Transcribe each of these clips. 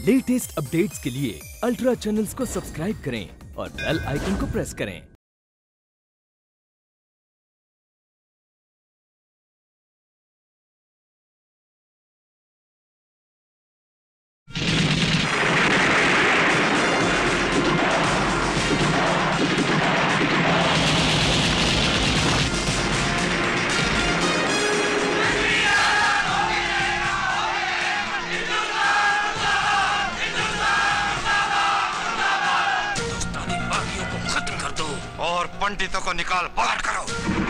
Latest updates के लिए ultra channels को सब्सक्राइब करें और बेल आइकन को प्रेस करें। पंडितों को निकाल बाहर करो।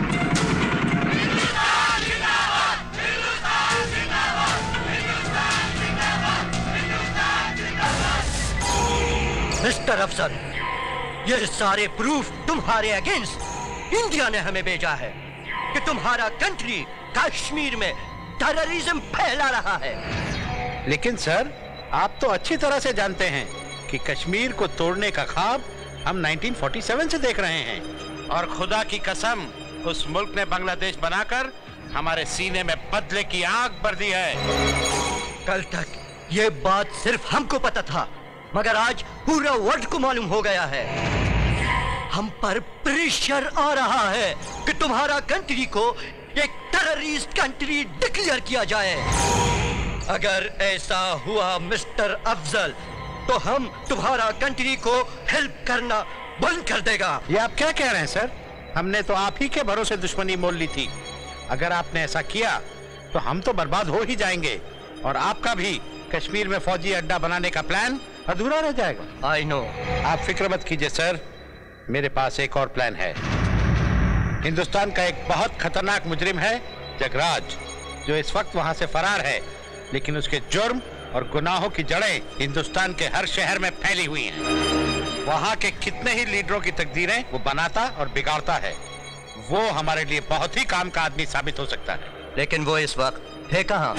मिस्टर अफसर, ये सारे प्रूफ तुम्हारे अगेंस्ट इंडिया ने हमें भेजा है कि तुम्हारा कंट्री कश्मीर में टेररिज्म फैला रहा है। लेकिन सर, आप तो अच्छी तरह से जानते हैं कि कश्मीर को तोड़ने का ख्वाब हम 1947 से देख रहे हैं और खुदा की कसम उस मुल्क ने बांग्लादेश बनाकर हमारे सीने में बदले की आग भर दी है। कल तक ये बात सिर्फ हमको पता था, मगर आज पूरा वर्ल्ड को मालूम हो गया है। हम पर प्रेशर आ रहा है कि तुम्हारा कंट्री को एक टेररिस्ट कंट्री डिक्लेयर किया जाए। अगर ऐसा हुआ मिस्टर अफजल, तो हम तुम्हारा कंट्री को हेल्प करना बंद कर देगा। ये आप क्या कह रहे हैं सर? हमने तो आप ही के भरोसे दुश्मनी मोल ली थी। अगर आपने ऐसा किया तो हम तो बर्बाद हो ही जाएंगे और आपका भी कश्मीर में फौजी अड्डा बनाने का प्लान अधूरा रह जाएगा। I know. आप फिक्र मत कीजिए सर, मेरे पास एक और प्लान है। हिंदुस्तान का एक बहुत खतरनाक मुजरिम है जगराज, जो इस वक्त वहां से फरार है, लेकिन उसके जुर्म और गुनाहों की जड़ें हिंदुस्तान के हर शहर में फैली हुई हैं। वहाँ के कितने ही लीडरों की तकदीरें वो बनाता और बिगाड़ता है। वो हमारे लिए बहुत ही काम का आदमी साबित हो सकता है। लेकिन वो इस वक्त है कहाँ?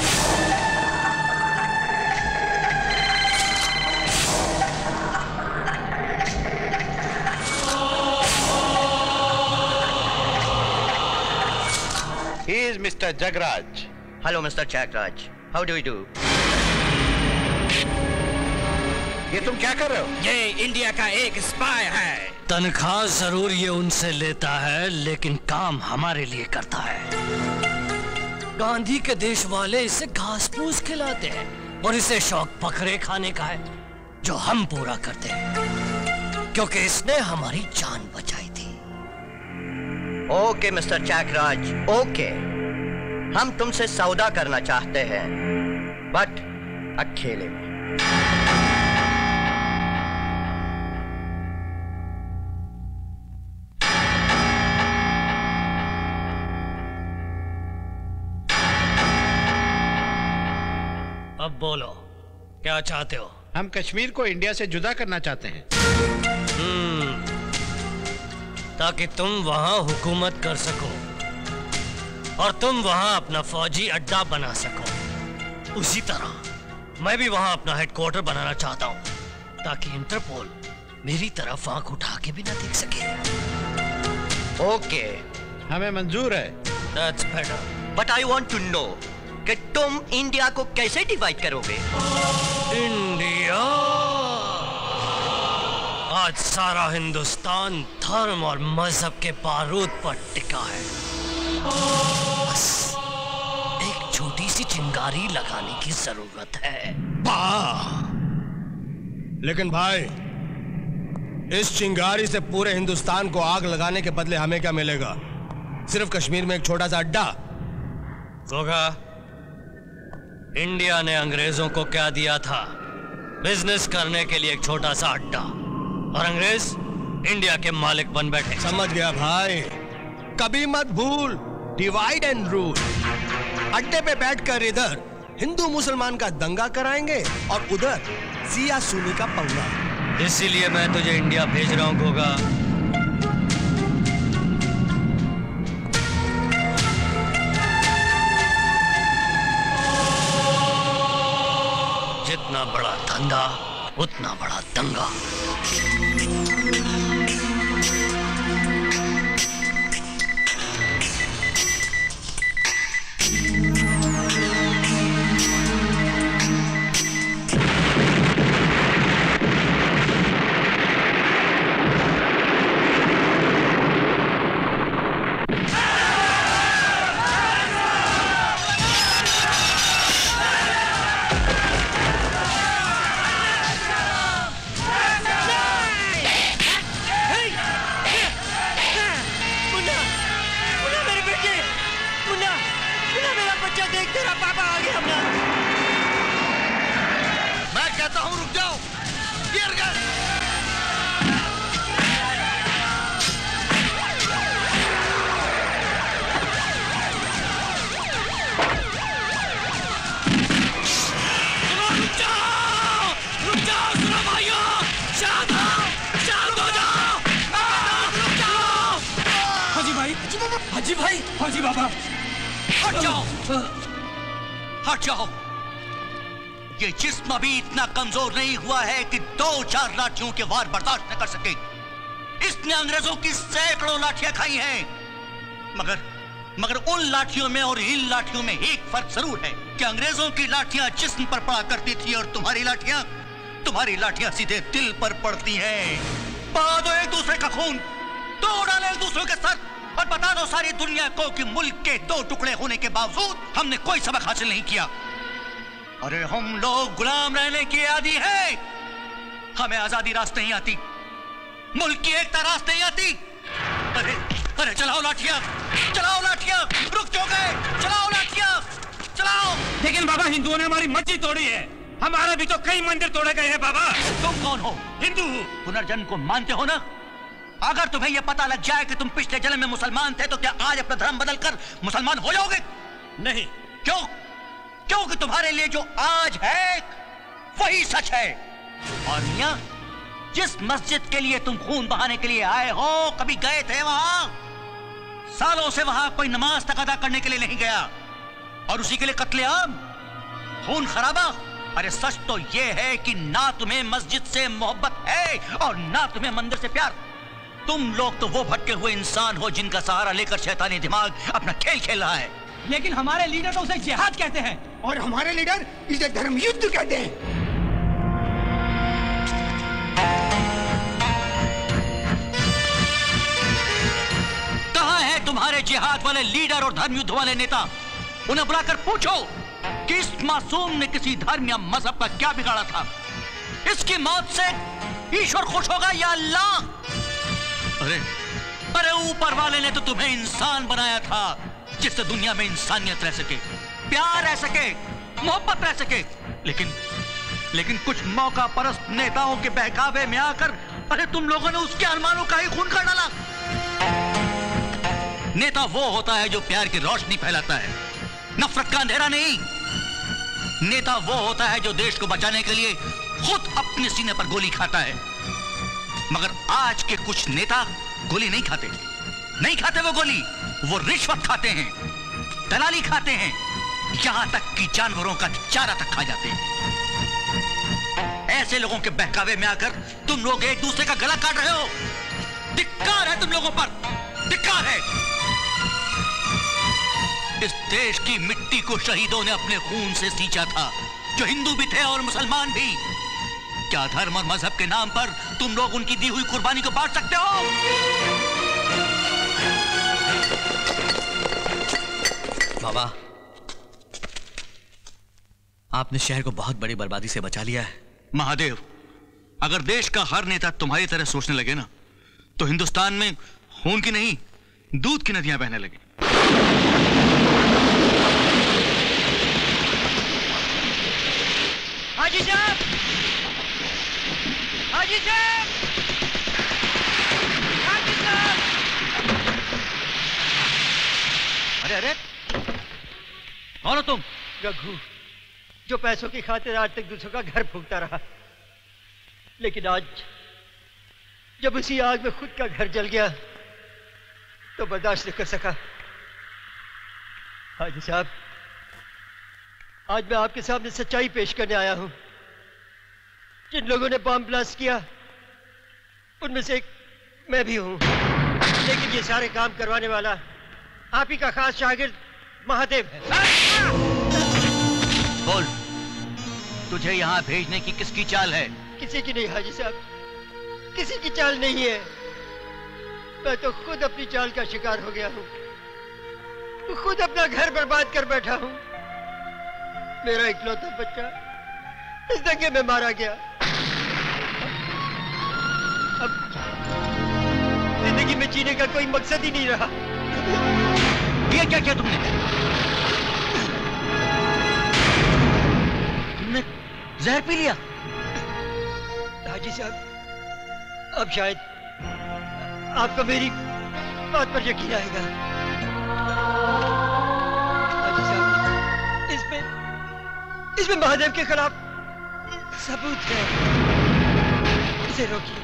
He is Mr. Jagraj. Hello mister Jagraj, how do you do? ये तुम क्या कर रहे हो? ये इंडिया का एक स्पाई है। तनख्वाह जरूर ये उनसे लेता है, लेकिन काम हमारे लिए करता है। गांधी के देश वाले इसे घास फूस खिलाते हैं और इसे शौक बकरे खाने का है, जो हम पूरा करते हैं क्योंकि इसने हमारी जान बचाई थी। ओके मिस्टर जगराज, ओके, हम तुमसे सौदा करना चाहते हैं, बट अकेले में। अब बोलो, क्या चाहते हो? हम कश्मीर को इंडिया से जुदा करना चाहते हैं। ताकि तुम वहां हुकूमत कर सको और तुम वहां अपना फौजी अड्डा बना सको। उसी तरह मैं भी वहां अपना हेडक्वार्टर बनाना चाहता हूं, ताकि इंटरपोल मेरी तरफ आंख उठा के भी ना देख सके। ओके, हमें मंजूर है। That's better. But I want to know कि तुम इंडिया को कैसे डिवाइड करोगे? इंडिया? आज सारा हिंदुस्तान धर्म और मजहब के बारूद पर टिका है। बस एक छोटी सी चिंगारी लगाने की जरूरत है। लेकिन भाई, इस चिंगारी से पूरे हिंदुस्तान को आग लगाने के बदले हमें क्या मिलेगा? सिर्फ कश्मीर में एक छोटा सा अड्डा। होगा। इंडिया ने अंग्रेजों को क्या दिया था? बिजनेस करने के लिए एक छोटा सा अड्डा, और अंग्रेज इंडिया के मालिक बन बैठे। समझ गया भाई, कभी मत भूल, डिवाइड एंड रूल। अड्डे पे बैठकर इधर हिंदू मुसलमान का दंगा कराएंगे और उधर सिया सुनी का पंगा। इसीलिए मैं तुझे इंडिया भेज रहा हूं गोगा। जितना बड़ा धंधा उतना बड़ा दंगा। देख तेरा पापा आ गया अपना। मैं कहता हूँ रुक जाओ। गिर गए। हाजी भाई, हाजी बाबा, हट जाओ, हट जाओ। ये जिस्म अभी इतना कमजोर नहीं हुआ है कि 2-4 लाठियों के वार बर्दाश्त न कर सके। इसने अंग्रेजों की सैकड़ों लाठियां खाई हैं। मगर उन लाठियों में और इन लाठियों में एक फर्क जरूर है कि अंग्रेजों की लाठियां जिस्म पर पड़ा करती थी और तुम्हारी लाठियां सीधे दिल पर पड़ती हैं। बहा दो एक दूसरे का खून, तोड़ डाले एक दूसरे के सर और बता दो सारी दुनिया को कि मुल्क के 2 टुकड़े होने के बावजूद हमने कोई सबक हासिल नहीं किया। अरे हम लोग गुलाम रहने के आदी हैं। हमें आजादी रास्ते नहीं आती, मुल्क की एकता रास्ते नहीं आती। अरे चलाओ लाठियां, चलाओ लाठियां, रुक क्यों गए? चलाओ लाठियां, चलाओ। लेकिन बाबा, हिंदुओं ने हमारी मस्जिद तोड़ी है, हमारे भी तो कई मंदिर तोड़े गए हैं बाबा। तुम कौन हो? हिंदू। पुनर्जन्म को मानते हो ना? अगर तुम्हें यह पता लग जाए कि तुम पिछले जन्म में मुसलमान थे तो क्या आज अपना धर्म बदलकर मुसलमान हो जाओगे? नहीं। क्यों? क्योंकि तुम्हारे लिए जो आज है वही सच है। और मियां, जिस मस्जिद के लिए तुम खून बहाने के लिए आए हो, कभी गए थे वहां? सालों से वहां कोई नमाज तक अदा करने के लिए नहीं गया और उसी के लिए कत्लेआम, खून खराबा। अरे सच तो यह है कि ना तुम्हें मस्जिद से मोहब्बत है और ना तुम्हें मंदिर से प्यार। तुम लोग तो वो भटके हुए इंसान हो जिनका सहारा लेकर शैतानी दिमाग अपना खेल खेल रहा है। लेकिन हमारे लीडर तो उसे जिहाद कहते हैं और हमारे लीडर इसे धर्म युद्ध कहते हैं। कहां है तुम्हारे जिहाद वाले लीडर और धर्म युद्ध वाले नेता? उन्हें बुलाकर पूछो कि इस मासूम ने किसी धर्म या मजहब का क्या बिगाड़ा था। इसकी मौत से ईश्वर खुश होगा या अल्लाह? अरे ऊपर वाले ने तो तुम्हें इंसान बनाया था जिससे दुनिया में इंसानियत रह सके, प्यार रह सके, मोहब्बत रह सके। लेकिन कुछ मौका परस्त नेताओं के बहकावे में आकर अरे तुम लोगों ने उसके अरमानों का ही खून कर डाला। नेता वो होता है जो प्यार की रोशनी फैलाता है, नफरत का अंधेरा नहीं। नेता वो होता है जो देश को बचाने के लिए खुद अपने सीने पर गोली खाता है। मगर आज के कुछ नेता गोली नहीं खाते वो गोली, वो रिश्वत खाते हैं, दलाली खाते हैं, यहां तक कि जानवरों का चारा तक खा जाते हैं। ऐसे लोगों के बहकावे में आकर तुम लोग एक दूसरे का गला काट रहे हो। धिक्कार है तुम लोगों पर, धिक्कार है। इस देश की मिट्टी को शहीदों ने अपने खून से सींचा था, जो हिंदू भी थे और मुसलमान भी। क्या धर्म और मजहब के नाम पर तुम लोग उनकी दी हुई कुर्बानी को बांट सकते हो? बाबा, आपने शहर को बहुत बड़ी बर्बादी से बचा लिया है। महादेव, अगर देश का हर नेता तुम्हारी तरह सोचने लगे ना, तो हिंदुस्तान में खून की नहीं, दूध की नदियां बहने लगी। हाजी साहब, हाजी साहब, हाजी साहब। अरे कौन हो तुम? रघु, जो पैसों की खातिर आज तक दूसरों का घर फूंकता रहा, लेकिन आज जब उसी आग में खुद का घर जल गया तो बर्दाश्त नहीं कर सका। हाजी साहब, आज मैं आपके सामने सच्चाई पेश करने आया हूं। जिन लोगों ने बम ब्लास्ट किया उनमें से एक मैं भी हूं, लेकिन ये सारे काम करवाने वाला आप ही का खास शागिर्द महादेव है। बोल, तुझे यहाँ भेजने की किसकी चाल है? किसी की नहीं हाजी साहब, किसी की चाल नहीं है। मैं तो खुद अपनी चाल का शिकार हो गया हूँ, खुद अपना घर बर्बाद कर बैठा हूँ। मेरा इकलौता बच्चा इस दंगे में मारा गया। अब जिंदगी में जीने का कोई मकसद ही नहीं रहा। ये क्या किया तुमने? जहर पी लिया? हाजी साहब, अब शायद आपको मेरी बात पर यकीन आएगा। हाजी साहब, इसमें महादेव के खिलाफ सबूत है। इसे रोकिए,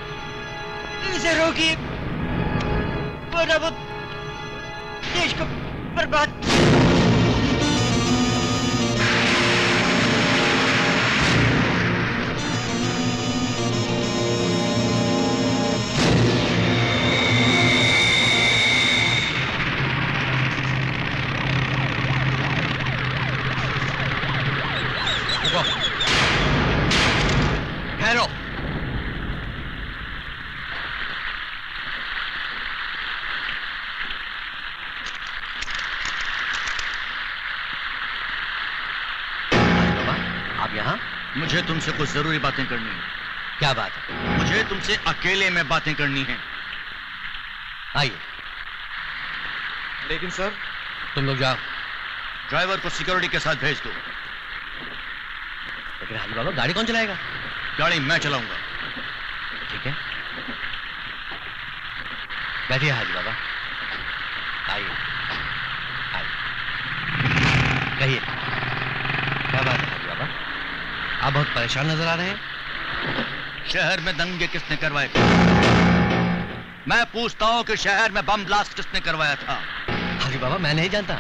वरना वो देश को बर्बाद। ठहरो। आप यहाँ? मुझे तुमसे कुछ जरूरी बातें करनी है। क्या बात है? मुझे तुमसे अकेले में बातें करनी है। आइए। लेकिन सर, तुम लोग जाओ। ड्राइवर को सिक्योरिटी के साथ भेज दो। लेकिन हाजी बाबा, गाड़ी कौन चलाएगा? गाड़ी मैं चलाऊंगा। ठीक है, बैठिए हाजी बाबा। आइए आइए, कहिए क्या बात है हाजी बाबा? आप बहुत परेशान नजर आ रहे हैं। शहर में दंगे किसने करवाए थे? मैं पूछता हूँ कि शहर में बम ब्लास्ट किसने करवाया था? हाजी बाबा, मैं नहीं जानता।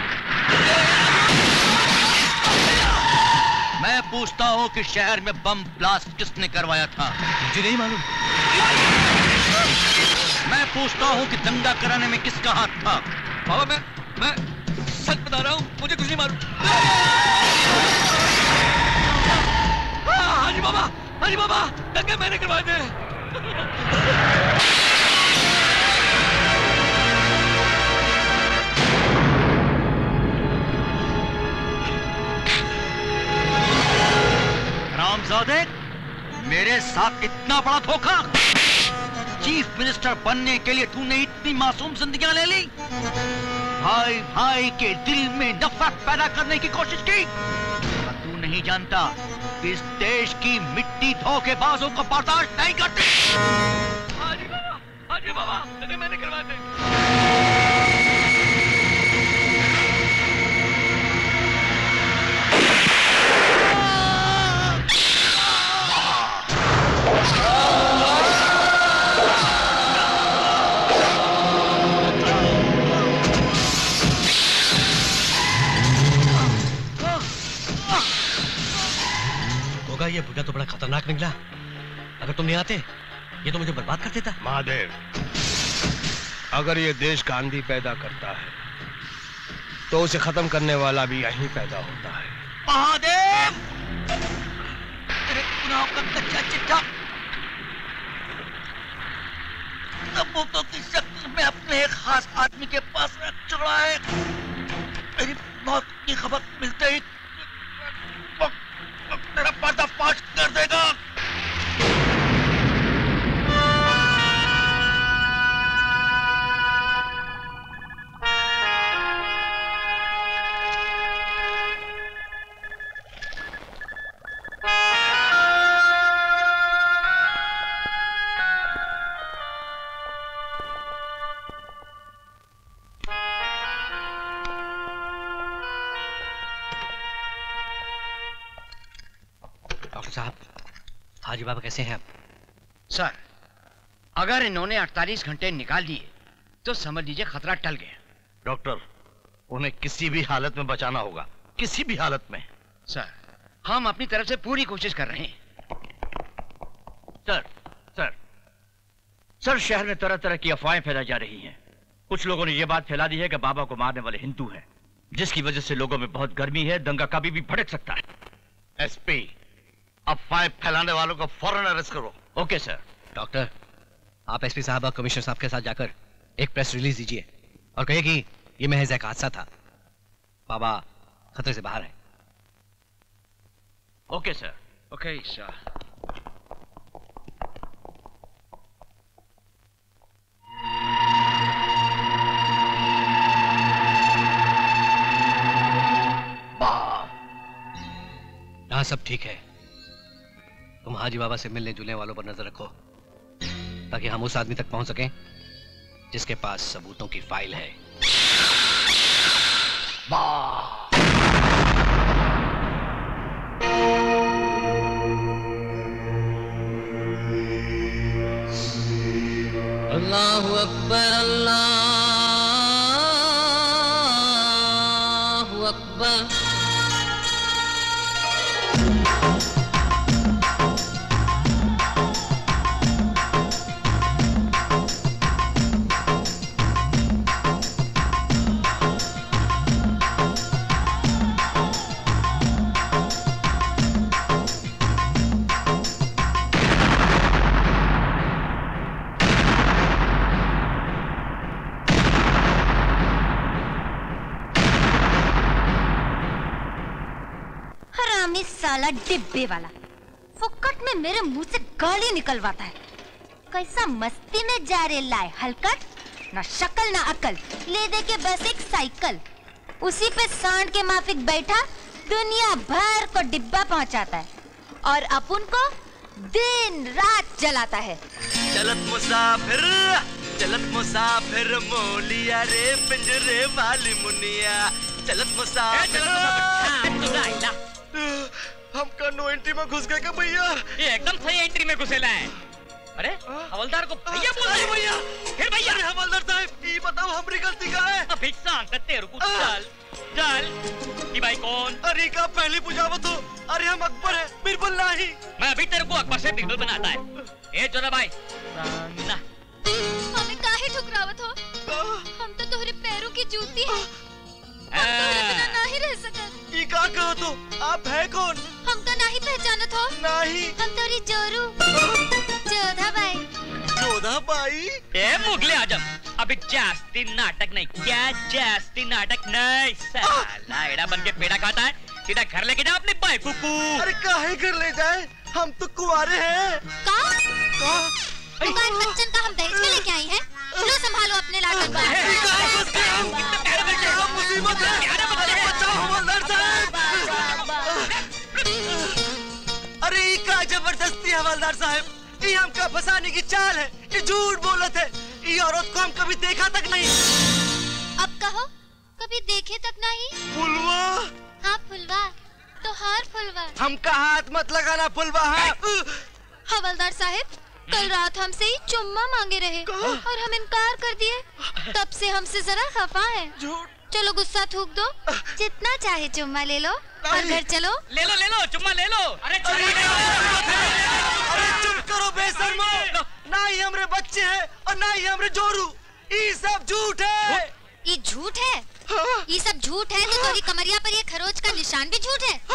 मैं पूछता हूँ कि शहर में बम ब्लास्ट किसने करवाया था? मुझे नहीं मालूम। मैं पूछता हूँ कि दंगा कराने में किसका हाथ था? बाबा, मैं सच बता रहा हूँ, मुझे कुछ नहीं मालूम। हाजी बाबा, दंगे मैंने करवाए थे। रामजादे, मेरे साथ इतना बड़ा धोखा! चीफ मिनिस्टर बनने के लिए तूने इतनी मासूम जिंदगियां ले ली। भाई भाई के दिल में नफरत पैदा करने की कोशिश की। पर तू नहीं जानता कि इस देश की मिट्टी धोखेबाजों को बर्दाश्त नहीं करती। हाजी बाबा, दंगे मैंने करवाए थे। ये बुढ़ा तो बड़ा खतरनाक निकला। अगर तुम नहीं आते, ये तो मुझे बर्बाद कर देता। महादेव, अगर ये देश का आंधी पैदा करता है तो उसे खत्म करने वाला भी यहीं पैदा होता है। महादेव, तेरे गुनाहों का कच्चा चिट्ठा सबूतों की शक्ल में अपने एक खास आदमी के पास रख छोड़ा है। मेरी मौत की खबर मिलते ही तेरा पर्दाफाश कर देगा। साहब, हाजी बाबा कैसे हैं आप? सर, अगर इन्होंने 48 घंटे निकाल दिए तो समझ लीजिए खतरा टल गया। डॉक्टर, उन्हें किसी भी हालत में बचाना होगा, किसी भी हालत में। सर, हम अपनी तरफ से पूरी कोशिश कर रहे हैं। सर सर सर शहर में तरह तरह की अफवाहें फैलाई जा रही हैं। कुछ लोगों ने यह बात फैला दी है कि बाबा को मारने वाले हिंदू हैं, जिसकी वजह से लोगों में बहुत गर्मी है। दंगा कभी भी भड़क सकता है। एसपी, अफवाहें फैलाने वालों को फौरन अरेस्ट करो। Okay sir. डॉक्टर, आप एसपी साहब और कमिश्नर साहब के साथ जाकर एक प्रेस रिलीज दीजिए और कहिए कि यह महज एक हादसा था, बाबा खतरे से बाहर है। Okay sir. Okay sir. हाँ सब ठीक है। तुम हाजी बाबा से मिलने जुलने वालों पर नजर रखो ताकि हम उस आदमी तक पहुंच सकें जिसके पास सबूतों की फाइल है। अल्लाहु अकबर अल्लाहु अकबर। साला डिब्बे वाला फुक्कट में मेरे मुंह से गाली निकलवाता है। कैसा मस्ती में जा रे लाए हलकट, ना शक्ल ना अकल, ले दे के बस एक साइकिल, उसी पे सांड के माफिक बैठा दुनिया भर को डिब्बा पहुंचाता है और अपन को दिन रात जलाता है। चलत मुसाफिर मोलिया रे पिंजरे वाली मुनिया, चलत मुसाफिर। हमका नो एंट्री में घुस गए क्या भैया? ये एकदम सही एंट्री में घुसेला है। अरे हवलदार को भैया बोल रहे भैया। फिर भैया हवलदार साहब ये बताओ हमारी गलती क्या है? अभी शांत तेरे को चल चल। ये भाई कौन? अरे का पहली बुझावत हो। अरे हम अकबर है, बिरबल नहीं। मैं अभी तेरे को अकबर से बिरबल बनाता है। ए जोरा भाई ना हमें काहे ठुकरावत हो? हम तो तुम्हारे पैरों की जूती है। हम तो बिना नहीं रह सकत। ये का कहो तो? आप है कौन? हम तो नहीं पहचानत हो। नहीं। हम तोरी जोरू जोधा बाई। जोधा बाई? ए मुगले आजम, अभी जास्ती नाटक नहीं। क्या जास्ती नाटक नहीं? साला एड़ा बन के पेड़ा खाता है। सीधा घर लेके जा अपनी बाई कुकू। अरे काहे घर ले जाए? हम तो कुंवारे हैं। दुकान बच्चन का हम दहेज में लेके आई हैं। लो संभालो अपने लाडन को। मुसीबत है। बचाओ हवलदार साहब। अरे ये क्या जबरदस्ती हवलदार साहब, ये हमका फंसाने की चाल है। ये झूठ बोलत है। ये औरत को हम कभी देखा तक नहीं। अब कहो कभी देखे तक नहीं? फुलवा? हाँ फुलवा तो हार फुलवा। हमका हाथ मत लगाना फुलवा। हवलदार साहब कल रात हमसे ही चुम्मा मांगे रहे और हम इनकार कर दिए। तब से हमसे जरा खफा है। चलो गुस्सा थूक दो, जितना चाहे चुम्मा ले लो और घर चलो। ले लो चुम्मा ले लो। अरे चुप करो बेशर्मो। ना ही हमरे बच्चे हैं और ना ही हमरे जोरू। ये सब झूठ है। ये झूठ है? ये सब झूठ है तो तुम्हारी कमरिया पर ये खरोच का निशान भी झूठ है।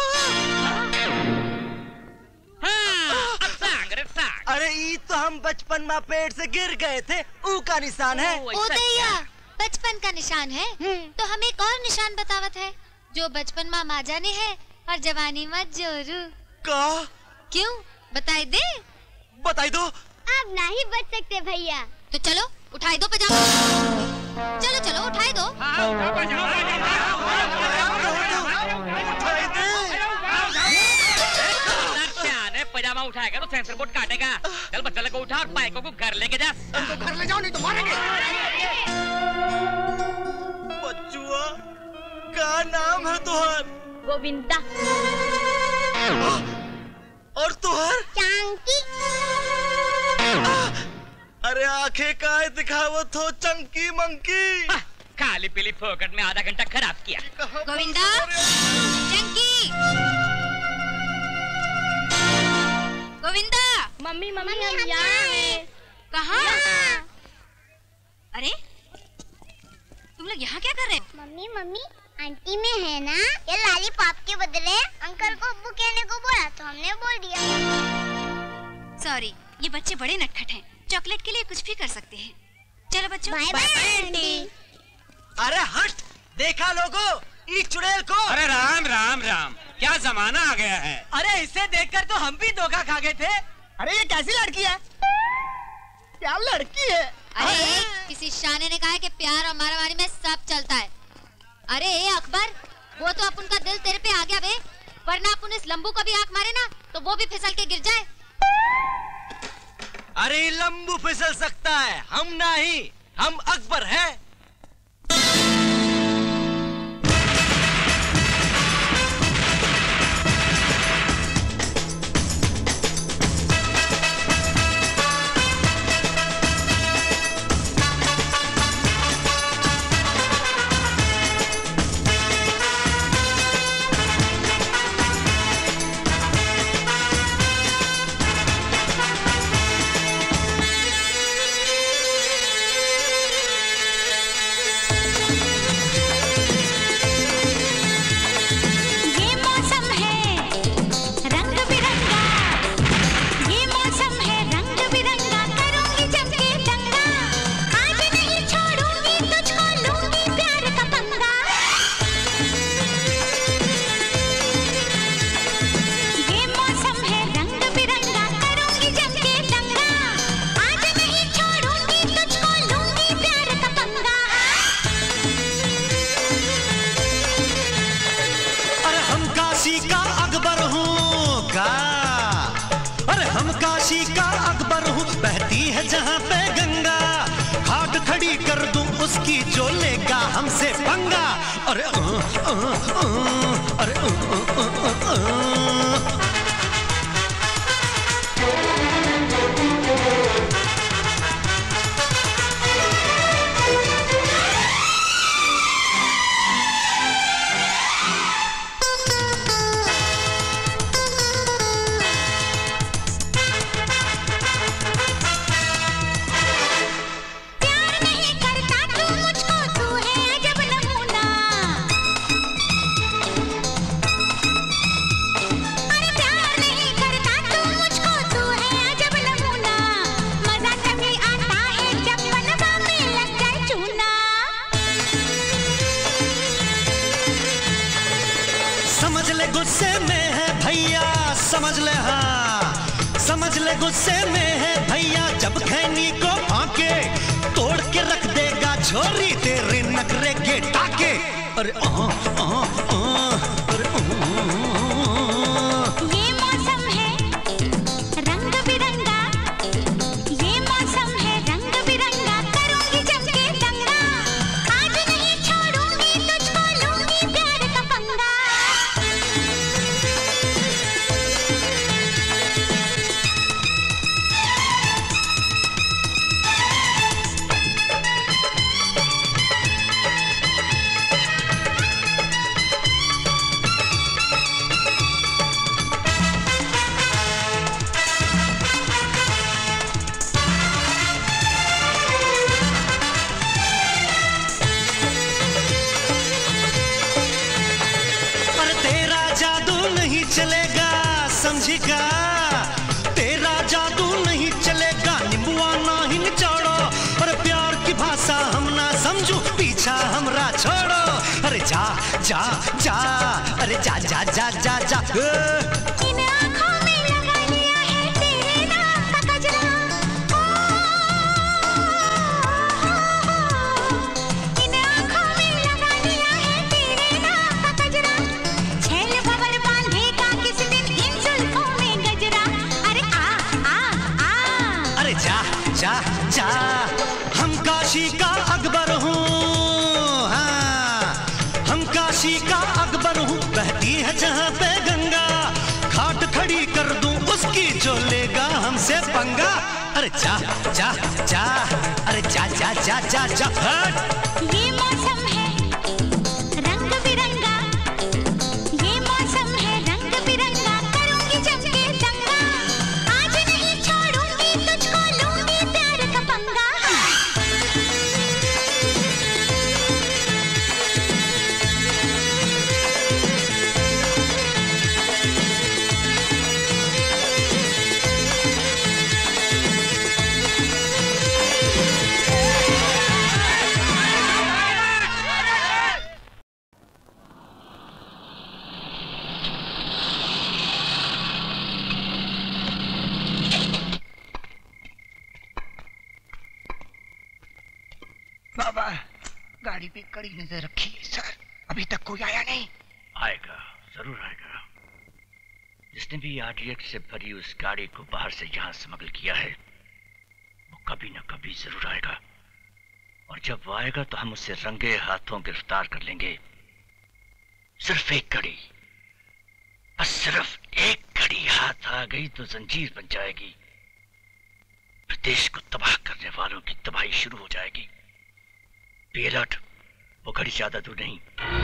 अरे ये तो हम बचपन में पेड़ से गिर गए थे, ऊ का निशान है। ओ दैया, बचपन का निशान है तो हम एक और निशान बतावत है जो बचपन में माँ जाने है और जवानी में जोरू। का? क्यों? बताई दे। बताई दो। आप नहीं बच सकते भैया। तो चलो उठाई दो पजामा। चलो चलो उठाई दो। पजामा उठाएगा तो सेंसर बोर्ड काटेगा। चल बच्चा को उठा और बाइकों को घर लेके जा। तो घर ले जाओ नहीं तो मारेंगे। बच्चुआ क्या नाम है तुहार? गोविंदा। और तुहार? चांकी। अरे आंखें काहे दिखावत हो चंकी मंकी? खाली पीली फोकट में आधा घंटा खराब किया। गोविंदा चंकी। गोविंदा। मम्मी हम यहाँ हैं। कहाँ? अरे तुम लोग यहाँ क्या कर रहे हैं? मम्मी आंटी में है ना, ये लॉलीपॉप के बदले अंकल को अब्बू कहने को बोला तो हमने बोल दिया। सॉरी, ये बच्चे बड़े नटखट हैं, चॉकलेट के लिए कुछ भी कर सकते हैं। चलो बच्चों बाय बाय आंटी। अरे हट, देखा लोगो इस चुड़ैल को। अरे राम राम राम, क्या जमाना आ गया है। अरे इसे देखकर तो हम भी धोखा खा गए थे। अरे ये कैसी लड़की है? क्या लड़की है? अरे किसी शाने ने कहा है कि प्यार और मारामारी में सब चलता है। अरे अकबर, वो तो अपन का दिल तेरे पे आ गया बे, वरना पुलिस लंबू को भी आंख मारे ना तो वो भी फिसल के गिर जाए। अरे लंबू फिसल सकता है, हम नहीं, हम अकबर हैं। जहाँ पे गंगा घाट खड़ी कर दूं उसकी जो लेगा हमसे पंगा। अरे अरे समझ ले, हाँ समझ ले गुस्से में है भैया। जब खैनी को आके तोड़ के रख देगा छोरी तेरे नखरे के टाके। अरे ये मौसम है रंग बिरंगा, ये मौसम है रंग बिरंगा, करूंगी जम के दंगा, आज नहीं छोड़ूंगी तुझको, लूंगी प्यार का पंगा। चलेगा समझेगा, तेरा जादू नहीं चलेगा, नींबुआ ना ही निचोड़ो। और प्यार की भाषा हम ना समझू, पीछा हमरा छोड़ो। अरे जा जा जा, अरे जा जा जा जा जा। इन आँखों में लगा लिया है तेरे नाम का गजरा, इन आँखों में लगा लिया है तेरे नाम का गजरा, छेल भंवर बांधेगा किस दिन इन जुल्फों में गजरा। अरे आ आ आ, अरे जा जा जा, हम काशी का अकबर हूँ, हाँ हम काशी का अकबर हूँ। बहती है जहाँ पे गंगा, घाट खड़ी कर दूं उसकी जो लेगा हमसे पंगा। अरे जा जा जा, अरे जा जा जा जा जा, हट। ये मौसम है रंग बिरंगा, ये मौसम है रंग बिरंगा, करूंगी जम के दंगा, आज नहीं छोड़ूंगी तुझको, लूंगी प्यार का पंगा। बाबा गाड़ी पे कड़ी नजर रखी है सर, अभी तक कोई आया नहीं। आएगा, जरूर आएगा। जिसने भी आरडीएक्स से भरी उस गाड़ी को बाहर से यहां स्मगल किया है वो कभी न कभी जरूर आएगा, और जब वो आएगा तो हम उसे रंगे हाथों गिरफ्तार कर लेंगे। सिर्फ एक घड़ी, बस सिर्फ एक घड़ी हाथ आ गई तो जंजीर बन जाएगी। प्रदेश को तबाह करने वालों की तबाही शुरू हो जाएगी। बी अलर्ट, वो घड़ी ज्यादा दूर नहीं।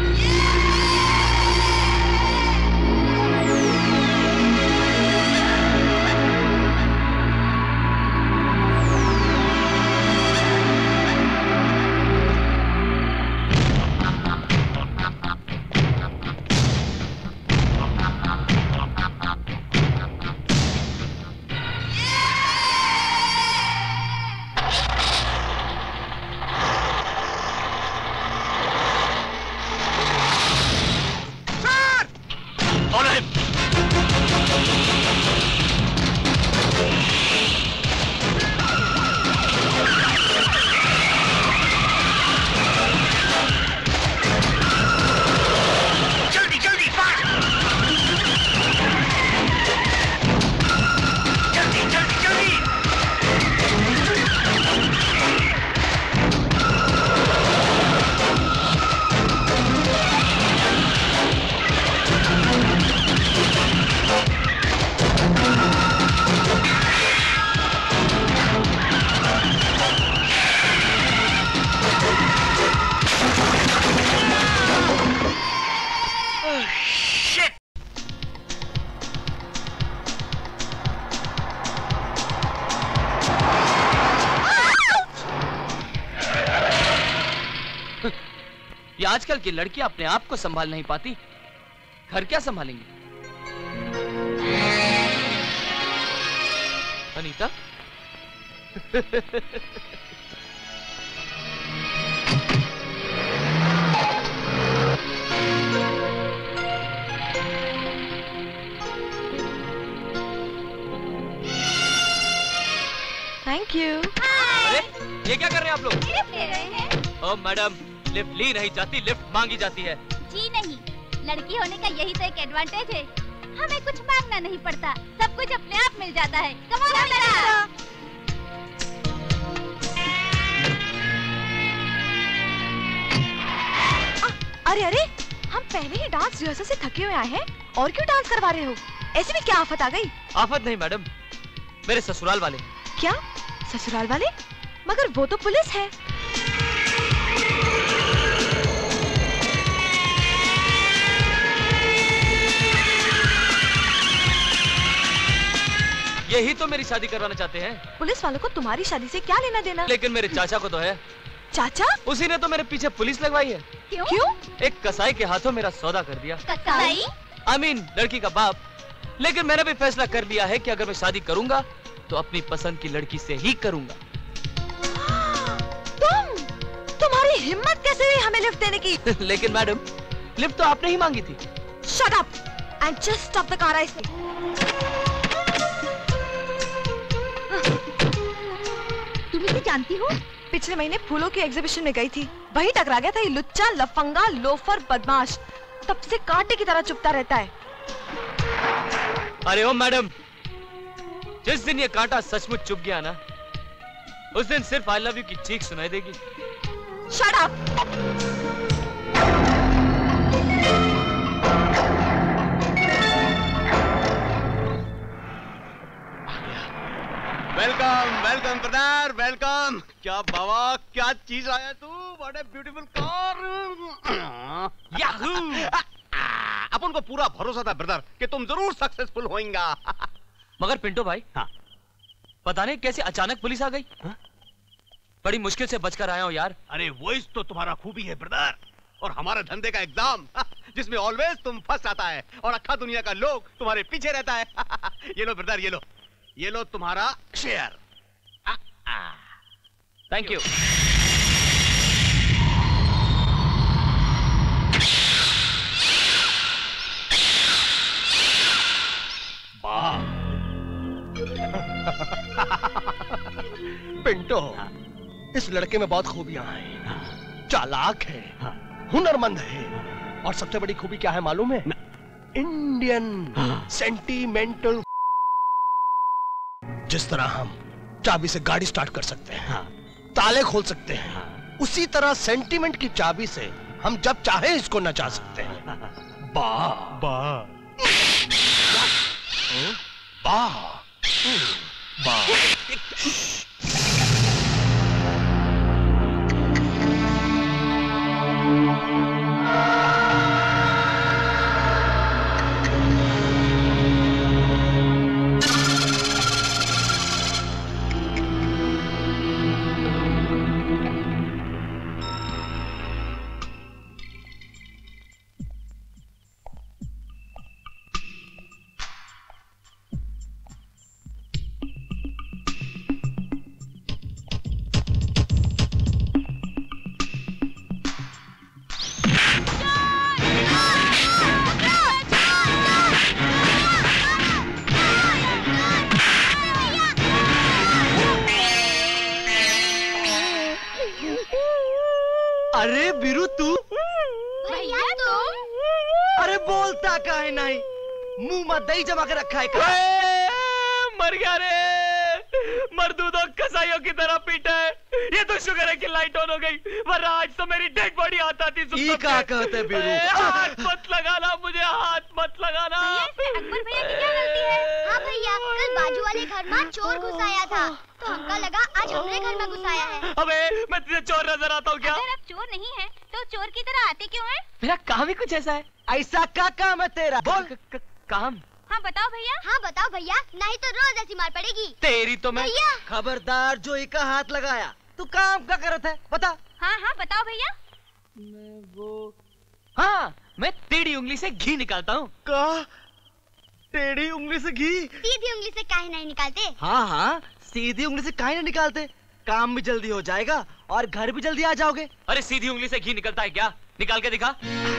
आजकल की लड़कियां अपने आप को संभाल नहीं पाती, घर क्या संभालेंगी? अनीता? Thank you. अरे ये क्या कर रहे हैं आप लोग? लिफ्ट ले रहे हैं। ओ मैडम, लिफ्ट ली नहीं जाती, लिफ्ट मांगी जाती है। जी नहीं, लड़की होने का यही तो एक एडवांटेज है, हमें कुछ मांगना नहीं पड़ता, सब कुछ अपने आप मिल जाता है। कम ऑन बेटा। अरे अरे, हम पहले ही डांस रिहर्सल से थके हुए आए हैं और क्यों डांस करवा रहे हो? ऐसे में क्या आफत आ गई? आफत नहीं मैडम, मेरे ससुराल वाले। क्या ससुराल वाले? मगर वो तो पुलिस है। यही तो मेरी शादी करवाना चाहते हैं। पुलिस वालों को तुम्हारी शादी से क्या लेना देना? लेकिन मेरे चाचा को तो है। चाचा? उसी ने तो मेरे पीछे पुलिस लगवाई है। क्यों? क्यों? एक कसाई के हाथों मेरा सौदा कर दिया। कसाई? I mean, लड़की का बाप। लेकिन मैंने भी फैसला कर लिया है कि अगर मैं शादी करूंगा तो अपनी पसंद की लड़की से ही करूंगा। तुम्हारी हिम्मत कैसे हुई हमें लिफ्ट देने की? लेकिन मैडम, लिफ्ट तो आपने ही मांगी थी। Shut up and just stop the car, I say. तुम इसे जानती हो? पिछले महीने फूलों की एग्जीबिशन में गई थी, वही टकरा गया था ये लुच्चा, लफंगा, लोफर, बदमाश। तब से कांटे की तरह चुपता रहता है। अरे ओ मैडम, जिस दिन ये कांटा सचमुच चुप गया ना, उस दिन सिर्फ आई लव यू की चीख सुनाई देगी। Shut up! Welcome welcome brother, welcome. क्या बाबा, क्या चीज लाया तू? What a beautiful car. Yahoo! अपन को पूरा भरोसा था ब्रदर कि तुम जरूर सक्सेसफुल होएगा। मगर पिंटो भाई, हाँ? पता नहीं कैसे अचानक पुलिस आ गई। हाँ? बड़ी मुश्किल से बचकर आया हूँ यार। अरे वही तो तुम्हारा खूबी है ब्रदर, और हमारे धंधे का एग्जाम जिसमें ऑलवेज तुम फंस आता है और अक्खा दुनिया का लोग तुम्हारे पीछे रहता है। ये लो ब्रदर, ये लो तुम्हारा शेयर। Thank you. पिंटो, इस लड़के में बहुत खूबियां हैं। चालाक है, हुनरमंद है, और सबसे बड़ी खूबी क्या है मालूम है? Indian sentimental. जिस तरह हम चाबी से गाड़ी स्टार्ट कर सकते हैं, ताले खोल सकते हैं, उसी तरह सेंटिमेंट की चाबी से हम जब चाहे इसको नचा सकते हैं। बा बा बा बा। अरे बीरू तू? भैया तुम? अरे बोलता काहे नहीं, मुंह में दही जमा के रखा है का? मर गया रे, मर्दूदों कसाईयों की तरह पीटा है। ये तो शुगर है कि लाइट ऑन हो गई, वरना आज तो मेरी डेड बॉडी आता थी। ये क्या कहते बीरू? हाथ मत लगाना मुझे, हाथ मत लगाना। अकबर भैया की क्या गलती है? हाँ भैया, कल बाजू वाले घर में चोर घुस आया था, तो हमको लगा आज हमरे घर में घुस आया है। अबे मैं तुझे चोर नजर आता हूँ क्या? अगर आप चोर नहीं है तो चोर की तरह आते क्यों हैं? मेरा काम ही कुछ ऐसा है। ऐसा क्या काम है तेरा? बोल। काम? हाँ बताओ भैया। हाँ बताओ भैया, नहीं तो रोज ऐसी मार पड़ेगी। तेरी तो मैं। भैया खबरदार, जो एक हाथ लगाया तू काम क्या करत है बता? हाँ हाँ बताओ भैया। हाँ, मैं टेढ़ी उंगली से घी निकालता हूँ। टेढ़ी उंगली से घी? सीधी उंगली से काहे नहीं निकालते? हाँ हाँ, सीधी उंगली से काहे नहीं निकालते? काम भी जल्दी हो जाएगा और घर भी जल्दी आ जाओगे। अरे सीधी उंगली से घी निकलता है क्या? निकाल के दिखा।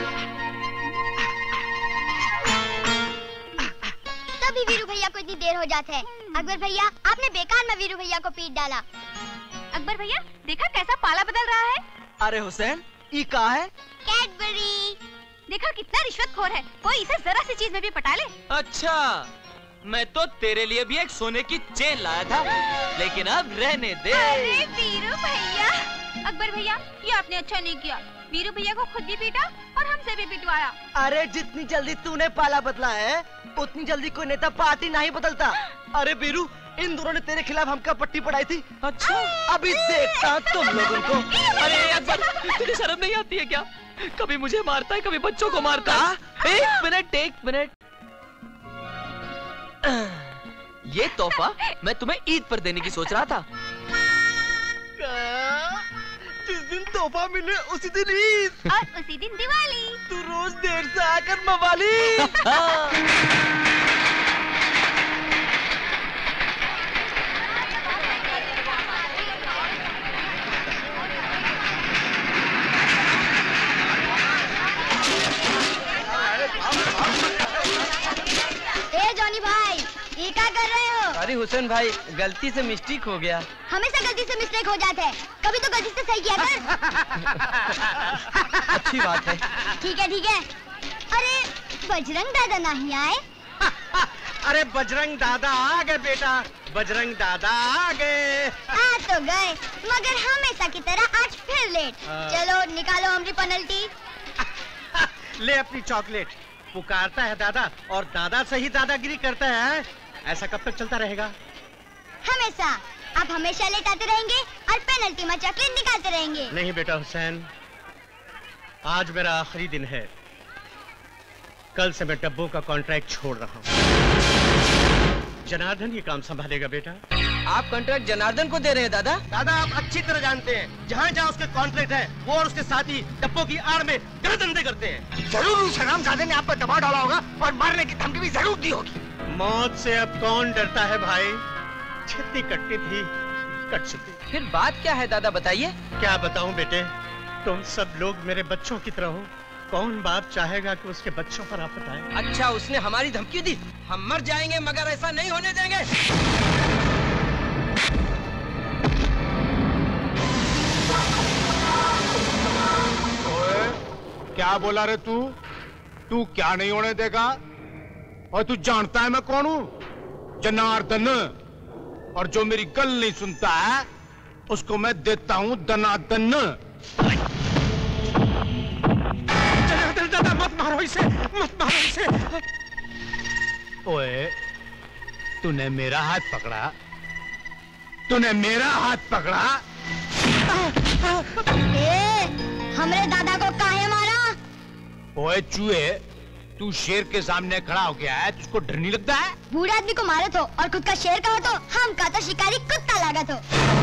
तभी वीरू भैया को इतनी देर हो जाती है। अकबर भैया, आपने बेकार में वीरू भैया को पीट डाला। अकबर भैया, देखा कैसा पाला बदल रहा है? अरे हुसैन, ये क्या है? कैडबरी। देखा कितना रिश्वतखोर है, कोई इसे जरा सी चीज में भी पटा ले। अच्छा, मैं तो तेरे लिए भी एक सोने की चेन लाया था, लेकिन अब रहने दे। अरे वीरू भैया। अकबर भैया, ये आपने अच्छा नहीं किया, वीरू भैया को खुद भी पीटा और हमसे भी पिटवाया। अरे जितनी जल्दी तूने पाला बदला है, उतनी जल्दी कोई नेता पार्टी नहीं बदलता। अरे वीरू, इन दोनों ने तेरे खिलाफ हमका पट्टी पढ़ाई थी। अच्छा, अभी देखता तुम लोगों को। अरे अकबर, तुझे शर्म नहीं आती है क्या? कभी मुझे मारता है, कभी बच्चों को मारता है। एक मिनट। ये तोहफा मैं तुम्हें ईद पर देने की सोच रहा था। जिस दिन तोहफा मिले उसी दिन ईद और उसी दिन दिवाली। तू रोज देर से आकर मवाली। जॉनी भाई, ये क्या कर रहे हो? अरे हुसैन भाई, गलती से मिस्टेक हो गया। हमेशा गलती से मिस्टेक हो जाता है, कभी तो गलती से सही किया कर। अच्छी बात है। ठीक है। अरे बजरंग दादा नहीं आए? अरे बजरंग दादा आ गए बेटा, बजरंग दादा आ गए। आ तो गए, मगर हमेशा की तरह आज फिर लेट। चलो निकालो हमारी पेनल्टी। ले अपनी चॉकलेट। पुकारता है दादा और दादा से ही दादागिरी करता है। ऐसा कब तक चलता रहेगा? हमेशा। आप हमेशा लेट आते रहेंगे और पेनल्टी में चॉकलेट निकालते रहेंगे। नहीं बेटा हुसैन, आज मेरा आखिरी दिन है। कल से मैं डब्बों का कॉन्ट्रैक्ट छोड़ रहा हूँ। जनार्दन ये काम संभालेगा बेटा। आप कॉन्ट्रैक्ट जनार्दन को दे रहे हैं दादा? दादा आप अच्छी तरह जानते हैं, जहाँ जहाँ उसके कॉन्ट्रैक्ट है, वो और उसके साथी डब्बों की आड़ में धंधे करते हैं। जरूर उस हरामजादे ने आप पर दबाव डाला होगा और मारने की धमकी भी जरूर दी होगी। मौत से अब कौन डरता है भाई? जितनी कटनी थी कट चुकी। फिर बात क्या है दादा, बताइए। क्या बताऊं बेटे, तुम सब लोग मेरे बच्चों की तरह हो। कौन बाप चाहेगा कि उसके बच्चों पर आफत आए? अच्छा, उसने हमारी धमकी दी। हम मर जाएंगे मगर ऐसा नहीं होने देंगे। क्या बोला रे तू? तू क्या नहीं होने देगा? और तू जानता है मैं कौन हूँ? जनार्दन। और जो मेरी गल नहीं सुनता है उसको मैं देता हूँ दनादन। जनार्दन दादा मत मारो इसे, मत मारो इसे। ओए, तूने मेरा हाथ पकड़ा, तूने मेरा हाथ पकड़ा। हमरे दादा को काहे मारा? ओए चूहे, तू शेर के सामने खड़ा हो गया है, तुझको डर नहीं लगता है? बूढ़े आदमी को मारे तो और खुद का शेर कहो तो हम का तो शिकारी कुत्ता लागा तो।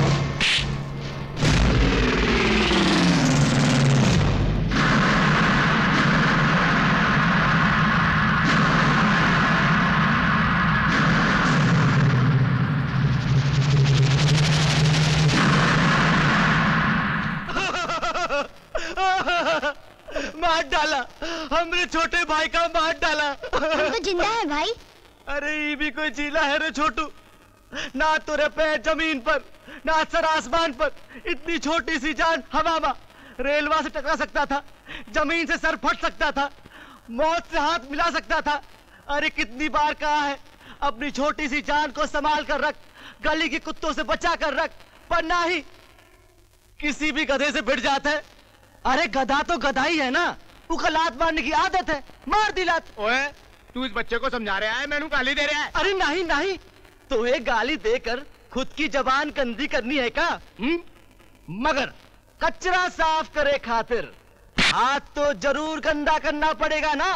मार डाला, हमने छोटे भाई का मार डाला। हम तो जिंदा है भाई। अरे ये भी कोई जिला है रे छोटू। ना तुरे पैर जमीन पर, ना सर आसमान पर, इतनी छोटी सी जान हवा में। रेलवा से टकरा सकता था, जमीन से सर फट सकता था, मौत से हाथ मिला सकता था। अरे कितनी बार कहा है अपनी छोटी सी जान को संभाल कर रख, गली के कुत्तों से बचा कर रख, पर ना ही किसी भी गधे से भिड़ जाता है। अरे गधा तो गधा ही है ना, उसका लात मारने की आदत है, मार दी लात। ओए, तू इस बच्चे को समझा रहा है, मैंने गाली दे रहा है? अरे नहीं नहीं, तुम्हें गाली देकर खुद की जबान गंदी करनी है क्या? मगर कचरा साफ करे खातिर हाथ तो जरूर गंदा करना पड़ेगा ना।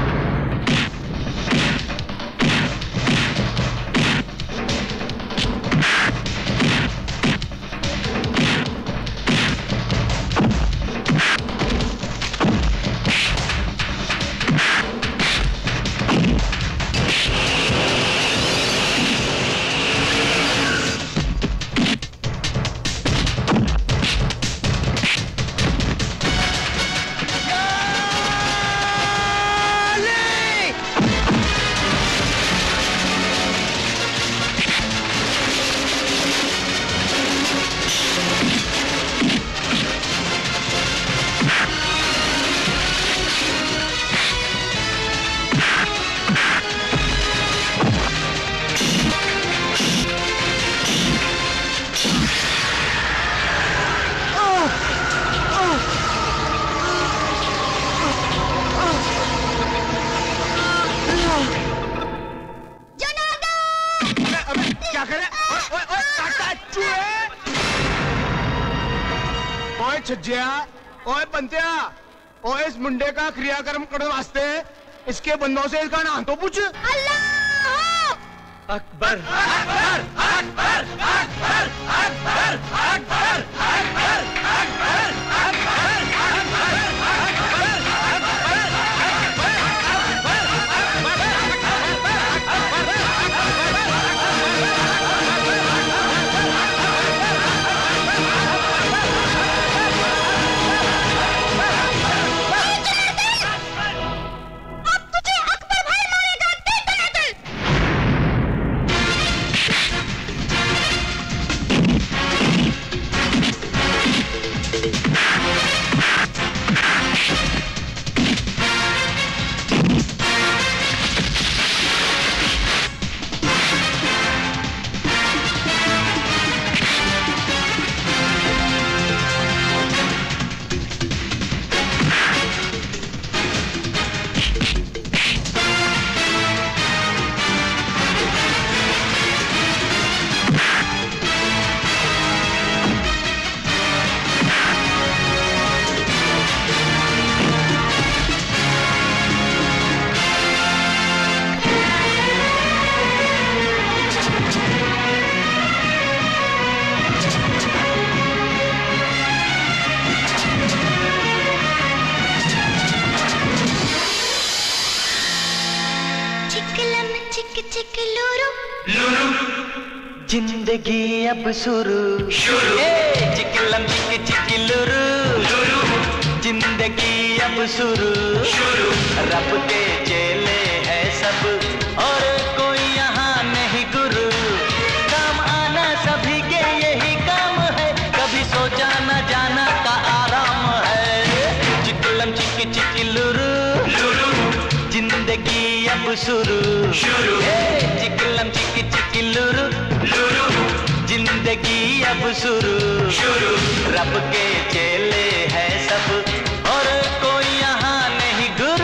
छज्जिया, ओए बंतिया, ओए इस मुंडे का क्रियाक्रम करने वास्ते इसके बंदों से इसका नाम तो पूछ। अल्लाह अकबर अकबर अकबर अकबर अकबर अकबर अकबर जिंदगी अब शुरू चिकलम चिक चिकलुरु जिंदगी अब शुरू रब के चेले है सब और कोई यहाँ नहीं गुरु काम आना सभी के यही काम है कभी सोचा न जाना का आराम है चिकलम चिक चिकलुरु जिंदगी अब शुरू शुरू, चिकलम चिकी चिकी लुरु लुरु, जिंदगी अब शुरू शुरू, रब के चेले हैं सब और कोई यहाँ नहीं गुरु।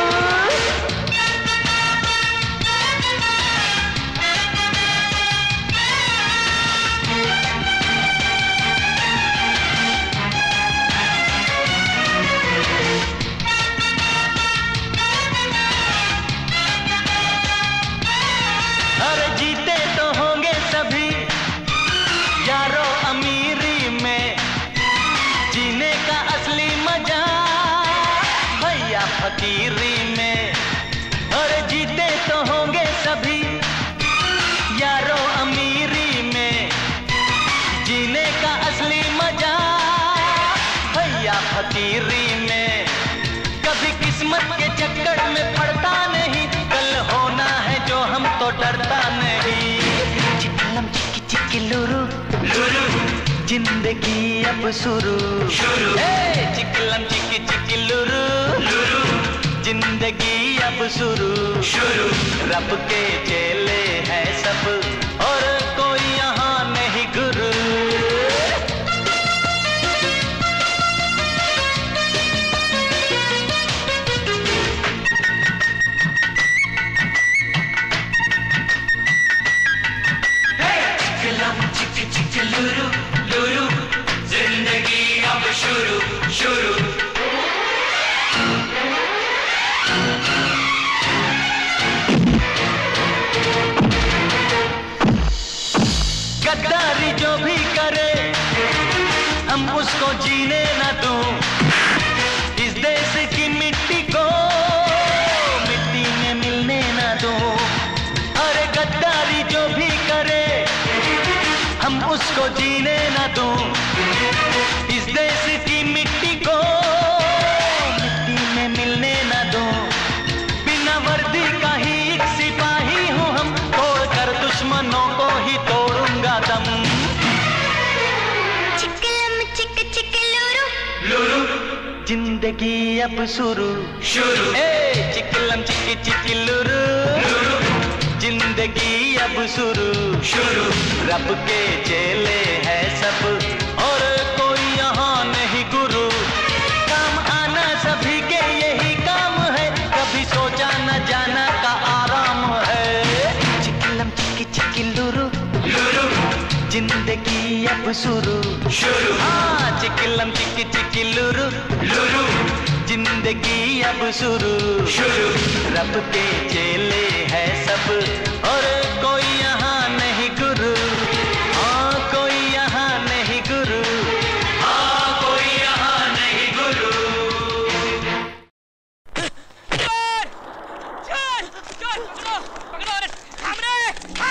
अरे जीते तो होंगे सभी यारों अमीरी में, जीने का असली मजा भैया फकीरी में। अरे जीते तो होंगे सभी यारों अमीरी में, जीने का असली मजा भैया फकीरी में। कभी किस्मत के चक्कर में पड़ता नहीं, कल होना है जो हम तो डरता नहीं। चिकलम चिकी चिकी लुरु लुरु, जिंदगी अब शुरू शुरू, चिकलम चिकी चिकी लुरु लुरु, जिंदगी अब शुरू शुरू, रब के चेले हैं सब और कोई यहाँ नहीं गुरु। लुरु लुरु, जिंदगी अब शुरू शुरू। गद्दारी जो भी करे हम उसको जीने न दूं, इस देश की मिट्टी को मिट्टी में मिलने न दूं। अरे गद्दारी जो भी करे हम उसको जीने न दूं, इस देश की मिट्टी को मिट्टी में मिलने न दूं। बिना वर्दी का ही एक सिपाही हूँ हम, तोड़कर दुश्मनों को ही तोड़ूंगा दम। चिकलम चिक चिक लुरु लुरु, जिंदगी अब शुरू शुरू, चिकलम चिकी चिकी लुरु लुरु, जिंदगी अब शुरू शुरू, रब के चेले हैं सब और कोई यहाँ नहीं गुरु। काम आना सभी के यही काम है, कभी सोचा न जाना का आराम है। चिकलम चिकी चिकी लुरु लुरु, जिंदगी अब शुरू शुरू, हाँ चिकलम चिकी चिकी लुरु लुरु, जिंदगी अब शुरू शुरू, रब के चेले हैं सब और कोई यहाँ नहीं गुरु। हाँ कोई यहाँ नहीं गुरु, हाँ कोई यहाँ नहीं गुरु। चोर चोर चोर, पकड़ो पकड़ो, अरे सामने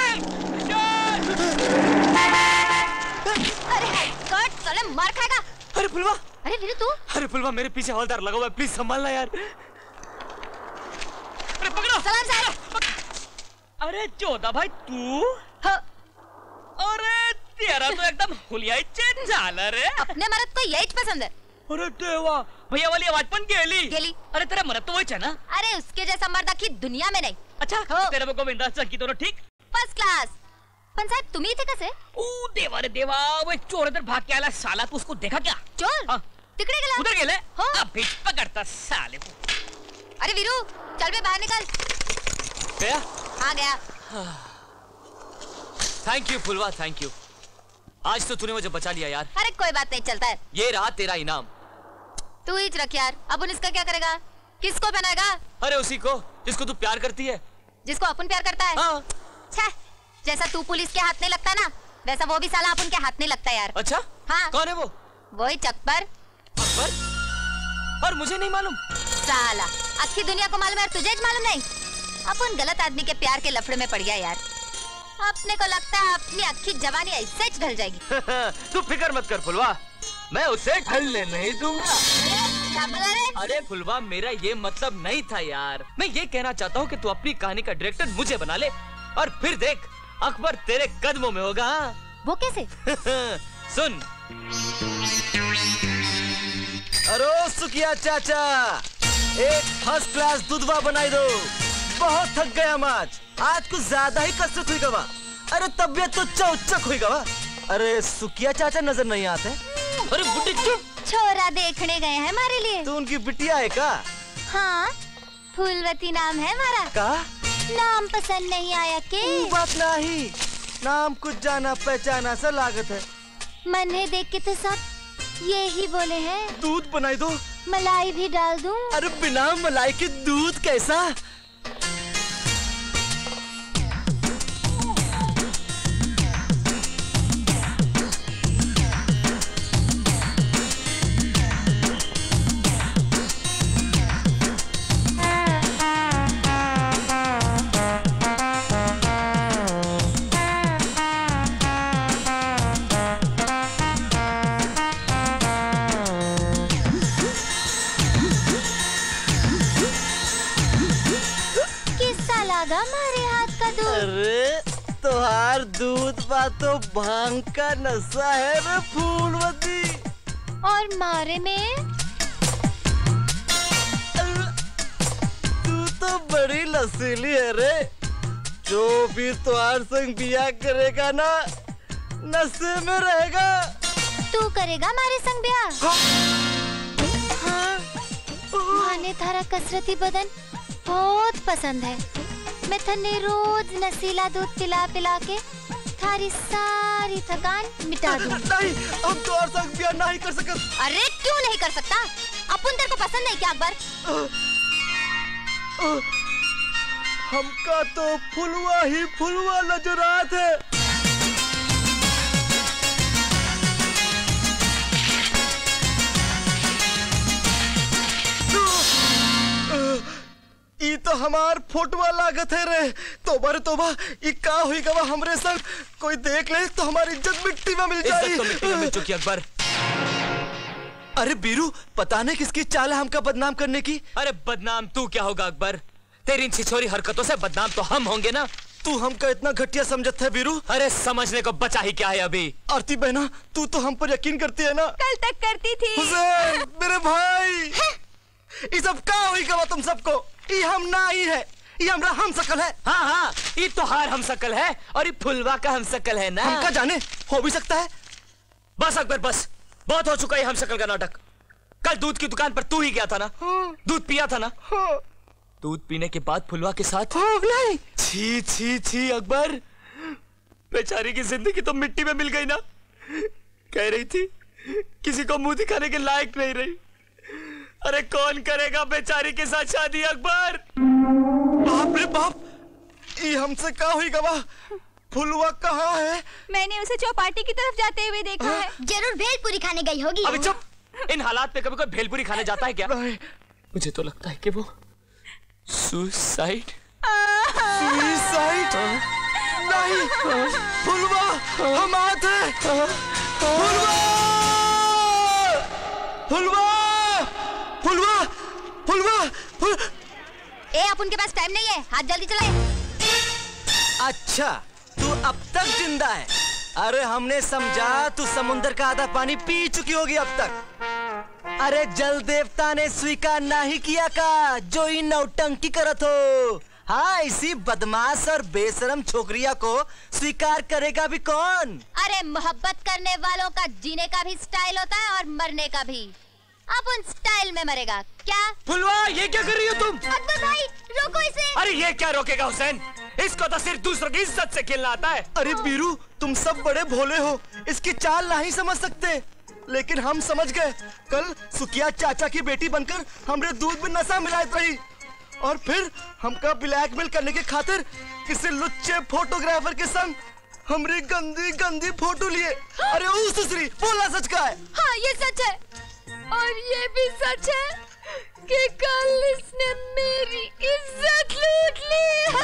अरे कट साले मार खाएगा। अरे फुलवा, अरे वीरू तू? अरे फुलवा मेरे पीछे हवलदार लगा हुआ है, प्लीज संभालना यार। अरे पकड़ो। सलाम साहब। अरे जोधा भाई तू? हाँ। अरे तेरा तो एकदम हुलियाई चेंज झाला रे। अपने मरद को यहीच पसंद है। अरे देवा, भैया वाली आवाज पण गेली। गेली? अरे तेरा मरद तो वहीच है ना? अरे उसके जैसा मर्द आखी दुनिया में नहीं। अच्छा, तेरे को गोविंदा की दोनों ठीक? First class. पण साहेब तुम्ही इथे कसे? ओ देवा रे देवा, वो चोर इधर भाग के आला साला, तू उसको देखा क्या? चोर? हाँ। तिकडे गेला? उधर गेले? अभी पकड़ता साले को। अरे वीरू, चल बे बाहर निकल। गया? हाँ गया। Thank you Phulwa, thank you. आज तो तूने मुझे बचा लिया यार। अरे कोई बात नहीं, चलता है। ये रहा तेरा इनाम। तू ही रख यार। अब इसका क्या करेगा? किसको पहनाएगा? अरे उसी को जिसको तू प्यार करती है। जिसको अपन प्यार करता है? हाँ। छह, जैसा तू पुलिस के हाथ नहीं लगता ना, वैसा वो भी साला अपन के हाथ नहीं लगता यार। अच्छा? हाँ। कौन है वो? वही चक्कर। अकबर? और मुझे नहीं मालूम। साला आखी दुनिया को मालूम है, तुझे मालूम नहीं। अपन गलत आदमी के प्यार के लफड़े में पड़ गया यार। अपने को लगता है अपनी आखी जवानी ऐसे ही ढल जाएगी। तू फिक्र मत कर फुलवा, मैं उसे ढलने नहीं दूंगा। अरे फुलवा, मेरा ये मतलब नहीं था यार। मैं ये कहना चाहता हूँ कि तू अपनी कहानी का डायरेक्टर मुझे बना ले और फिर देख अकबर तेरे कदमों में होगा। वो कैसे? सुन। अरे सुखिया चाचा, एक फर्स्ट क्लास दूधवा बनाई दो, बहुत थक गया हम आज कुछ ज्यादा ही कसरत हुई गवा। अरे तबियत तो चौचक हुई गवा। अरे सुकिया चाचा नजर नहीं आते? अरे बुड्ढी चुप। छोरा देखने गए हैं हमारे लिए। तो उनकी बिटिया है का? हाँ, फूलवती नाम है हमारा। का? नाम पसंद नहीं आया के? बात नहीं, नाम कुछ जाना पहचाना सा लागत है। मन्हे देख के तो सब यही बोले हैं। दूध बनाई दो, मलाई भी डाल दूं। अरे बिना मलाई के दूध कैसा? हमारे हाथ का दूध। अरे तोहार दूध बा तो भांग का नशा है रे फूलवती। और मारे में तू तो बड़ी लसीली है रे। जो भी तुम्हार संग बिया करेगा ना नशे में रहेगा। तू करेगा हमारे संग ब्याह? हाँ, माने थारा कसरती बदन बहुत पसंद है। मैं थने रोज नशीला दूध पिला पिला के थारी सारी थकान मिटा दूं। नहीं, हम तो और संग ब्याह नहीं कर सकते। अरे क्यों नहीं कर सकता? अपन तेरे को पसंद है क्या अकबर? हमका तो फुलवा ही फुलवा नजरात है। ई तो हमार फोटवा लागत है रे। तोबा रे तोबा, ई का हुई गवा हमरे संग। कोई देख ले तो हमारी इज्जत मिट्टी में मिल जाए। इज्जत तो मिट्टी में मिल चुकी अकबर। अरे बीरू, पता नहीं किसकी चाल है हमका बदनाम करने की। अरे बदनाम तू क्या होगा अकबर? तेरी इन छिछोरी हरकतों से बदनाम तो हम होंगे ना। तू हमका इतना घटिया समझत है बीरू? अरे समझने को बचा ही क्या है अभी। आरती बहना, तू तो हम पर यकीन करती है ना? कल तक करती थी। हुसैन मेरे भाई, ये सब का हुई गवा तुम सबको? ये हम ना ही है, ये हमरा हम शकल है। हाँ हाँ, ये तो हार हम शकल है और ये फुलवा का हम शकल है ना। हमका जाने हो भी सकता है। बस अकबर बस, बहुत हो चुका है हम शकल का नाटक। कल दूध की दुकान पर तू ही गया था ना? दूध पिया था ना? दूध पीने के बाद फुलवा के साथ? नहीं। छी छी छी अकबर, बेचारी की जिंदगी तो मिट्टी में मिल गई ना। कह रही थी किसी को मुंह दिखाने के लायक नहीं रही। अरे कौन करेगा बेचारी के साथ शादी अकबर? बाप रे बाप, ये हमसे क्या हुई गवा? फुलवा कहाँ है? मैंने उसे चौपाटी की तरफ जाते हुए देखा है। जरूर भेलपुरी खाने गई होगी। अबे चुप, इन हालात में कभी कोई भेलपुरी खाने जाता है क्या? मुझे तो लगता है कि वो सुसाइड नहीं। फुलवा हम आते। फुलवा फुलवा फुलवा फुलवा ए, अब उनके पास टाइम नहीं है, हाथ जल्दी चलाए। अच्छा, तू अब तक जिंदा है? अरे हमने समझा तू समुंदर का आधा पानी पी चुकी होगी अब तक। अरे जल देवता ने स्वीकार नहीं किया का जो इन नौटंकी करत हो। हाँ, इसी बदमाश और बेशरम छोकरिया को स्वीकार करेगा भी कौन? अरे मोहब्बत करने वालों का जीने का भी स्टाइल होता है और मरने का भी। अब उन स्टाइल में मरेगा क्या? फुलवा, ये क्या कर रही हो तुम? अकबर भाई रोको इसे। अरे ये क्या रोकेगा हुसैन? इसको तो सिर्फ दूसरों की इज्जत से खेलना आता है। अरे बीरू, तुम सब बड़े भोले हो, इसकी चाल नहीं समझ सकते, लेकिन हम समझ गए। कल सुकिया चाचा की बेटी बनकर हमरे दूध में नशा मिलाइत रही और फिर हमका ब्लैकमेल करने के खातिर किसी लुच्चे फोटोग्राफर के संग हमरी गंदी गंदी फोटो लिए। अरे ओ सुसरी, बोला सच का है? हाँ, ये सच है। और ये भी सच है कि कल इसने मेरी इज्जत लूट ली।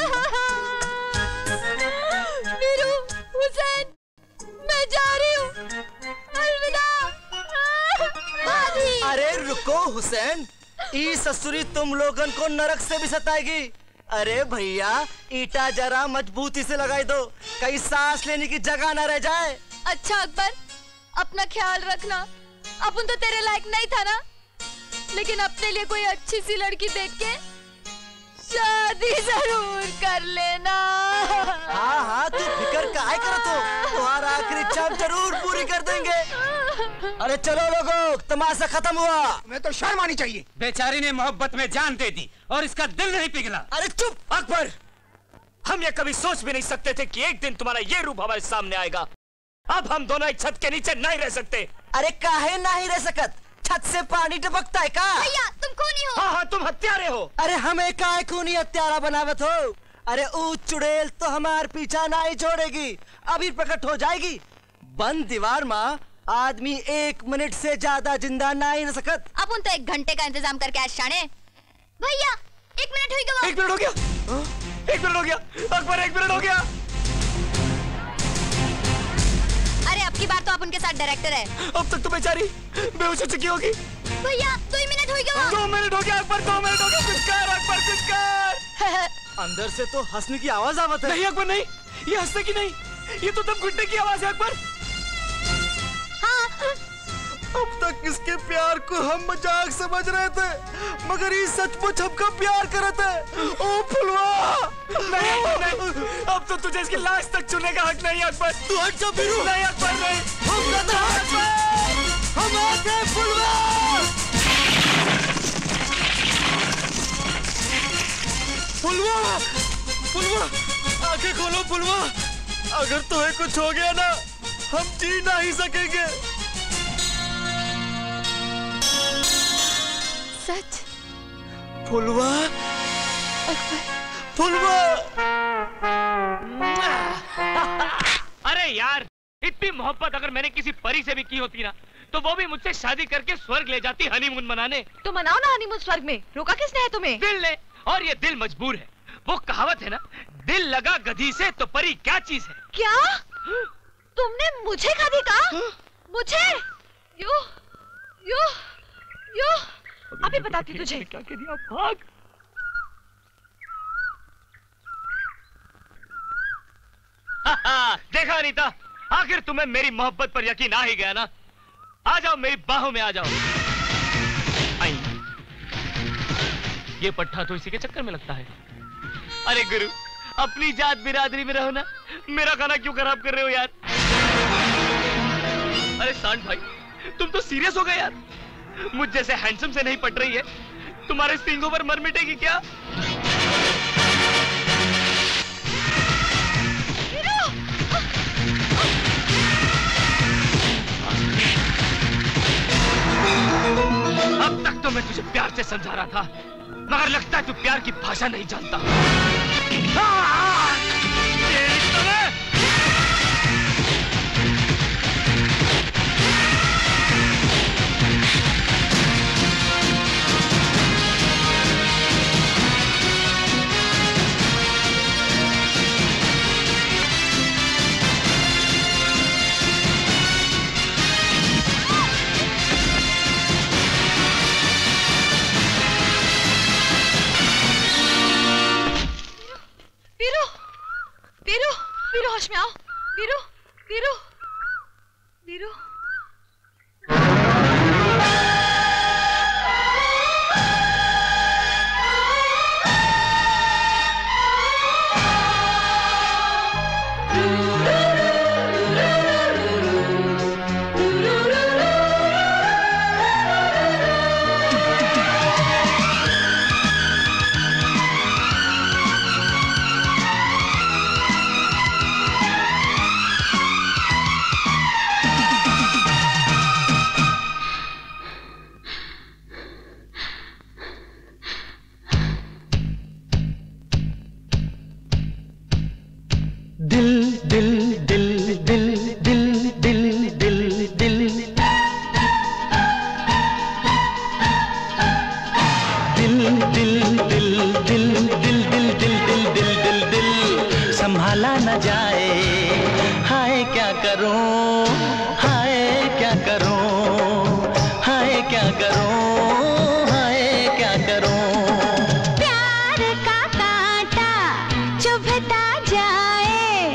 वीरू, हुसैन, मैं जा रही हूँ। अलविदा। अरे रुको हुसैन, ई ससुरी तुम लोगन को नरक से भी सताएगी। अरे भैया, ईटा जरा मजबूती से लगाई दो, कहीं सांस लेने की जगह ना रह जाए। अच्छा अकबर, अपना ख्याल रखना। अपन तो तेरे लायक नहीं था ना, लेकिन अपने लिए कोई अच्छी सी लड़की देख के शादी शादी जरूर कर लेना। हाँ हाँ, तू फिक्र काहे करत हो? तुम्हारा आखिरी इच्छा हम जरूर पूरी कर देंगे। अरे चलो लोगों, तमाशा खत्म हुआ। तुम्हें तो शर्म आनी चाहिए। बेचारी ने मोहब्बत में जान दे दी और इसका दिल नहीं पिघला। अरे चुप अकबर, हम ये कभी सोच भी नहीं सकते थे कि एक दिन तुम्हारा ये रूप हमारे सामने आएगा। अब हम दोनों एक छत के नीचे नहीं रह सकते। अरे काहे नहीं रह सकत? छत से पानी टपकता है का? भैया तुम खूनी हो। हाँ हाँ, तुम हत्यारे हो। अरे हमें काहे खूनी हत्यारा बनावत हो? अरे ऊंच चुड़ैल तो हमार पीछा नहीं छोड़ेगी, अभी प्रकट हो जाएगी। बंद दीवार माँ आदमी 1 मिनट से ज्यादा जिंदा नहीं रह सकत। अब उन तो 1 घंटे का इंतजाम करके आज शाने। भैया 1 मिनट हुई गवा। 1 मिनट हो गया। 1 मिनट हो गया अकबर, 1 मिनट हो गया। अरे अब की बार तो आप उनके साथ डायरेक्टर है। अब तक तो बेचारी बेहोश हो चुकी होगी। भैया 2 मिनट हुई गवा। 2 मिनट हो गया अकबर, 2 मिनट हो गया। कुछ कर अकबर, कुछ कर। अंदर से तो हंसने की आवाज आवत है। नहीं अकबर नहीं, ये हंसने की नहीं, ये तो दम घुटने की आवाज है अकबर। हाँ। अब तक इसके प्यार को हम मजाक समझ रहे थे, मगर ये सचमुच हमका प्यार करत है। ओ फुलवा। नहीं, अब तो तुझे इसकी लाश तक छूने का हक नहीं अकबर। तू हट जा बीरू। नहीं अकबर नहीं, हम आ गए फुलवा। फुलवा, फुलवा, आंखें खोलो फुलवा। अगर तुम्हें कुछ हो गया ना, हम जी नहीं सकेंगे। सच? फुलवा, फुलवा। अरे यार, इतनी मोहब्बत अगर मैंने किसी परी से भी की होती ना, तो वो भी मुझसे शादी करके स्वर्ग ले जाती हनीमून मनाने। तो मनाओ ना हनीमून स्वर्ग में, रोका किसने है तुम्हें? दिल ने, और ये दिल मजबूर है। वो कहावत है ना, दिल लगा गधी से तो परी क्या चीज है। क्या? तुमने मुझे गधी कहा? मुझे? You, you, you. अभी बताती तुझे। क्या कह दिया? भाग। देखा अनीता, आखिर तुम्हें मेरी मोहब्बत पर यकीन आ ही गया ना। आ जाओ मेरी बाहों में, आ जाओ। आई। ये पट्टा तो इसी के चक्कर में लगता है। अरे गुरु, अपनी जात बिरादरी में रहो ना, मेरा खाना क्यों खराब कर रहे हो यार? अरे सांड भाई, तुम तो सीरियस हो गए यार। मुझ जैसे हैंडसम से नहीं पट रही है, तुम्हारे सींगों पर मर मिटेगी क्या? अब तक तो मैं तुझे प्यार से समझा रहा था, मगर लगता है तू प्यार की भाषा नहीं जानता। वीरू, वीरू, वीरू होश में आओ। वीरू, वीरू, वीरू। संभाला न जाए, हाय क्या करूं, हाय क्या करूं, हाय क्या करूं, हाय क्या करूं। प्यार का कांटा चुभता जाए,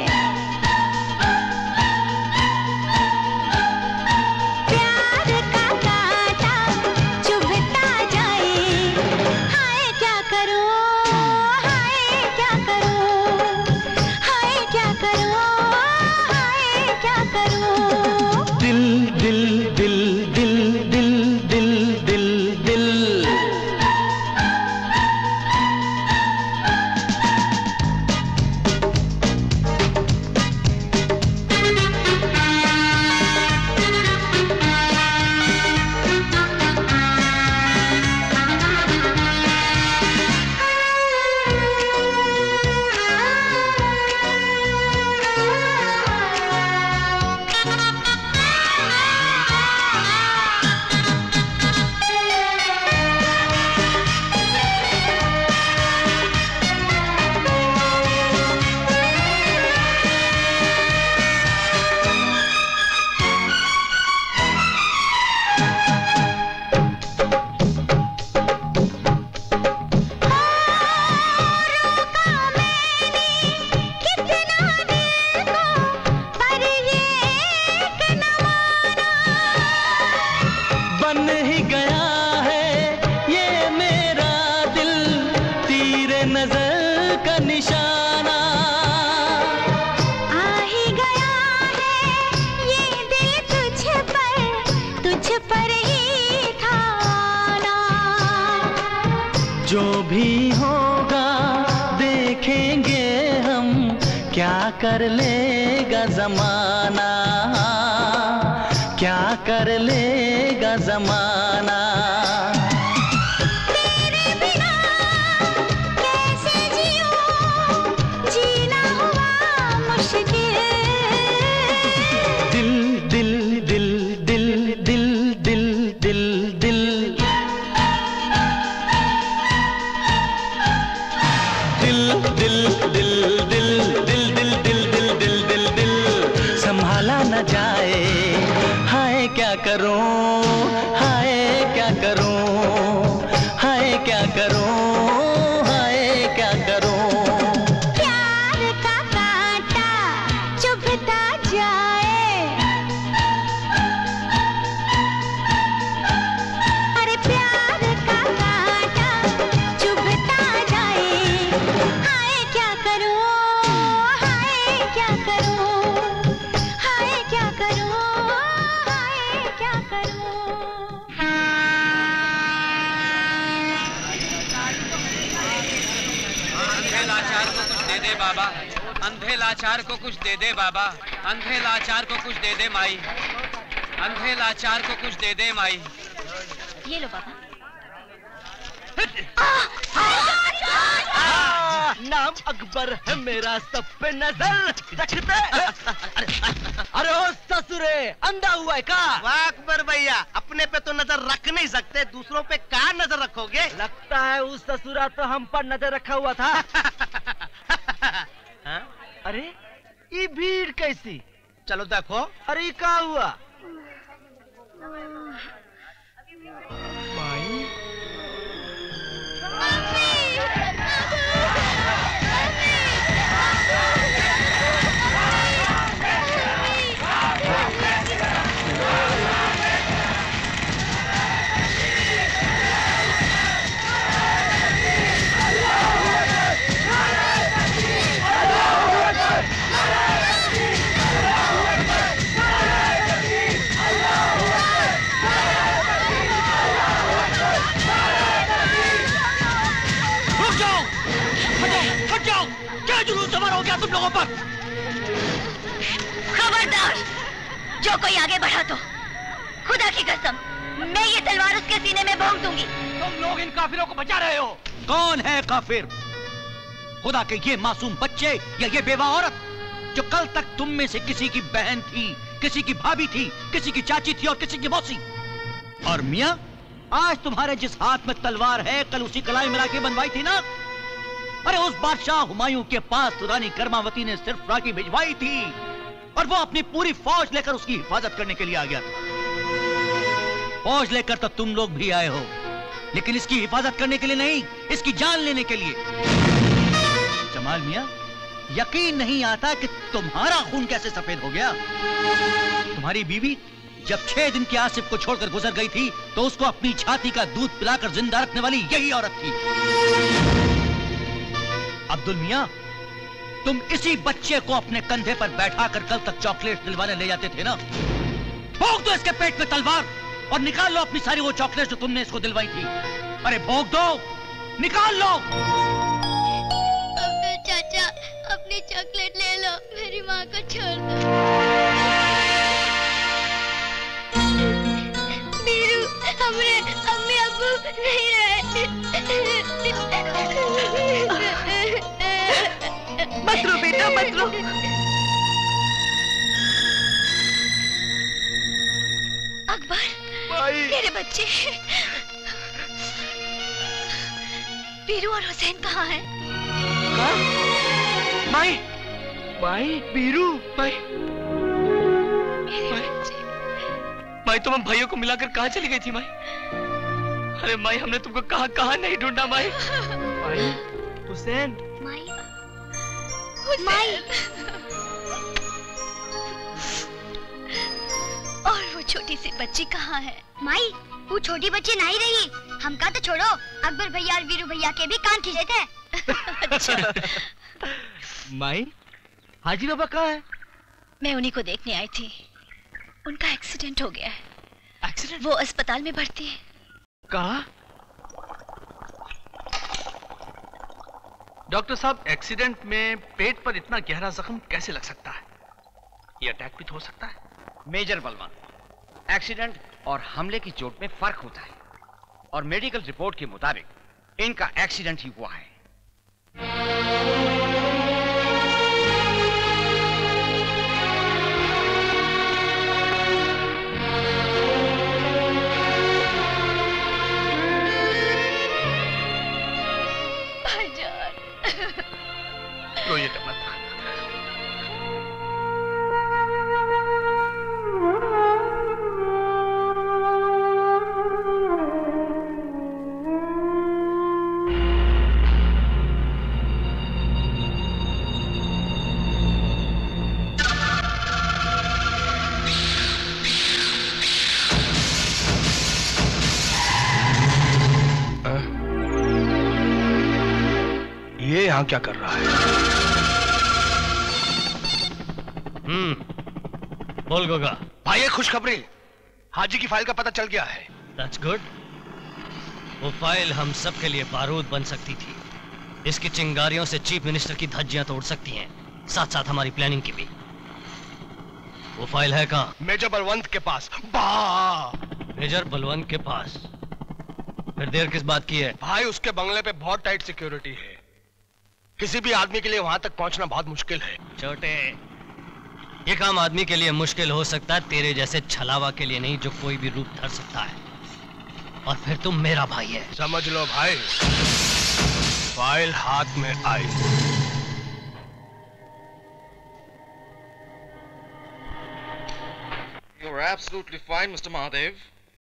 प्यार का कांटा चुभता जाए, हाय क्या करूं, हाय का निशाना। आ ही गया है ये दिल तुझ पर ही था आना। जो भी होगा देखेंगे हम, क्या कर लेगा जमाना, क्या कर लेगा जमाना। तेरे बिना कैसे जियूं, जीना हुआ मुश्किल। दिल दिल दिल दिल दिल दिल दिल दिल दिल दिल दिल दिल दिल दिल दिल दिल दिल दिल दिल संभाला न जाए। हाय क्या करूं, हाय क्या करूं, हाय क्या करूं, हाय क्या करूं। प्यार का कांटा चुभता जाए, अरे प्यार का कांटा चुभता जाए। हाय क्या करूं, हाय क्या करूं, हाय क्या करूं, हाय क्या करूं। अंधे लाचार को कुछ दे दे बाबा, अंधे लाचार को कुछ दे दे बाबा, अंधे लाचार को कुछ दे दे माई, अंधे लाचार को कुछ दे दे माई। ये लो बाबा। नाम अकबर है मेरा, सब पे नजर रखते। अरे ओ ससुरे, अंधा हुआ है का? वाह अकबर भैया, अपने पे तो नजर रख नहीं सकते, दूसरों पे क्या नजर रखोगे? लगता है उस ससुरा तो हम पर नजर रखा हुआ था। अरे ये भीड़ कैसी? चलो देखो। अरे क्या हुआ? माई हो गया तुम लोगों पर। खबरदार, जो कोई आगे बढ़ा तो खुदा की कसम मैं ये तलवार उसके सीने में भोंक दूंगी। तुम लोग इन काफिरों को बचा रहे हो। कौन है काफिर? खुदा के ये मासूम बच्चे या ये बेवा औरत जो कल तक तुम में से किसी की बहन थी, किसी की भाभी थी, किसी की चाची थी और किसी की मौसी। और मियां, आज तुम्हारे जिस हाथ में तलवार है कल उसी कलाई मिला के बनवाई थी ना। अरे उस बादशाह हुमायूं के पास तो रानी कर्मावती ने सिर्फ राखी भिजवाई थी और वो अपनी पूरी फौज लेकर उसकी हिफाजत करने के लिए आ गया था। फौज लेकर तो तुम लोग भी आए हो, लेकिन इसकी हिफाजत करने के लिए नहीं, इसकी जान लेने के लिए। जमाल मियां, यकीन नहीं आता कि तुम्हारा खून कैसे सफेद हो गया। तुम्हारी बीवी जब 6 दिन की आसिफ को छोड़कर गुजर गई थी तो उसको अपनी छाती का दूध पिलाकर जिंदा रखने वाली यही औरत थी। अब्दुल मियां, तुम इसी बच्चे को अपने कंधे पर बैठाकर कल तक चॉकलेट दिलवाने ले जाते थे ना। भोंक दो इसके पेट में तलवार और निकाल लो अपनी सारी वो चॉकलेट जो तुमने इसको दिलवाई थी। अरे भोंक दो, निकाल लो। अब्दुल चाचा, अपनी चॉकलेट ले लो, मेरी माँ को छोड़ दो। वीरू, हमरे अम्मी अब्बू नहीं रहे। मत रो बेटा, मत रो। अकबर, तेरे बच्चे वीरू और हुसैन कहाँ हैं? माई, माई, वीरू, माई, माई तुम हम भाइयों को मिलाकर कहाँ चली गई थी माई? अरे माई, हमने तुमको कहाँ कहाँ नहीं ढूंढा माई। माई, हुसैन, माई, माई। और वो छोटी सी बच्ची कहाँ है? माई, वो छोटी बच्ची नहीं रही। हमका तो छोड़ो, अकबर भैया और वीरू भैया के भी कान खींचे थे। माई, हाजी बाबा कहाँ है? मैं उन्हीं को देखने आई थी। उनका एक्सीडेंट हो गया है। एक्सीडेंट? वो अस्पताल में भर्ती है। कहाँ? डॉक्टर साहब, एक्सीडेंट में पेट पर इतना गहरा जख्म कैसे लग सकता है? ये अटैक भी तो हो सकता है। मेजर बलवान, एक्सीडेंट और हमले की चोट में फर्क होता है और मेडिकल रिपोर्ट के मुताबिक इनका एक्सीडेंट ही हुआ है। भाईजान, रोइएगा मत। ये यहाँ क्या कर रहा है? बोल गोगा। भाई, ये खुशखबरी, हाजी की फाइल का पता चल गया है। That's good. वो फाइल हम सब के लिए बारूद बन सकती थी। इसकी चिंगारियों से चीफ मिनिस्टर की धज्जियां तोड़ सकती हैं, साथ साथ हमारी प्लानिंग की भी। वो फाइल है कहाँ? मेजर बलवंत के पास। मेजर बलवंत के पास? फिर देर किस बात की है? भाई, उसके बंगले पे बहुत टाइट सिक्योरिटी है। किसी भी आदमी के लिए वहां तक पहुंचना बहुत मुश्किल है। छोटे, ये काम आदमी के लिए मुश्किल हो सकता है, तेरे जैसे छलावा के लिए नहीं, जो कोई भी रूप धर सकता है। और फिर तुम मेरा भाई है। समझ लो भाई, फाइल हाथ में आई। You're absolutely fine, Mr. Mahadev.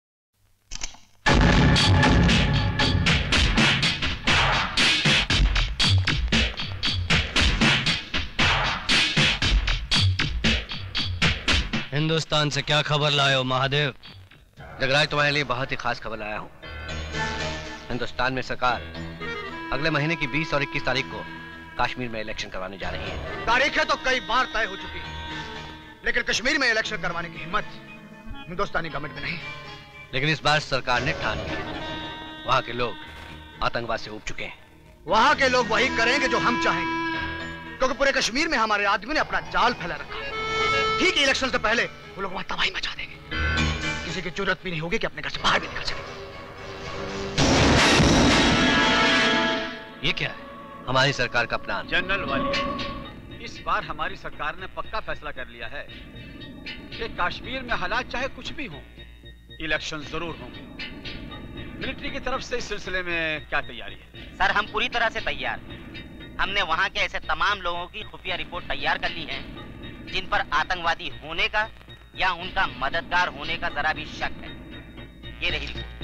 Hindustan से क्या खबर लाए हो महादेव? जगराज, तुम्हारे लिए बहुत ही खास खबर लाया हूँ। हिंदुस्तान में सरकार अगले महीने की 20 और 21 तारीख को कश्मीर में इलेक्शन करवाने जा रही है। तारीखें तो कई बार तय हो चुकी हैं, लेकिन कश्मीर में इलेक्शन करवाने की हिम्मत हिंदुस्तानी गवर्नमेंट में नहीं। लेकिन इस बार सरकार ने ठान लिया। वहाँ के लोग आतंकवाद से ऊब चुके हैं। वहाँ के लोग वही करेंगे जो हम चाहेंगे, क्योंकि पूरे कश्मीर में हमारे आदमी ने अपना जाल फैला रखा है। ठीक इलेक्शन से पहले वो लोग वहां तबाही मचा देंगे। किसी की जरूरत भी नहीं होगी कि अपने घर से बाहर भी निकल सके। ये क्या है? हमारी सरकार का प्लान। जनरल वाली, इस बार हमारी सरकार ने पक्का फैसला कर लिया है कि कश्मीर में हालात चाहे कुछ भी हो, इलेक्शन जरूर होंगे। मिलिट्री की तरफ से इस सिलसिले में क्या तैयारी है? सर, हम पूरी तरह से तैयार हैं। हमने वहाँ के ऐसे तमाम लोगों की खुफिया रिपोर्ट तैयार कर ली है जिन पर आतंकवादी होने का या उनका मददगार होने का जरा भी शक है। ये रही रिपोर्ट।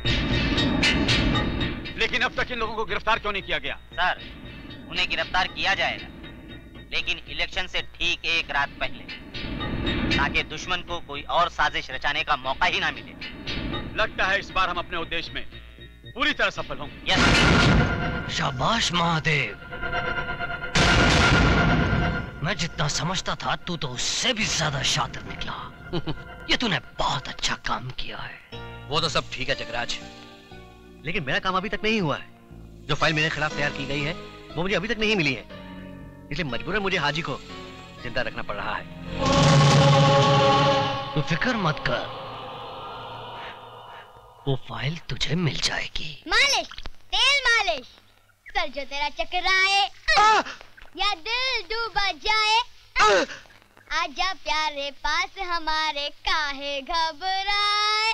लेकिन अब तक इन लोगों को गिरफ्तार क्यों नहीं किया गया? सर, उन्हें गिरफ्तार किया जाएगा, लेकिन इलेक्शन से ठीक एक रात पहले, ताकि दुश्मन को कोई और साजिश रचाने का मौका ही ना मिले। लगता है इस बार हम अपने उद्देश्य में पूरी तरह सफल होंगे। शाबाश महादेव। मैं जितना समझता था तू तो उससे भी ज्यादा शातिर निकला। ये तूने बहुत अच्छा काम किया है। वो तो सब ठीक है जगराज, लेकिन मेरा काम अभी तक नहीं हुआ है। जो फाइल मेरे खिलाफ तैयार की गई है वो मुझे अभी तक नहीं मिली है, इसलिए मजबूरन मुझे हाजी को जिंदा रखना पड़ रहा है। तू फिक्र मत कर, वो फाइल तुझे मिल जाएगी। मालिश, तेल मालिश, सर जो तेरा चकराए या दिल डूबा जाए, आजा प्यारे पास हमारे, काहे घबराए।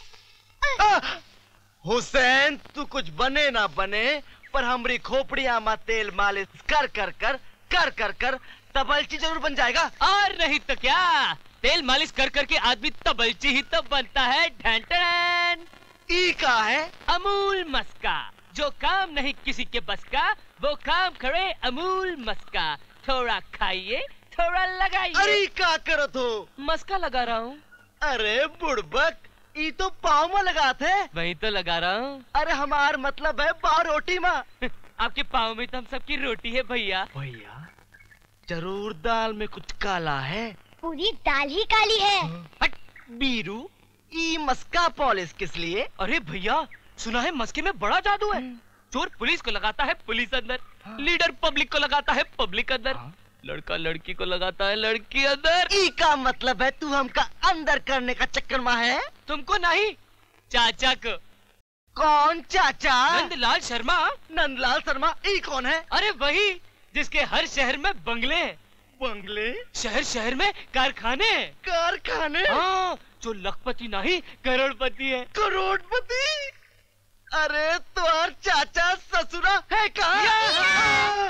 हुसैन, तू कुछ बने ना बने, पर हमरी खोपड़िया में तेल मालिश कर कर कर कर कर कर तबलची जरूर बन जाएगा। और नहीं तो क्या, तेल मालिश कर कर के आदमी तबलची ही तो बनता है। ढन ई का है अमूल मस्का, जो काम नहीं किसी के बस का, वो काम करे अमूल मस्का। थोड़ा खाइए, थोड़ा लगाइए। अरे क्या करो तो? मस्का लगा रहा हूँ। अरे बुड़बक, ई तो पाँव में लगा थे। वही तो लगा रहा हूँ। अरे हमार मतलब है पाव रोटी में। आपके पाँव में तो हम सबकी रोटी है भैया। भैया जरूर दाल में कुछ काला है। पूरी दाल ही काली है। बीरू ई मस्का पॉलिश किस लिए? अरे भैया सुना है मस्के में बड़ा जादू है। चोर पुलिस को लगाता है पुलिस अंदर, लीडर पब्लिक को लगाता है पब्लिक अंदर, लड़का लड़की को लगाता है लड़की अंदर। ई का मतलब है तू हमका अंदर करने का चक्कर में है? तुमको नहीं, चाचा को। कौन चाचा? नंदलाल शर्मा। नंदलाल शर्मा ई कौन है? अरे वही जिसके हर शहर में बंगले हैं। बंगले? शहर शहर में कारखाने। कारखाने? हाँ, जो लखपति नहीं करोड़पति है। करोड़पति? अरे तुम्हार चाचा ससुरा है कहाँ?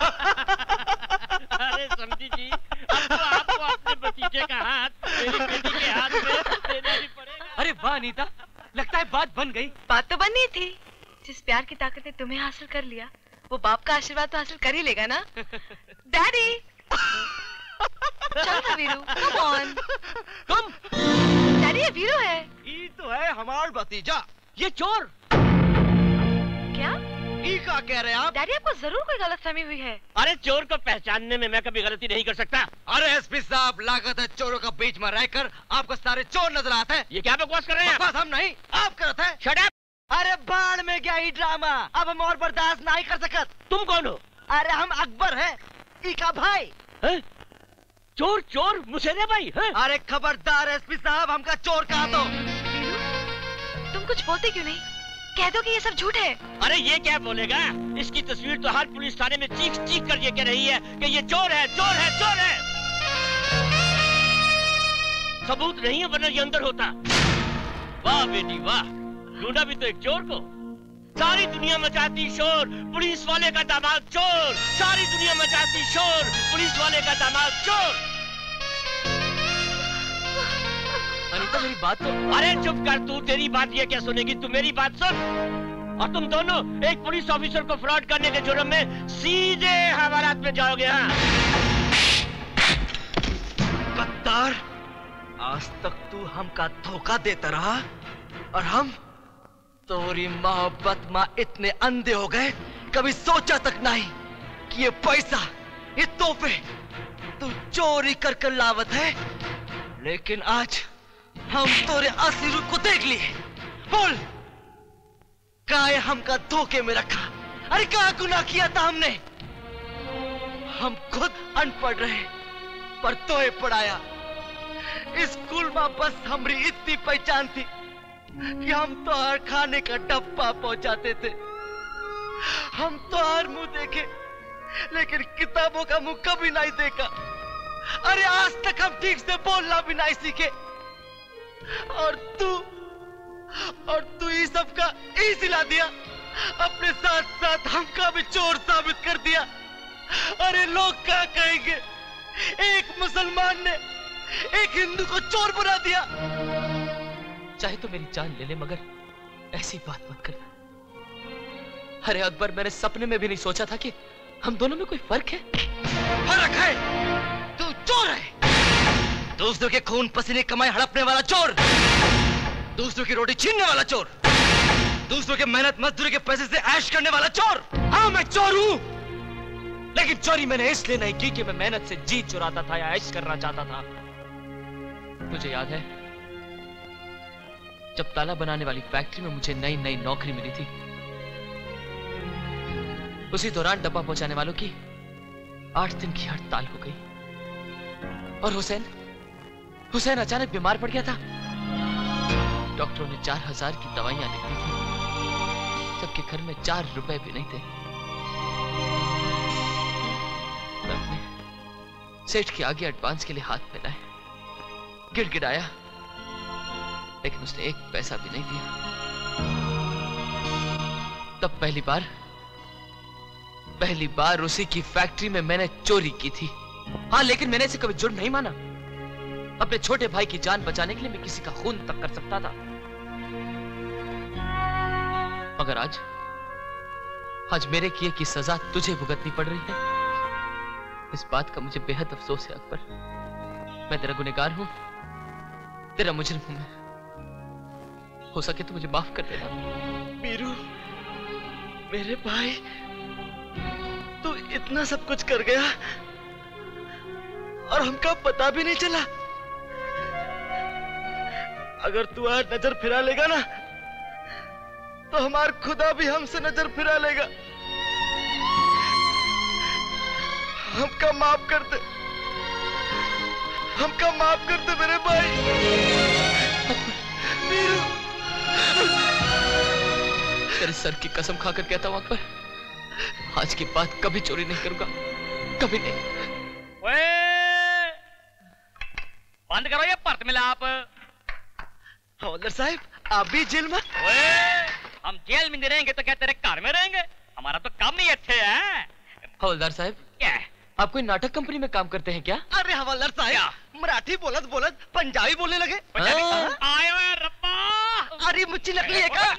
अरे समझी जी, अब तो आपको अपने भतीजे का हाथ मेरी बेटी के हाथ में देना ही पड़ेगा। अरे वाह अनीता, लगता है बात बन गई। बात तो बननी थी। जिस प्यार की ताकत ने तुम्हें हासिल कर लिया, वो बाप का आशीर्वाद तो हासिल कर ही लेगा ना। डैडी चल ना Veeru, come on. Come daddy ये वीरू है। ये तो है हमारा भतीजा। ये चोर। क्या? ई का कह रहे हैं आप? डैडी आपको जरूर कोई गलतफहमी हुई है। अरे चोर को पहचानने में मैं कभी गलती नहीं कर सकता। अरे एसपी साहब, लागत है चोरों का बीच में रहकर आपको सारे चोर नजर आते हैं। ये क्या बकवास कर रहे हैं? बकवास हम नहीं, आप करते हैं। Shut up. अरे बाढ़ में गया ही ड्रामा, अब हम और बर्दाश्त नहीं कर सकत। तुम कौन हो? अरे हम अकबर हैं, ई का भाई। है? चोर चोर मुझे भाई है? अरे खबरदार एसपी साहब, हमका चोर कहा तो। तुम कुछ बोलते क्यों नहीं? कह दो कि ये सब झूठ है। अरे ये क्या बोलेगा? इसकी तस्वीर तो हर पुलिस थाने में चीख चीख कर ये कह रही है कि ये चोर है, चोर है, चोर है। सबूत नहीं है वरना ये अंदर होता। वाह बेटी वाह, ढूंढा भी तो एक चोर को। सारी दुनिया मचाती शोर, पुलिस वाले का दामाद चोर। सारी दुनिया मचाती शोर, पुलिस वाले का दामाद चोर। अनीता मेरी बात तो। अरे चुप कर तू, तेरी बात ये क्या सुनेगी, तू मेरी बात सुन। और तुम दोनों एक पुलिस ऑफिसर को फ्रॉड करने के जुर्म में सीधे हवालात में जाओगे। हाँ गद्दार, आज तक तू हमका धोखा देता रहा और हम तोरी मोहब्बत में इतने अंधे हो गए, कभी सोचा तक नहीं कि ये पैसा, ये तोहफे तू चोरी कर कर लावत है। लेकिन आज हम तोरे असली रूप को देख लिए। बोल, काहे हमका धोखे में रखा? अरे क्या गुनाह किया था हमने? हम खुद अनपढ़ रहे पर तोहे पढ़ाया। स्कूल में बस हमारी इतनी पहचान थी कि हम तो हर खाने का डब्बा पहुंचाते थे। हम तो हर मुंह देखे लेकिन किताबों का मुंह कभी नहीं देखा। अरे आज तक हम ठीक से बोलना भी नहीं सीखे। और तू ये सब का ई सिला दिया, अपने साथ साथ हमका भी चोर साबित कर दिया। अरे लोग क्या कहेंगे? एक मुसलमान ने एक हिंदू को चोर बना दिया। चाहे तो मेरी जान ले ले मगर ऐसी बात मत करना। अरे अकबर, मैंने सपने में भी नहीं सोचा था कि हम दोनों में कोई फर्क है। फर्क है? तू चोर है, दूसरों के खून पसीने कमाई हड़पने वाला चोर, दूसरों की रोटी छीनने वाला चोर, दूसरों के मेहनत मजदूरी के पैसे से ऐश करने वाला चोर। हाँ मैं चोर हूँ, लेकिन चोरी मैंने इसलिए नहीं की कि मैं मेहनत से जीत चुराता था या ऐश करना चाहता था। मुझे याद है जब ताला बनाने वाली फैक्ट्री में मुझे नई नई नौकरी मिली थी, उसी दौरान डब्बा पहुंचाने वालों की 8 दिन की हड़ताल हो गई और हुसैन अचानक बीमार पड़ गया था। डॉक्टरों ने 4000 की दवाइयां लिख दी थी, सबके घर में 4 रुपए भी नहीं थे। मैं अपने सेठ के आगे एडवांस के लिए हाथ फैलाए, गिड़गिड़ाया, लेकिन उसने 1 पैसा भी नहीं दिया। तब पहली बार उसी की फैक्ट्री में मैंने चोरी की थी। हाँ, लेकिन मैंने इसे कभी जुर्म नहीं माना। अपने छोटे भाई की जान बचाने के लिए मैं किसी का खून तक कर सकता था। मगर आज मेरे किए की सजा तुझे भुगतनी पड़ रही है। इस बात का मुझे बेहद अफसोस है अकबर। मैं तेरा गुनहगार हूं, तेरा मुजरिम हूं मैं। हो सके तो मुझे माफ कर देना। मीरू, मेरे भाई, इतना सब कुछ कर गया और हमका पता भी नहीं चला। अगर तू आज नजर फिरा लेगा ना तो हमार खुदा भी हमसे नजर फिरा लेगा। हमका माफ कर दे, हमका माफ कर दे मेरे भाई। तेरे सर की कसम खाकर कहता हूं अकबर, आज के बाद कभी चोरी नहीं करूंगा, कभी नहीं। बंद करो ये पर्त मिलाप। हवलदार साहब, आप भी जेल में? हम जेल में नहीं रहेंगे तो क्या तेरे घर में रहेंगे? हमारा तो काम ही अच्छे है। हवलदार साहब, क्या आप कोई नाटक कंपनी में काम करते हैं क्या? अरे हवलदार साहब, मराठी बोलत बोलत पंजाबी बोलने लगे। आयो रब्बा, अरे मुझे नकली है क्या?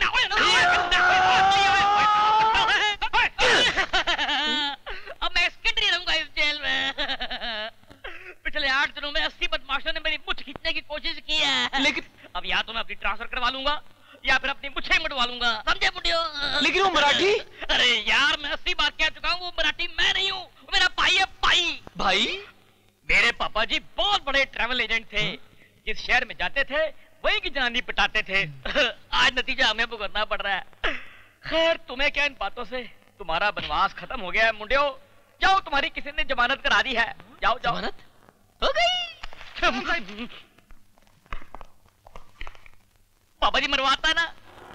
अब मैं स्किट नहीं रहूंगा इस जेल में। पिछले 8 दिनों में 80 बदमाशों ने मेरी मुट्ठ खींचने की कोशिश की है, लेकिन अब या तो मैं अपनी ट्रांसफर करवा लूंगा या फिर अपनी मुच्छें मुड़वा लूंगा, समझे बुढ़ियो? लेकिन वो मराठी? अरे यार, मैं 80 बार कह चुका हूँ, वो मराठी मैं नहीं हूँ, मेरा भाई है भाई। भाई? मेरे पापा जी बहुत बड़े ट्रैवल एजेंट थे। जिस शहर में जाते थे वही की जनानी पिटाते थे। आज नतीजा हमें भुगतना पड़ रहा है। खैर, तुम्हें क्या इन बातों से? तुम्हारा बनवास खत्म हो गया है मुंडियो। जाओ, तुम्हारी किसी ने जमानत करा दी है। जाओ जाओ। जमानत हो गई। पापा जी मरवाता है ना।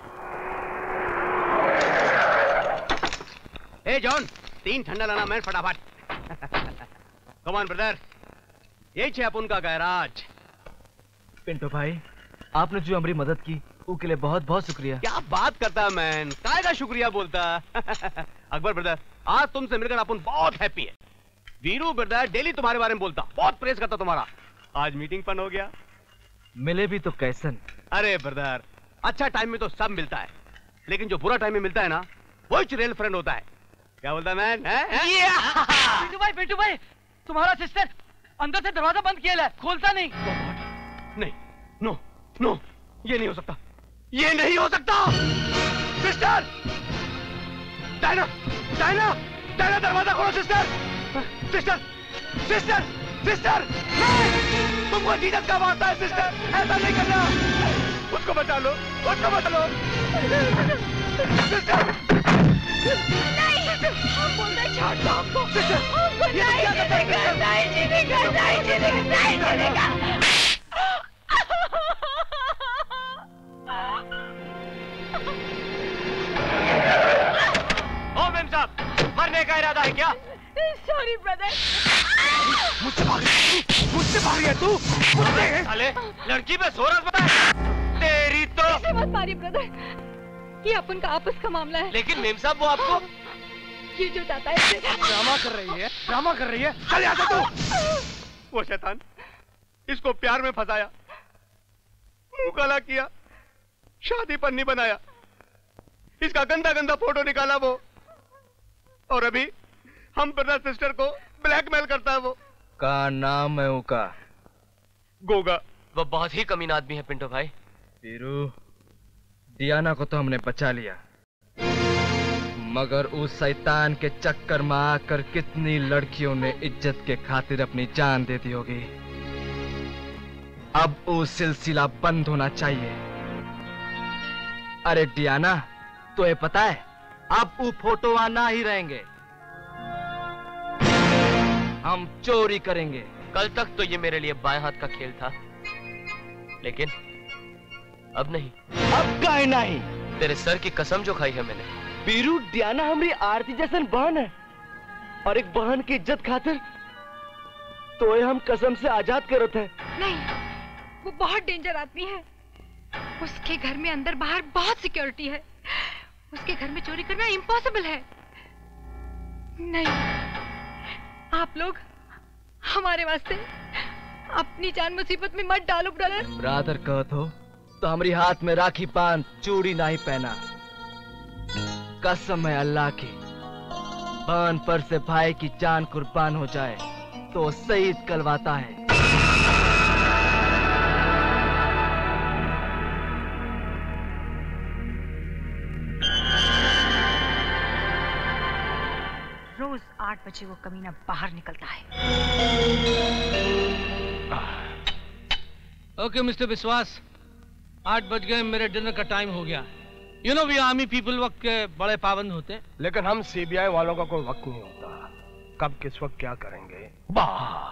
ए जॉन, 3 ठंडा लाना मैन फटाफट। कम ऑन ब्रदर, यही छे अपन का गैराज। पिंटू भाई, आपने जो हमारी मदद की उसके लिए बहुत बहुत शुक्रिया। क्या बात करता है मैन, काय का शुक्रिया बोलता। अकबर ब्रदर, आज तुमसे मिलकर अपन बहुत हैप्पी है। वीरू ब्रदर डेली तुम्हारे बारे में बोलता, बहुत प्रेस करता तुम्हारा। आज मीटिंग पन हो गया। मिले भी तो कैसन? अरे ब्रदर, अच्छा टाइम में तो सब मिलता है, लेकिन जो बुरा टाइम में मिलता है ना, वही रियल फ्रेंड होता है। क्या बोलता है मैन? पिंटू भाई, तुम्हारा सिस्टर अंदर से दरवाजा बंद किया है, खोलता नहीं। नहीं, नो नो, ये नहीं हो सकता, ये नहीं हो सकता। सिस्टर, डायना, डायना, डायना, दरवाजा खोलो सिस्टर। सिस्टर, सिस्टर, सिस्टर, नहीं, तुमको जीजस का वास्ता है सिस्टर, ऐसा नहीं करना। उसको बचा लो, उसको बचा लो। सिस्टर, नहीं, हम बोल रहे छोड़ दो हमको। सिस्टर, ये क्या करता है? नहीं जीनेगा, नहीं जीनेगा, नहीं जीनेगा। ओ मेम साहब, मरने का इरादा है क्या? Sorry brother. मुझसे भाग गया तू। साले, लड़की पे जोर बता। तेरी तो ऐसे मत मारिए ब्रदर, ये अपन का आपस का मामला है। लेकिन मेम साहब, वो आपको ये जो चाहता है ड्रामा कर रही है, ड्रामा कर रही है। चल यहाँ से तू। वो शैतान, इसको प्यार में फंसाया, मुंह काला किया, शादी पर नहीं बनाया, इसका गंदा गंदा फोटो निकाला वो, और अभी हम ब्रदर सिस्टर को ब्लैकमेल करता है वो। का नाम है उका? गोगा। वो बहुत ही कमीना आदमी है पिंटू भाई। वीरू, डियाना को तो हमने बचा लिया, मगर उस शैतान के चक्कर में आकर कितनी लड़कियों ने इज्जत के खातिर अपनी जान दे दी होगी। अब वो सिलसिला बंद होना चाहिए। अरे डियाना, तो ये पता है, अब वो फोटो ना ही रहेंगे, हम चोरी करेंगे। कल तक तो ये मेरे लिए बाएं हाथ का खेल था, लेकिन अब नहीं। अब काहे नहीं? तेरे सर की कसम जो खाई है मैंने। वीरू, डियाना हमारी आरती जैसन बहन है, और एक बहन की इज्जत खातिर तो ये हम कसम से आजाद करत है। नहीं, वो बहुत डेंजर आदमी है। उसके घर में अंदर बाहर बहुत सिक्योरिटी है। उसके घर में चोरी करना इम्पॉसिबल है। नहीं, आप लोग हमारे वास्ते अपनी जान मुसीबत में मत डालो ब्रदर। ब्रदर कहत हो तो हमारी हाथ में राखी बांध, चूड़ी नहीं पहना। कसम है अल्लाह की, बहन पर से भाई की जान कुर्बान हो जाए तो शहीद कहलवाता है। रोज 8 8 बजे वो कमीना बाहर निकलता है। ओके मिस्टर विश्वास, 8 बज गए, मेरे डिनर का टाइम हो गया। You know we army people वक्त के बड़े पाबंद होते हैं। लेकिन हम सीबीआई वालों का कोई वक्त नहीं होता, कब किस वक्त क्या करेंगे। वाह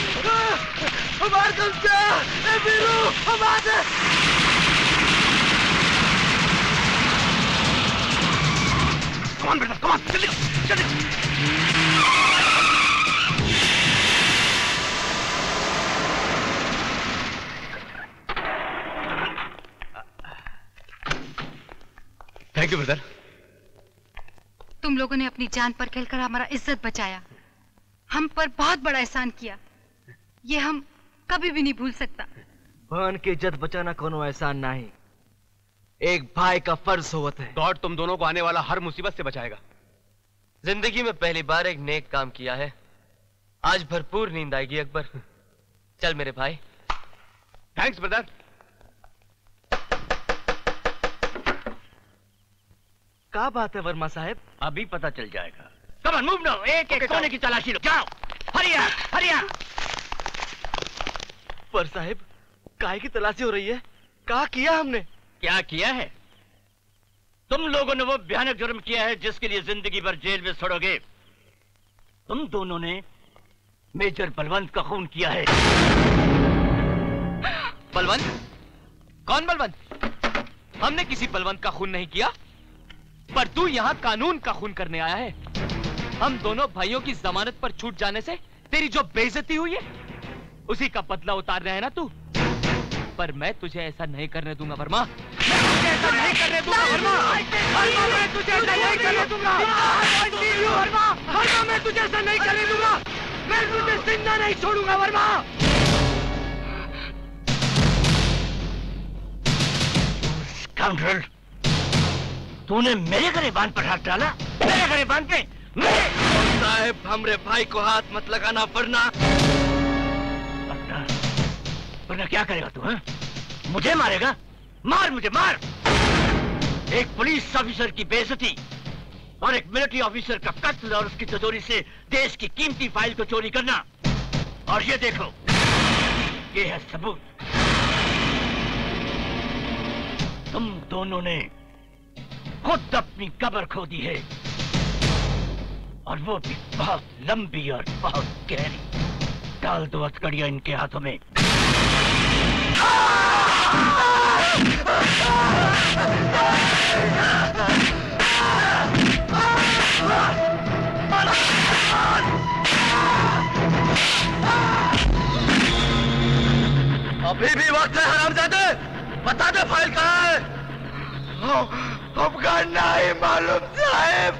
हमारे कब्जा ए वीरू हमारे कमान ब्रदर, कमान, जल्दी जल्दी। Thank you brother. तुम लोगों ने अपनी जान पर खेलकर हमारा इज्जत बचाया, हम पर बहुत बड़ा एहसान किया, ये हम कभी भी नहीं भूल सकता। बहन की इज्जत बचाना कोनो एहसान नहीं, एक भाई का फर्ज होवत है। गॉड तुम दोनों को आने वाला हर मुसीबत से बचाएगा। जिंदगी में पहली बार एक नेक काम किया है, आज भरपूर नींद आएगी अकबर। चल मेरे भाई। Thanks brother. क्या बात है वर्मा साहब? अभी पता चल जाएगा। कम ऑन मूव नाउ, एक एक कोने की तलाशी लो, जाओ। हरिया हरिया। पर साहब काहे की तलाशी हो रही है? क्या किया हमने? क्या किया है? तुम लोगों ने वो भयानक जुर्म किया है जिसके लिए जिंदगी भर जेल में सड़ोगे। तुम दोनों ने मेजर बलवंत का खून किया है। बलवंत? कौन बलवंत? हमने किसी बलवंत का खून नहीं किया, पर तू यहाँ कानून का खून करने आया है। हम दोनों भाइयों की जमानत पर छूट जाने से तेरी जो बेइज्जती हुई है उसी का बदला उतार रहा है ना तू। पर मैं तुझे ऐसा नहीं करने दूंगा वर्मा, मैं तुझे ऐसा नहीं करने दूंगा वर्मा, वर्मा मैं तुझे ऐसा नहीं करने दूंगा, वर्मा, वर्मा मैं तुझे ऐसा नहीं करने दूंगा, मैं तुझे जिंदा नहीं छोड़ूंगा वर्मा। स्काउंड्रल, तूने मेरे गरेबान पर हाथ डाला, मेरे गरेबान पे। साहब हमरे भाई को हाथ मत लगाना वरना वरना क्या करेगा तू? हैं? मुझे मारेगा? मार मुझे, मार। एक पुलिस ऑफिसर की बेइज्जती और एक मिलिट्री ऑफिसर का कत्ल और उसकी तिजोरी से देश की कीमती फाइल को चोरी करना, और ये देखो, ये है सबूत। तुम दोनों ने खुद अपनी कब्र खोदी है, और वो भी बहुत लंबी और बहुत गहरी। डाल दो हथकड़ियां इनके हाथों में। अभी भी वक्त है हरामजादे, बता दे फाइल कहाँ है? हमको नहीं मालूम साहब।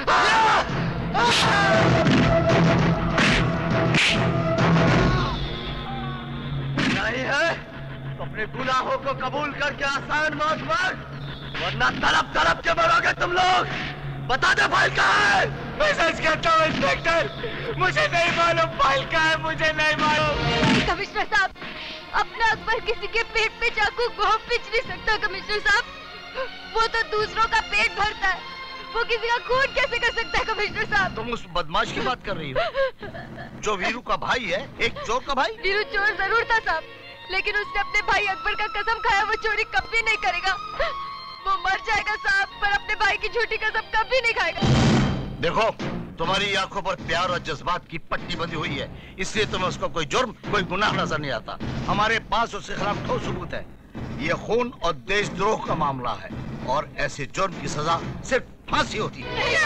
नहीं है तो अपने गुनाहों को कबूल करके आसान मौत मार, वरना तड़प तड़प के मरोगे तुम लोग। बता दे फाइल कहाँ है? मैं सच कहता हूँ इंस्पेक्टर, मुझे नहीं मालूम फाइल कहाँ है, मुझे नहीं मालूम। कमिश्नर साहब, अपना अकबर किसी के पेट पे चाकू घोंप पिच नहीं सकता कमिश्नर साहब। वो तो दूसरों का पेट भरता है, वो किसी का खून कैसे कर सकता है कमिश्नर साहब? तुम उस बदमाश की बात कर रही हो जो वीरू का भाई है, एक चोर का भाई? वीरू चोर जरूर था साहब, लेकिन उसने अपने भाई अकबर का कसम खाया वो चोरी कभी नहीं करेगा। वो मर जाएगा साहब, पर अपने भाई की झूठी कसम कभी नहीं खाएगा। देखो, तुम्हारी आंखों पर प्यार और जज्बात की पट्टी बंधी हुई है, इसलिए तुम्हें उसका कोई जुर्म, कोई गुनाह नजर नहीं आता। हमारे पास उसके खिलाफ ठोस सबूत है। ये खून और देशद्रोह का मामला है, और ऐसे जुर्म की सजा सिर्फ फांसी होती है।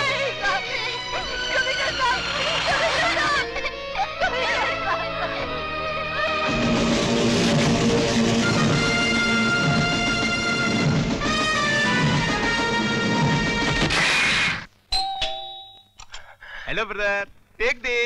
Hello brother, take this.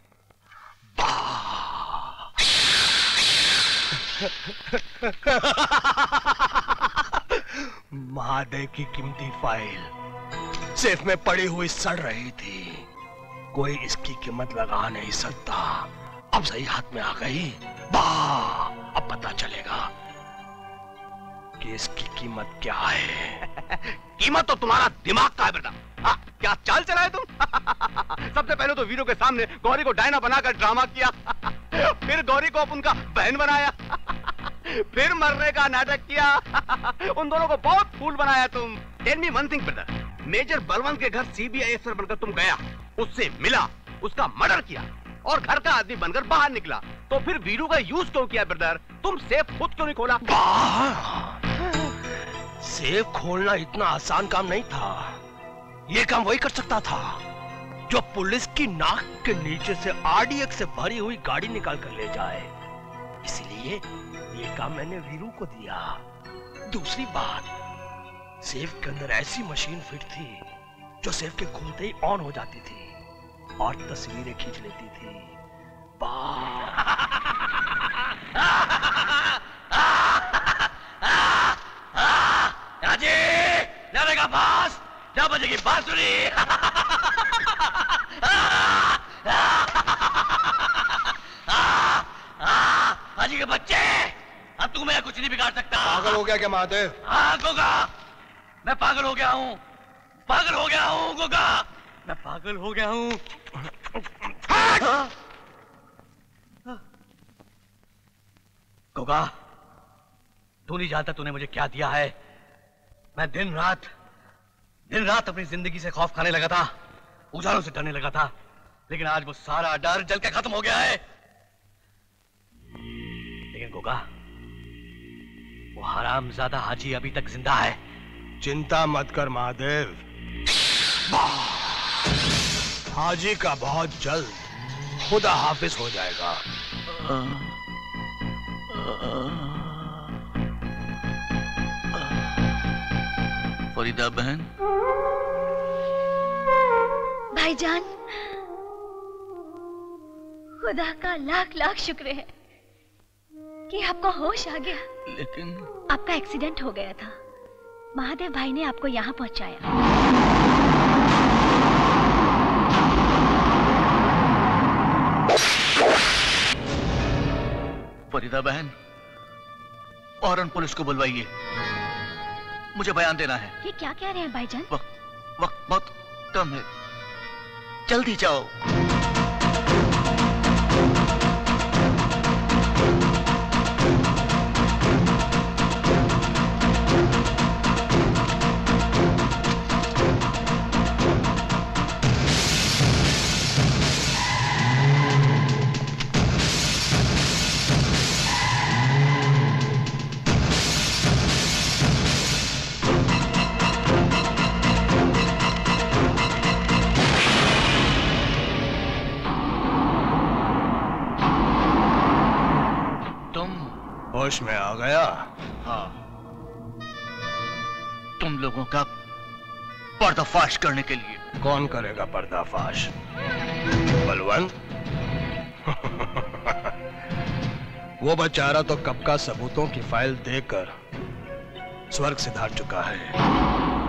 Mahadev की कीमती फाइल सेफ में पड़ी हुई सड़ रही थी, कोई इसकी कीमत लगा नहीं सकता। अब सही हाथ में आ गई, अब पता चलेगा कि इसकी कीमत क्या है। कीमत तो तुम्हारा दिमाग का है बेटा। क्या चाल चलाए तुम? सबसे पहले तो वीरू के सामने गौरी को डायना बनाकर ड्रामा किया, फिर गौरी को उनका बहन बनाया, फिर मरने का नाटक किया। उन दोनों को बहुत फूल बनाया तुम। Tell me one thing brother, major Balwant के घर सीबीआई अफसर बनकर तुम गया, उससे मिला, उसका मर्डर किया और घर का आदमी बनकर बाहर निकला, तो फिर वीरू का यूज क्यों किया ब्रदर? तुम सेफ खुद क्यों नहीं खोला? सेफ खोलना इतना आसान काम नहीं था। ये काम वही कर सकता था जो पुलिस की नाक के नीचे से आरडीएक्स से भरी हुई गाड़ी निकाल कर ले जाए। इसलिए ये काम मैंने वीरू को दिया। दूसरी बात, सेफ के अंदर ऐसी मशीन फिट थी जो सेफ के खोलते ही ऑन हो जाती थी और तस्वीरें खींच लेती थी। लड़ेगा बास, क्या बजेगी बांसुरी। हाजी के बच्चे, अब तू मेरा कुछ नहीं बिगाड़ सकता। पागल हो गया क्या महादेव? हाँ गोगा, मैं पागल हो गया हूँ, पागल हो गया हूँ गोगा, मैं पागल हो गया हूँ। गोगा, तू नहीं जानता तूने मुझे क्या दिया है। मैं दिन रात अपनी जिंदगी से खौफ खाने लगा था, उजालों से डरने लगा था, लेकिन आज वो सारा डर जल के खत्म हो गया है। लेकिन गोगा, वो हरामजादा हाजी अभी तक जिंदा है। चिंता मत कर महादेव, हाजी का बहुत जल्द खुदा हाफिज हो जाएगा। फरीदा बहन, भाईजान, खुदा का लाख लाख शुक्र है कि आपको होश आ गया। लेकिन आपका एक्सीडेंट हो गया था, महादेव भाई ने आपको यहाँ पहुंचाया। फरीदा बहन, फौरन पुलिस को बुलवाइए, मुझे बयान देना है। ये क्या कह रहे हैं भाईजान? वक्त बहुत कम है, जल्दी जाओ। होश में आ गया? हाँ, तुम लोगों का पर्दाफाश करने के लिए। कौन करेगा पर्दाफाश? बलवंत? वो बेचारा तो कब का सबूतों की फाइल देकर स्वर्ग सिधार चुका है।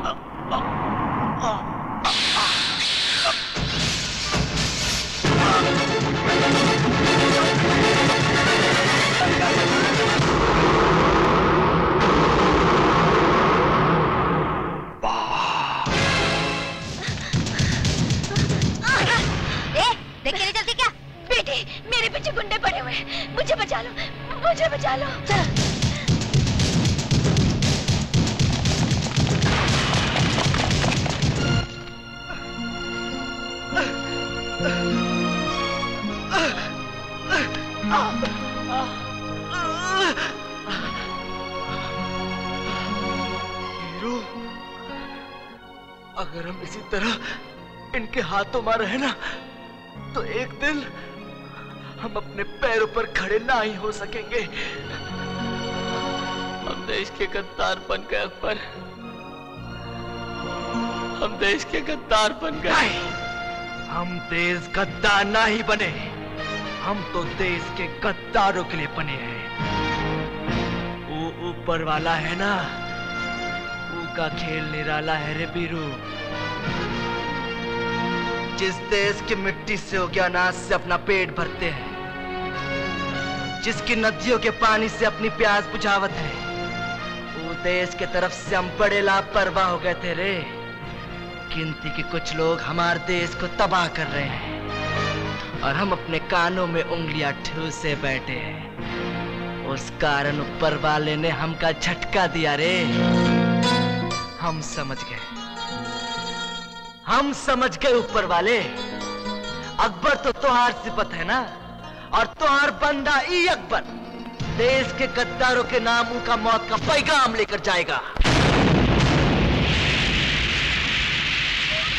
देख के नहीं चलती क्या? बेटी, मेरे पीछे गुंडे पड़े हुए हैं, मुझे बचा लो, मुझे बचा लो। चलो। हीरो, अगर हम इसी तरह इनके हाथों में रहे ना, तो एक दिन हम अपने पैरों पर खड़े ना ही हो सकेंगे। हम देश के गद्दार बन गए अकबर, हम देश के गद्दार बन गए। हम देश गद्दार ना ही बने, हम तो देश के गद्दारों के लिए बने हैं। वो ऊपर वाला है ना, उसका खेल निराला है रे बीरू। जिस देश की मिट्टी से उगे अनाज से अपना पेट भरते हैं, जिसकी नदियों के पानी से अपनी प्यास बुझावत है, वो देश के तरफ से हम बड़े लापरवाह हो गए थे रे। गिनती के कुछ लोग हमारे देश को तबाह कर रहे हैं और हम अपने कानों में उंगलियां ठूसे बैठे हैं। उस कारण ऊपर वाले ने हमका झटका दिया रे। हम समझ गए, हम समझ गए ऊपर वाले। अकबर तो तुहार सिफत है ना, और तुहार बंदा ई अकबर देश के गद्दारों के नाम उनका मौत का पैगाम लेकर जाएगा।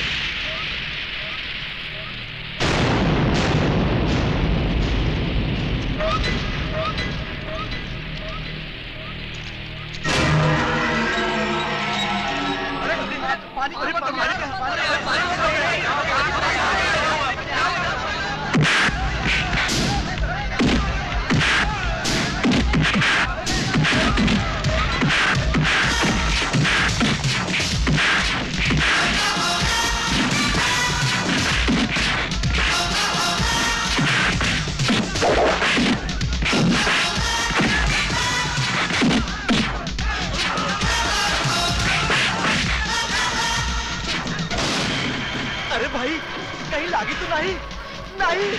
अरे भाई, कहीं लागी तो नहीं? नहीं।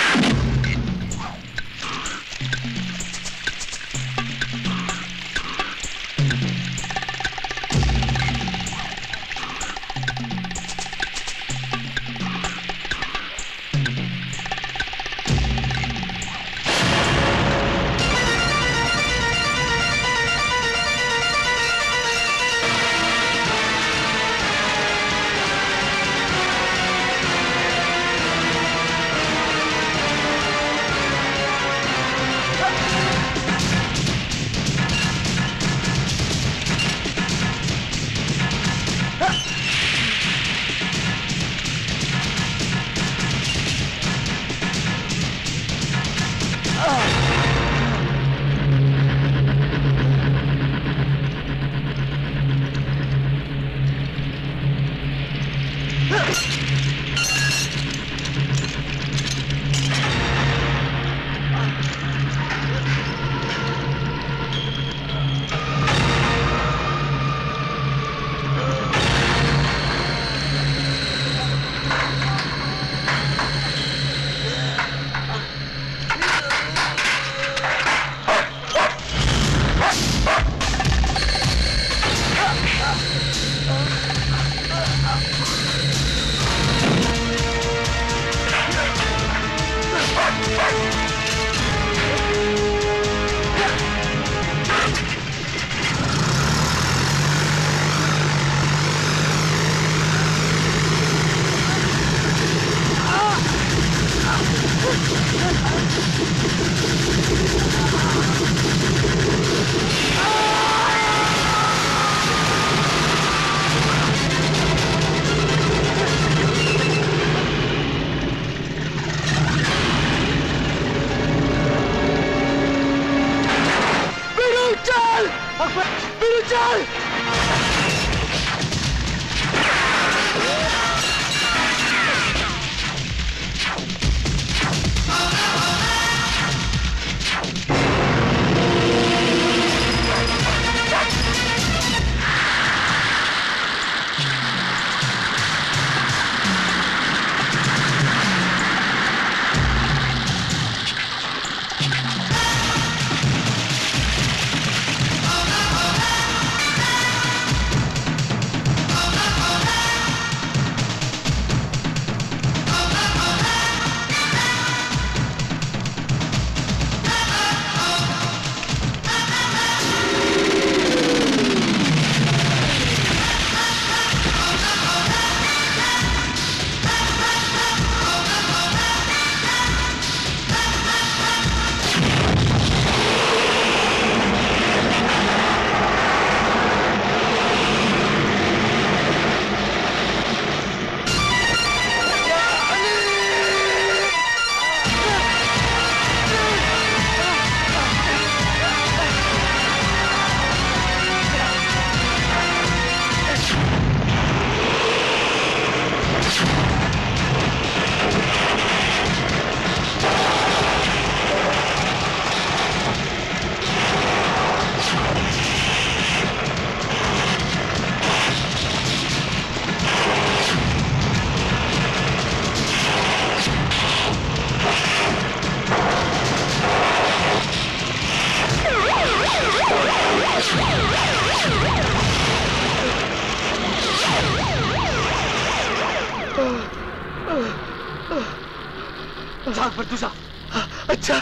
झाग पर तुझा। अच्छा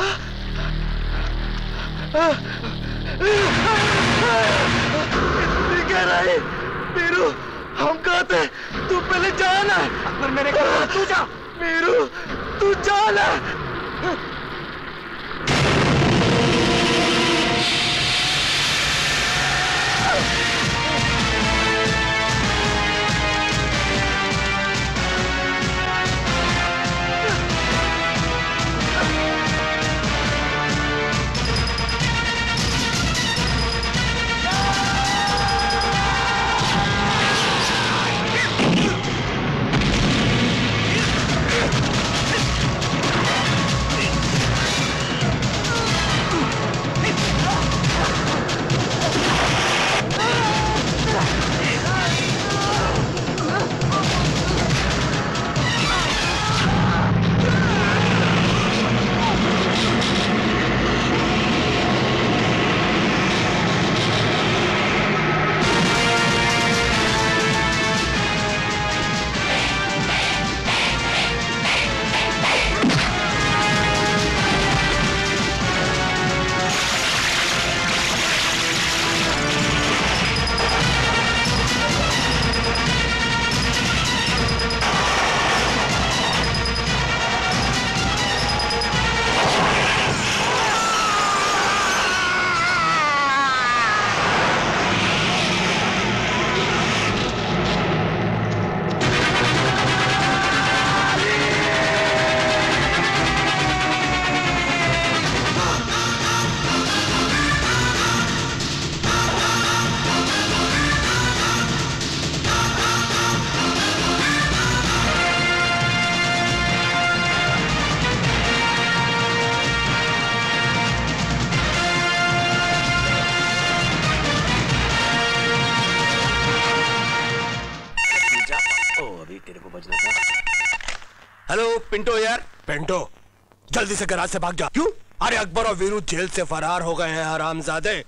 क्या रहा मीरू, हम कहाँ थे? तू पहले जाना। अकबर मैंने कहा तू जा। मीरू तू जाना। तेरे को बजना था। हेलो पिंटो यार। पिंटो जल्दी से गैराज से भाग जा। क्यों? अरे अकबर और वीरू जेल से फरार हो गए हैं हरामजादे।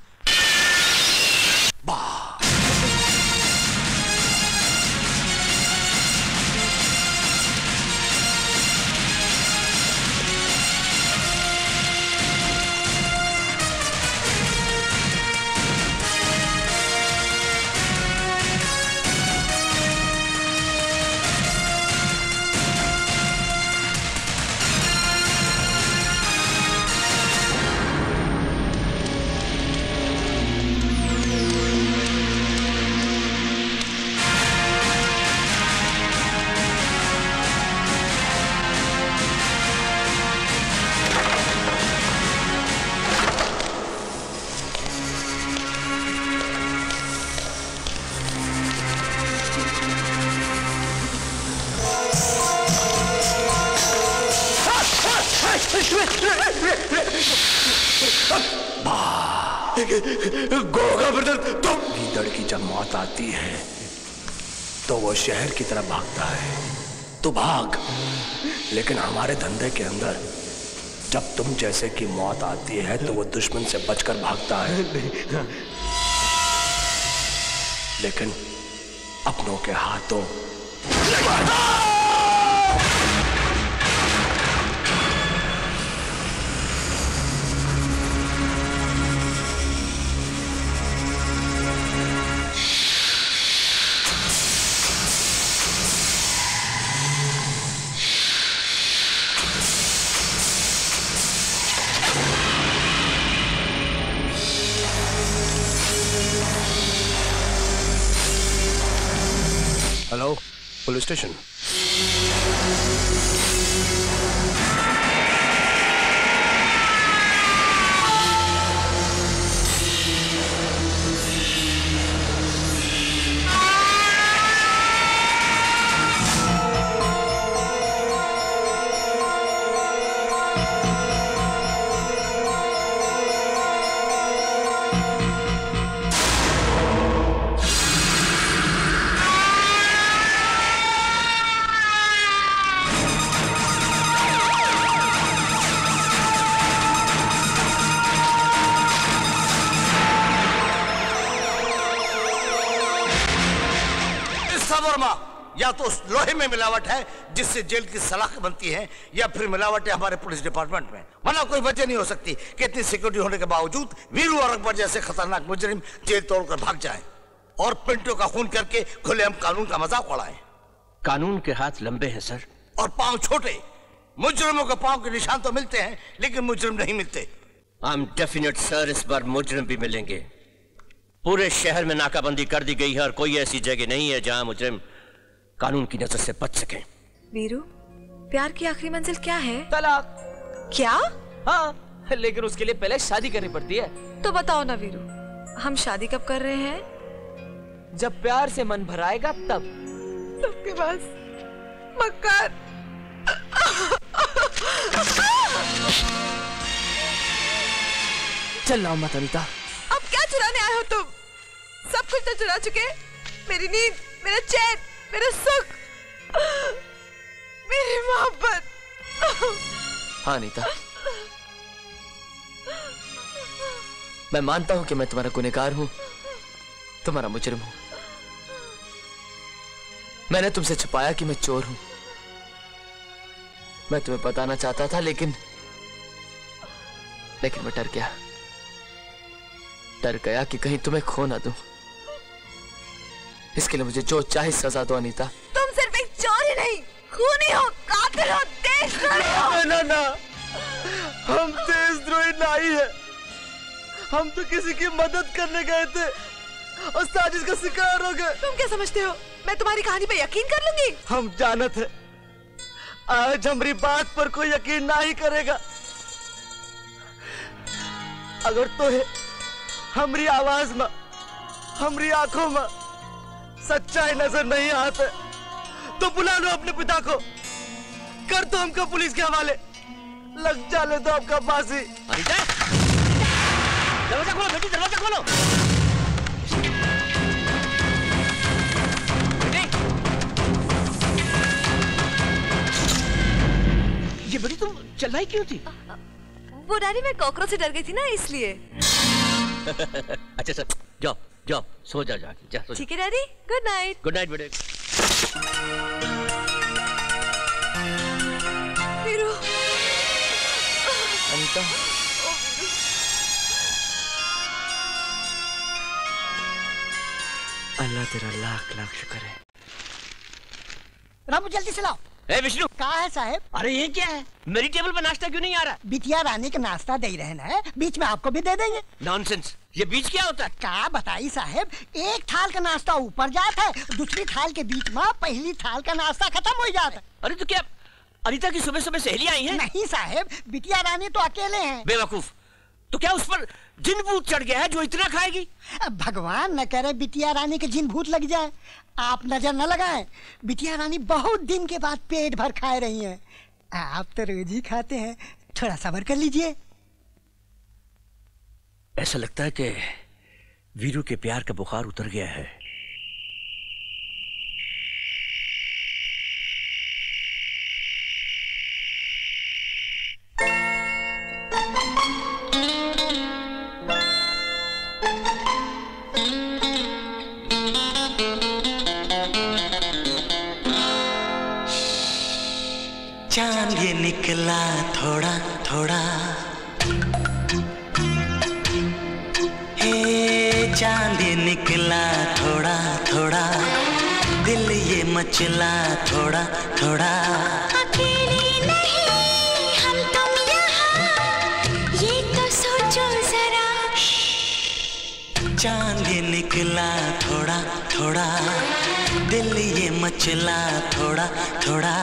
गीदड़ की जब मौत आती है तो वो शहर की तरफ भागता है। तू भाग, लेकिन हमारे धंधे के अंदर जब तुम जैसे की मौत आती है तो वो दुश्मन से बचकर भागता है, लेकिन अपनों के हाथों हेलो पुलिस स्टेशन। या तो उस लोहे में मिलावट है जिससे जेल की सलाखें बनती हैं, या फिर मिलावट है हमारे पुलिस डिपार्टमेंट में। वरना कोई वजह नहीं हो सकती कि इतनी सिक्योरिटी होने के बावजूद वीरू और अकबर जैसे खतरनाक मुजरिम जेल तोड़कर भाग जाएं और पिंटो का खून करके खुलेआम कानून का मजाक उड़ाएं। कानून के हाथ लंबे हैं सर, और पांव छोटे। मुजरिमों के पांव के निशान तो मिलते हैं लेकिन मुजरिम नहीं मिलते। आई एम डेफिनेट सर, इस बार मुजरिम भी मिलेंगे। पूरे शहर में नाकाबंदी कर दी गई है और कोई ऐसी जगह नहीं है जहां मुजरिम कानून की नजर से बच सके। वीरू, प्यार की आखिरी मंजिल क्या है? तलाक। क्या? हाँ, लेकिन उसके लिए पहले शादी करनी पड़ती है। तो बताओ ना वीरू, हम शादी कब कर रहे हैं? जब प्यार से मन भराएगा तब। सबके पास मक्कार। चल आओ मत अनीता। अब क्या चुराने आए हो तुम? सब कुछ तो चुरा चुके। मेरी नींद, मेरा चैन, मेरा सुख, मेरी मोहब्बत। हाँ अनीता, मैं मानता हूं कि मैं तुम्हारा गुनहगार हूं, तुम्हारा मुजरिम हूं। मैंने तुमसे छुपाया कि मैं चोर हूं। मैं तुम्हें बताना चाहता था लेकिन मैं डर गया कि कहीं तुम्हें खो ना दूं। इसके लिए मुझे जो चाहे सजा दो अनीता। तुम सिर्फ एक चोर ही नहीं, खूनी हो, कातिल हो, देशद्रोही हो। ना ना, हम देशद्रोही नहीं है। हम तो किसी की मदद करने गए थे और साजिश का शिकार हो गए। तुम क्या समझते हो मैं तुम्हारी कहानी पे यकीन कर लूंगी? हम जानत है आज हमारी बात पर कोई यकीन नहीं करेगा। अगर तो है हमारी आवाज में, हमारी आंखों में सच्चाई नजर नहीं आते तो बुला लो अपने पिता को, कर दो हमको पुलिस के हवाले, लग जाने दो आपका फांसी। दरवाजा खोलो बेटी, दरवाजा खोलो। चलवाई क्यों थी? वो डैडी मैं कॉकरोच से डर गई थी ना इसलिए। अच्छा सर, जाओ जाओ सो जा जा। ठीक है daddy, good night. Good night बेटे। वीरू। अनीता। अल्लाह तेरा लाख लाख शुक्र है। रामू जल्दी से लाओ। ए विष्णु। कहाँ है साहब? अरे ये क्या है? मेरी टेबल पर नाश्ता क्यों नहीं आ रहा? बिटिया रानी का नाश्ता दे रहे हैं, बीच में आपको भी दे देंगे। नॉनसेंस, ये बीच क्या होता है? क्या बताइए साहब, एक थाल का नाश्ता ऊपर जाता है, दूसरी थाल के बीच में पहली थाल का नाश्ता खत्म हो जाता है। अरे तो क्या अनीता की सुबह सुबह सहेली आई है? नहीं साहब, बिटिया रानी तो अकेले हैं। बेवकूफ, तो क्या उस पर जिन भूत चढ़ गया है जो इतना खाएगी? भगवान न करे बिटिया रानी के जिन भूत लग जाए। आप नजर न लगाएं, बिटिया रानी बहुत दिन के बाद पेट भर खा रही हैं। आप तो रोज ही खाते हैं, थोड़ा सब्र कर लीजिए। ऐसा लगता है कि वीरू के प्यार का बुखार उतर गया है। चांद ये निकला थोड़ा थोड़ा, हे चांद ये निकला थोड़ा थोड़ा, दिल ये मचला थोड़ा थोड़ा। अकेले नहीं हम तुम यहाँ, ये तो सोचो जरा। चांद ये निकला थोड़ा थोड़ा, दिल ये मचला थोड़ा थोड़ा।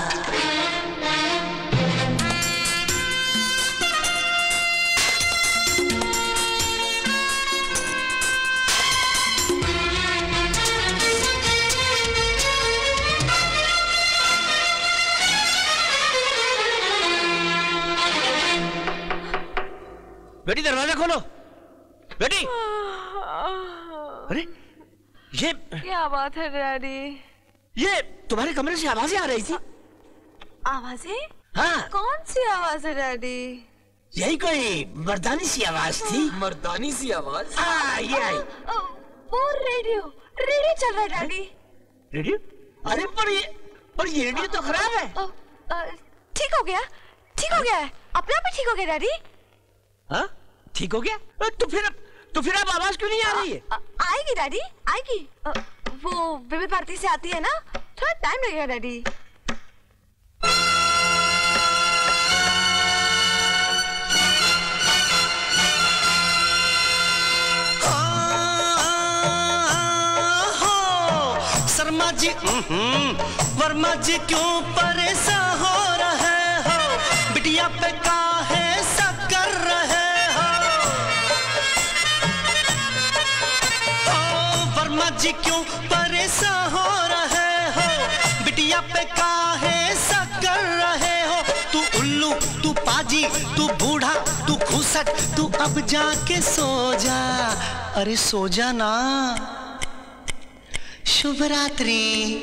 बेटी दरवाजा खोलो। बेटी। अरे ये क्या बात है डैडी? ये तुम्हारे कमरे से आवाजें आ रही थी। आवाजें? हाँ। कौन सी आवाज है डैडी? यही कोई मर्दानी सी आवाज थी। मर्दानी सी आवाज? हाँ ये आई। वो रेडियो चल रहा है डैडी। रेडियो? अरे पर ये रेडियो तो खराब है। ठीक हो गया है, अपने आप ही ठीक हो गया डैडी। हाँ ठीक हो गया? तो फिर अब आवाज क्यों नहीं आ रही है? आएगी डैडी, आएगी। वो विविध भारती से आती है ना, थोड़ा टाइम लगेगा डैडी। शर्मा जी वर्मा जी क्यों परेशान हो रहे हो, बिटिया पे काहे शक कर रहे हो। वर्मा जी क्यों परेशान हो रहे हो, बिटिया पे काहे शक कर रहे हो। तू उल्लू, तू पाजी, तू बूढ़ा, तू खुसट, तू अब जाके सो जा। अरे सो जा ना। शुभ रात्रि।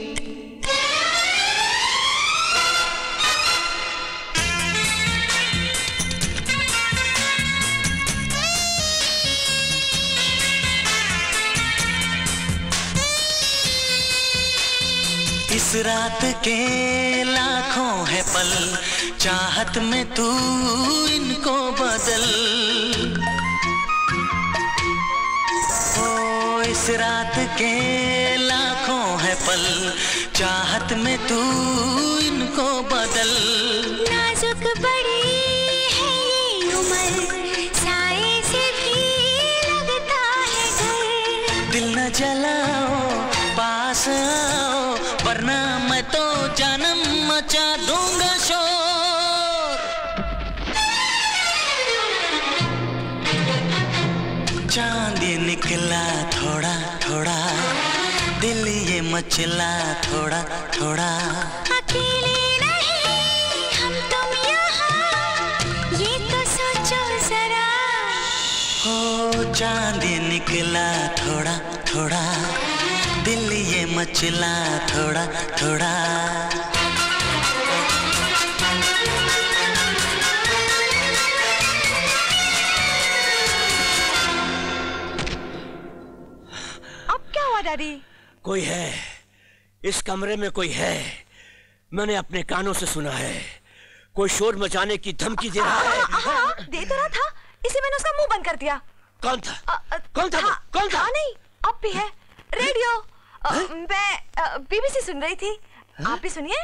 इस रात के लाखों है पल, चाहत में तू इनको बदल। ओ इस रात के लाखों है पल, चाहत में तू इनको बदल। नाजुक बड़ी है ये उम्र, साए से भी लगता है डर। दिल न जलाओ, पास आओ, वरना मैं तो जानम मचा दूंगा शोर। चांद ये निकला थोड़ा थोड़ा, दिल ये मचला थोड़ा थोड़ा। अकेले नहीं हम तुम यहाँ, ये तो सोचो जरा। हो चांद ये निकला थोड़ा थोड़ा, दिल ये मचला थोड़ा थोड़ा। डैडी। कोई है, इस कमरे में कोई है। मैंने अपने कानों से सुना है, कोई शोर मचाने की धमकी दे रहा है। दे तो रहा था, इसे मैंने उसका मुंह बंद कर दिया। कौन था? कौन था? कौन था? नहीं, अब भी है। रेडियो। मैं बीबीसी सुन रही थी। आप भी सुनिए।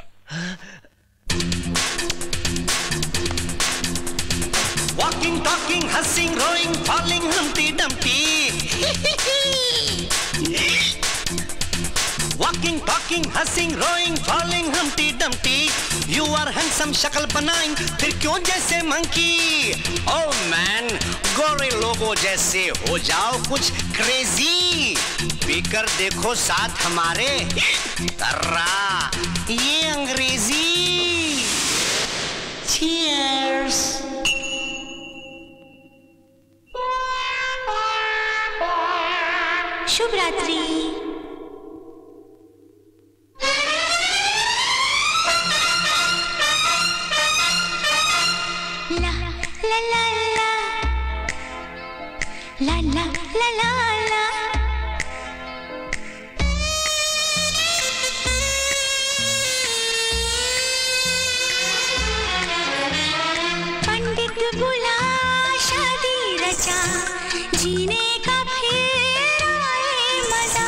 Walking, talking, hussing, rowing, falling, Humpty Dumpty. Walking, talking, hussing, rowing, falling, Humpty Dumpty. You are handsome, शक्ल बनाएं, फिर क्यों जैसे मंकी? Oh man, गोरे लोगों जैसे हो जाओ कुछ क्रेजी। पीकर देखो साथ हमारे, तर्रा, ये अंग्रेजी। Cheers. शुभ रात्रि। ला ला ला ला ला ला ला ला ला। पंडित बुला शादी रचा, जीने का फिर आए मजा।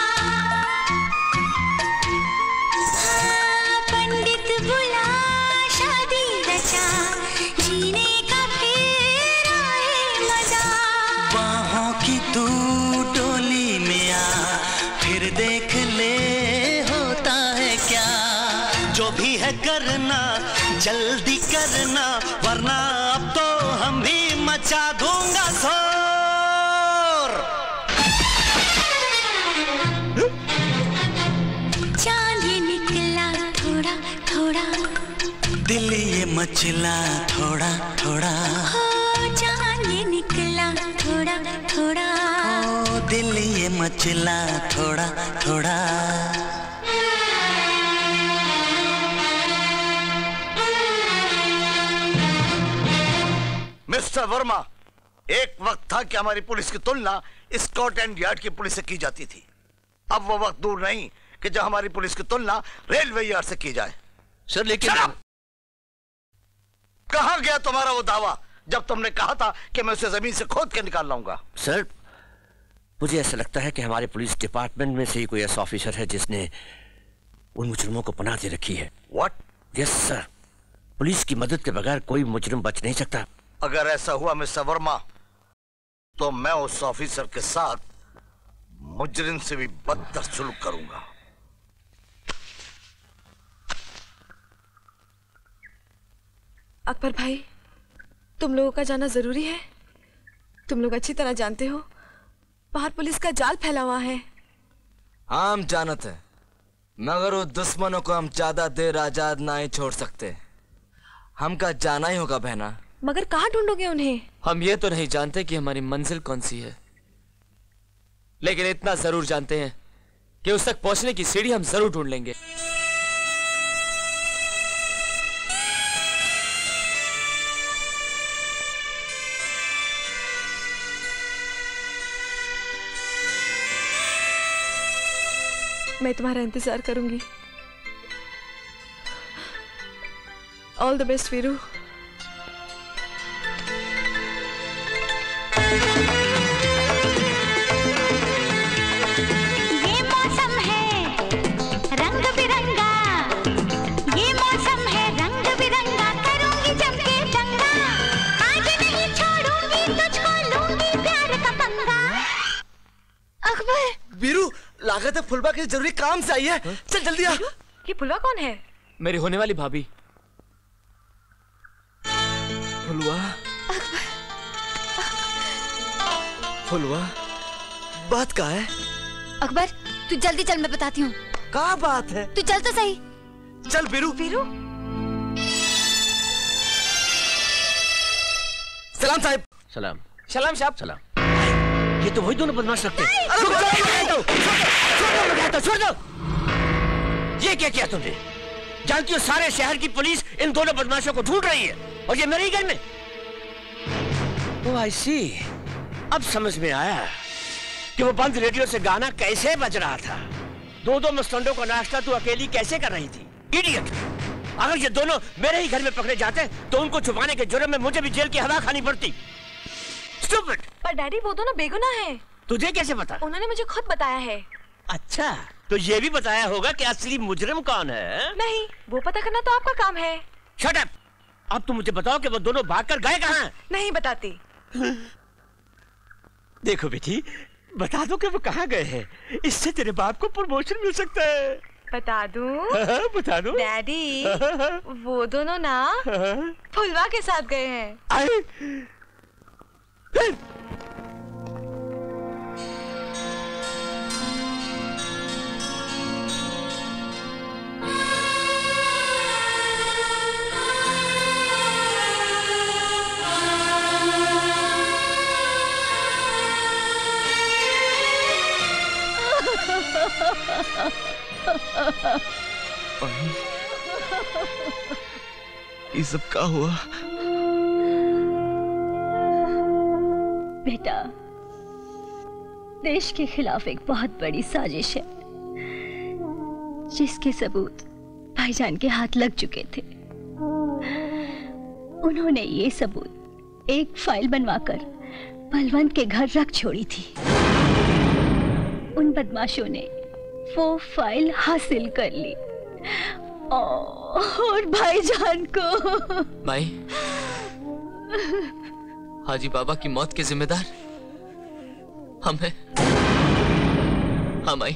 पंडित बुला शादी रचा, जीने का फिर आए मजा। बाहों की तू डोली में आ, फिर देख ले होता है क्या। जो भी है करना जल्दी करना, वरना अब तो हम भी मचा दूंगा शोर। चांद ये निकला थोड़ा थोड़ा, दिल ये मचला थोड़ा थोड़ा। हो चांद ये निकला थोड़ा थोड़ा, ओ दिल ये मचला थोड़ा थोड़ा। मिस्टर वर्मा, एक वक्त था कि हमारी पुलिस की तुलना स्कॉटलैंड यार्ड की पुलिस से की जाती थी। अब वो वक्त दूर नहीं कि जब हमारी पुलिस की तुलना रेलवे यार्ड से की जाए। सर लेकिन कहां गया तुम्हारा वो दावा जब तुमने कहा था कि मैं उसे जमीन से खोद के निकाल लाऊंगा? सर, मुझे ऐसा लगता है कि हमारे पुलिस डिपार्टमेंट में से ही कोई ऐसा ऑफिसर है जिसने उन मुजरिमों को पनाह दे रखी है। व्हाट? यस सर, पुलिस की मदद के बगैर कोई मुजरिम बच नहीं सकता। अगर ऐसा हुआ मिस्टर वर्मा, तो मैं उस ऑफिसर के साथ मुजरिम से भी बदतर सुलूक करूंगा। अकबर भाई, तुम लोगों का जाना जरूरी है। तुम लोग अच्छी तरह जानते हो बाहर पुलिस का जाल फैला हुआ है। हम जानते हैं, मगर उस दुश्मनों को हम ज्यादा देर आजाद ना ही छोड़ सकते। हमका जाना ही होगा बहना। मगर कहाँ ढूंढोगे उन्हें? हम ये तो नहीं जानते कि हमारी मंजिल कौन सी है, लेकिन इतना जरूर जानते हैं कि उस तक पहुंचने की सीढ़ी हम जरूर ढूंढ लेंगे। मैं तुम्हारा इंतजार करूंगी। All the best Veeru. ये मौसम है रंग बिरंगा, ये मौसम है रंग बिरंगा, करूंगी जम के दंगा, आज नहीं छोड़ूंगी तुझको, लूंगी प्यार का पंगा। अकबर! वीरू, लागत है फुलवा के जरूरी काम से आई है। चल जल्दी आ। ये फुलवा कौन है? मेरी होने वाली भाभी। फुलवा, फुलवा, बात क्या है? अकबर, तू जल्दी चल, मैं बताती हूँ। क्या बात है? तू चल तो सही। चल वीरू। वीरू? सलाम साहिब। सलाम। सलाम साहब। सलाम। ये तो वही दोनों बदमाश लगते हैं। छोड़ दो। ये क्या किया तुमने? जानती हो सारे शहर की पुलिस इन दोनों बदमाशों को ढूंढ रही है, और ये मेरे ही घर में। ओह आई सी, अब समझ में आया। कि वो बंद रेडियो से गाना कैसे बज रहा था। दो मस्टंडों का नाश्ता तू अकेली कैसे कर रही थी? इडियट! अगर ये दोनों मेरे ही घर में पकड़े जाते तो उनको छुपाने के जुर्म में मुझे भी जेल की हवा खानी पड़ती। स्टूपिड! पर डैडी वो दोनों बेगुनाह हैं। तुझे कैसे पता? उन्होंने मुझे खुद बताया है। अच्छा, तो ये भी बताया होगा कि असली मुजरिम कौन है? नहीं, वो पता करना तो आपका काम है। Shut up! अब तुम मुझे बताओ कि वो दोनों भागकर गए कहाँ? नहीं बताती। देखो बेटी, बता दो कि वो कहाँ गए हैं। इससे तेरे बाप को प्रमोशन मिल सकता है। बता दूं? बता दो। डैडी, वो दोनों ना फुलवा के साथ गए हैं। ये सब क्या हुआ? बेटा, देश के खिलाफ एक बहुत बड़ी साजिश है जिसके सबूत भाईजान के हाथ लग चुके थे। उन्होंने ये सबूत एक फाइल बनवाकर बलवंत के घर रख छोड़ी थी। उन बदमाशों ने वो फाइल हासिल कर ली और भाईजान को। माई, हाजी बाबा की मौत के जिम्मेदार हम हैं। हाँ माई,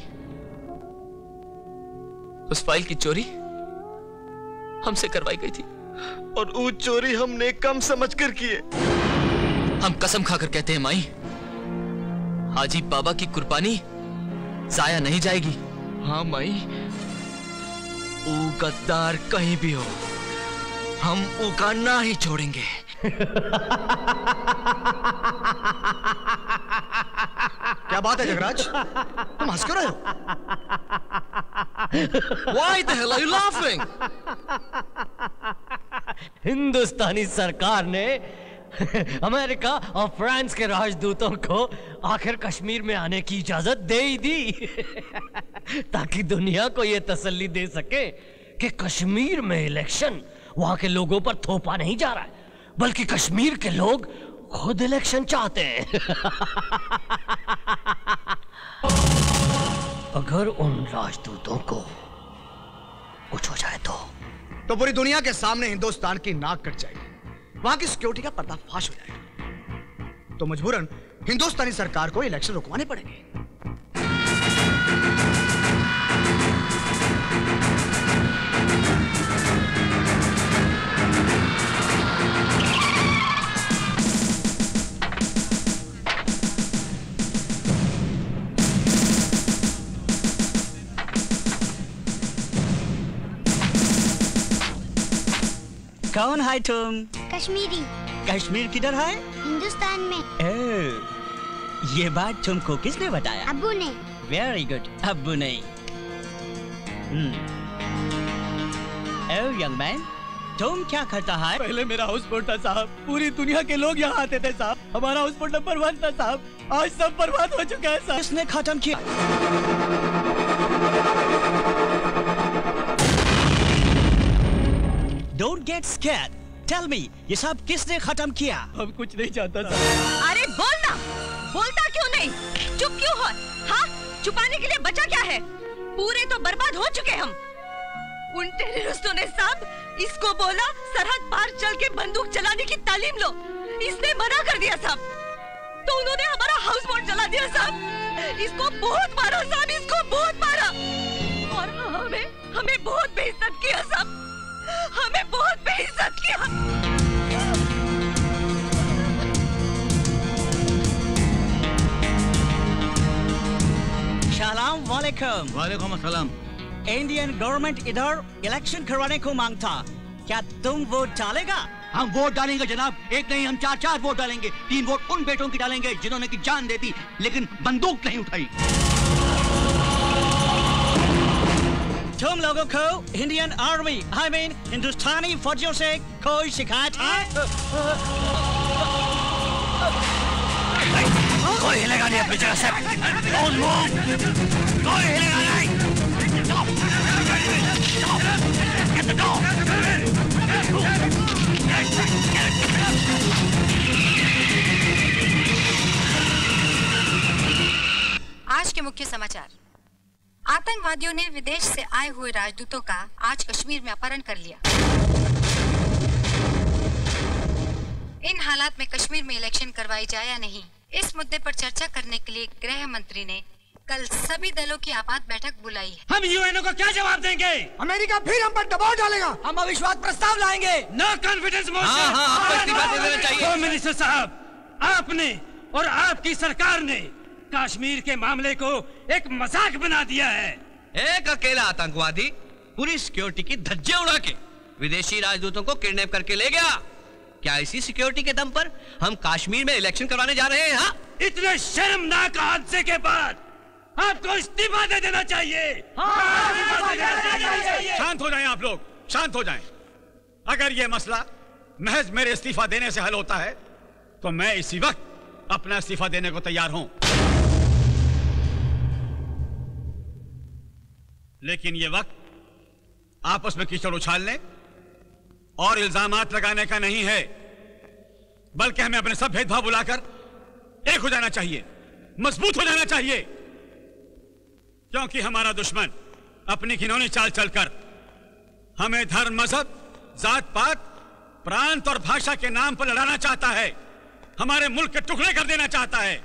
उस फाइल की चोरी हमसे करवाई गई थी और वो चोरी हमने कम समझकर किए। हम कसम खाकर कहते हैं माई, हाजी बाबा की कुर्बानी जाया नहीं जाएगी। हाँ माई, वो गद्दार कहीं भी हो, हम उका ना ही छोड़ेंगे। क्या बात है जगराज, तुम हंस क्यों रहे हो? Why the hell are you laughing? हिंदुस्तानी सरकार ने अमेरिका और फ्रांस के राजदूतों को आखिर कश्मीर में आने की इजाजत दे ही दी ताकि दुनिया को यह तसल्ली दे सके कि कश्मीर में इलेक्शन वहां के लोगों पर थोपा नहीं जा रहा है, बल्कि कश्मीर के लोग खुद इलेक्शन चाहते हैं। अगर उन राजदूतों को कुछ हो जाए तो पूरी दुनिया के सामने हिंदुस्तान की नाक कट जाएगी, वहां की सिक्योरिटी का पर्दाफाश हो जाएगा, तो मजबूरन हिंदुस्तानी सरकार को इलेक्शन रुकवाने पड़ेंगे। कौन है तुम? कश्मीरी। कश्मीर किधर है? हिंदुस्तान में। ये बात तुमको किसने बताया? अब्बू ने। वेरी गुड, अब्बू ने। यंग मैन, तुम क्या करता है? पहले मेरा हाउस बोट था साहब, पूरी दुनिया के लोग यहाँ आते थे साहब, हमारा हाउस बोट नंबर 1 था साहब, आज सब बर्बाद हो चुका है साहब। किसने खत्म किया? Don't get scared. Tell me, ये सब किसने खत्म किया? हम कुछ नहीं चाहता साहब। अरे बोलना, बोलता क्यों नहीं? चुप क्यों हो? हाँ, छुपाने के लिए बचा क्या है? पूरे तो बर्बाद हो चुके हम। उन टेररिस्टों ने साहब इसको बोला सरहद पार चल के बंदूक चलाने की तालीम लो, इसने मना कर दिया साहब, तो उन्होंने हमारा हाउस बोट जला दिया साहब। इसको बहुत मारा साहब, इसको बहुत मारा, और हमें बहुत बेइज्जत किया साहब, हमें बहुत बेइज्जत किया। सलाम वालेकुम। वालेकुम अस्सलाम। इंडियन गवर्नमेंट इधर इलेक्शन करवाने को मांगता, क्या तुम वोट डालेगा? हम वोट डालेंगे जनाब, एक नहीं हम 4 वोट डालेंगे। 3 वोट उन बेटों की डालेंगे जिन्होंने की जान दे दी लेकिन बंदूक नहीं उठाई। तुम लोगों को इंडियन आर्मी हिंदुस्तानी फौजियों से कोई शिकायत है? कोई हिलेगा नहीं अपनी जगह से। Don't move! कोई हिलेगा नहीं। Get the door! आज के मुख्य समाचार। आतंकवादियों ने विदेश से आए हुए राजदूतों का आज कश्मीर में अपहरण कर लिया। इन हालात में कश्मीर में इलेक्शन करवाई जाए या नहीं, इस मुद्दे पर चर्चा करने के लिए गृह मंत्री ने कल सभी दलों की आपात बैठक बुलाई है। हम यूएनओ को क्या जवाब देंगे? अमेरिका फिर हम पर दबाव डालेगा। हम अविश्वास प्रस्ताव लाएंगे। No confidence motion. आपको इस्तीफा दे देना चाहिए। होम मिनिस्टर साहब, आपने और आपकी सरकार ने कश्मीर के मामले को एक मजाक बना दिया है। एक अकेला आतंकवादी पूरी सिक्योरिटी की धज्जियां उड़ा के विदेशी राजदूतों को किडनैप करके ले गया। क्या इसी सिक्योरिटी के दम पर हम कश्मीर में इलेक्शन करवाने जा रहे हैं? हाँ? इतने शर्मनाक हादसे के बाद आपको इस्तीफा दे देना चाहिए। शांत हो जाएं आप लोग, शांत हो जाएं। अगर ये मसला महज मेरे इस्तीफा देने से हल होता है तो मैं इसी वक्त अपना इस्तीफा देने को तैयार हूं। लेकिन ये वक्त आपस में कीचड़ उछालने और इल्जामात लगाने का नहीं है, बल्कि हमें अपने सब भेदभाव बुलाकर एक हो जाना चाहिए, मजबूत हो जाना चाहिए। क्योंकि हमारा दुश्मन अपनी घिनौनी चाल चलकर हमें धर्म, मजहब, जात पात, प्रांत और भाषा के नाम पर लड़ाना चाहता है, हमारे मुल्क के टुकड़े कर देना चाहता है।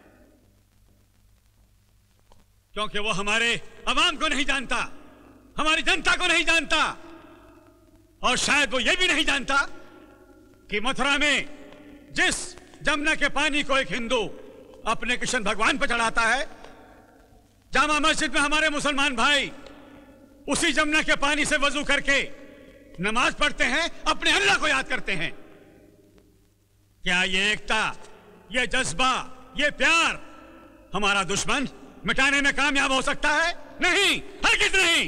क्योंकि वो हमारे अवाम को नहीं जानता, हमारी जनता को नहीं जानता, और शायद वो ये भी नहीं जानता कि मथुरा में जिस जमुना के पानी को एक हिंदू अपने कृष्ण भगवान पर चढ़ाता है, जामा मस्जिद में हमारे मुसलमान भाई उसी जमुना के पानी से वजू करके नमाज पढ़ते हैं, अपने अल्लाह को याद करते हैं। क्या ये एकता, ये जज्बा, ये प्यार हमारा दुश्मन मिटाने में कामयाब हो सकता है? नहीं, हरगिज़ नहीं।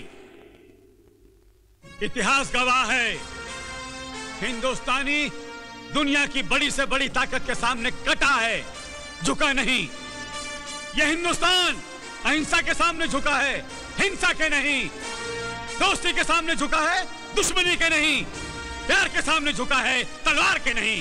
इतिहास गवाह है, हिंदुस्तानी दुनिया की बड़ी से बड़ी ताकत के सामने कटा है, झुका नहीं। यह हिंदुस्तान अहिंसा के सामने झुका है, हिंसा के नहीं। दोस्ती के सामने झुका है, दुश्मनी के नहीं। प्यार के सामने झुका है, तलवार के नहीं।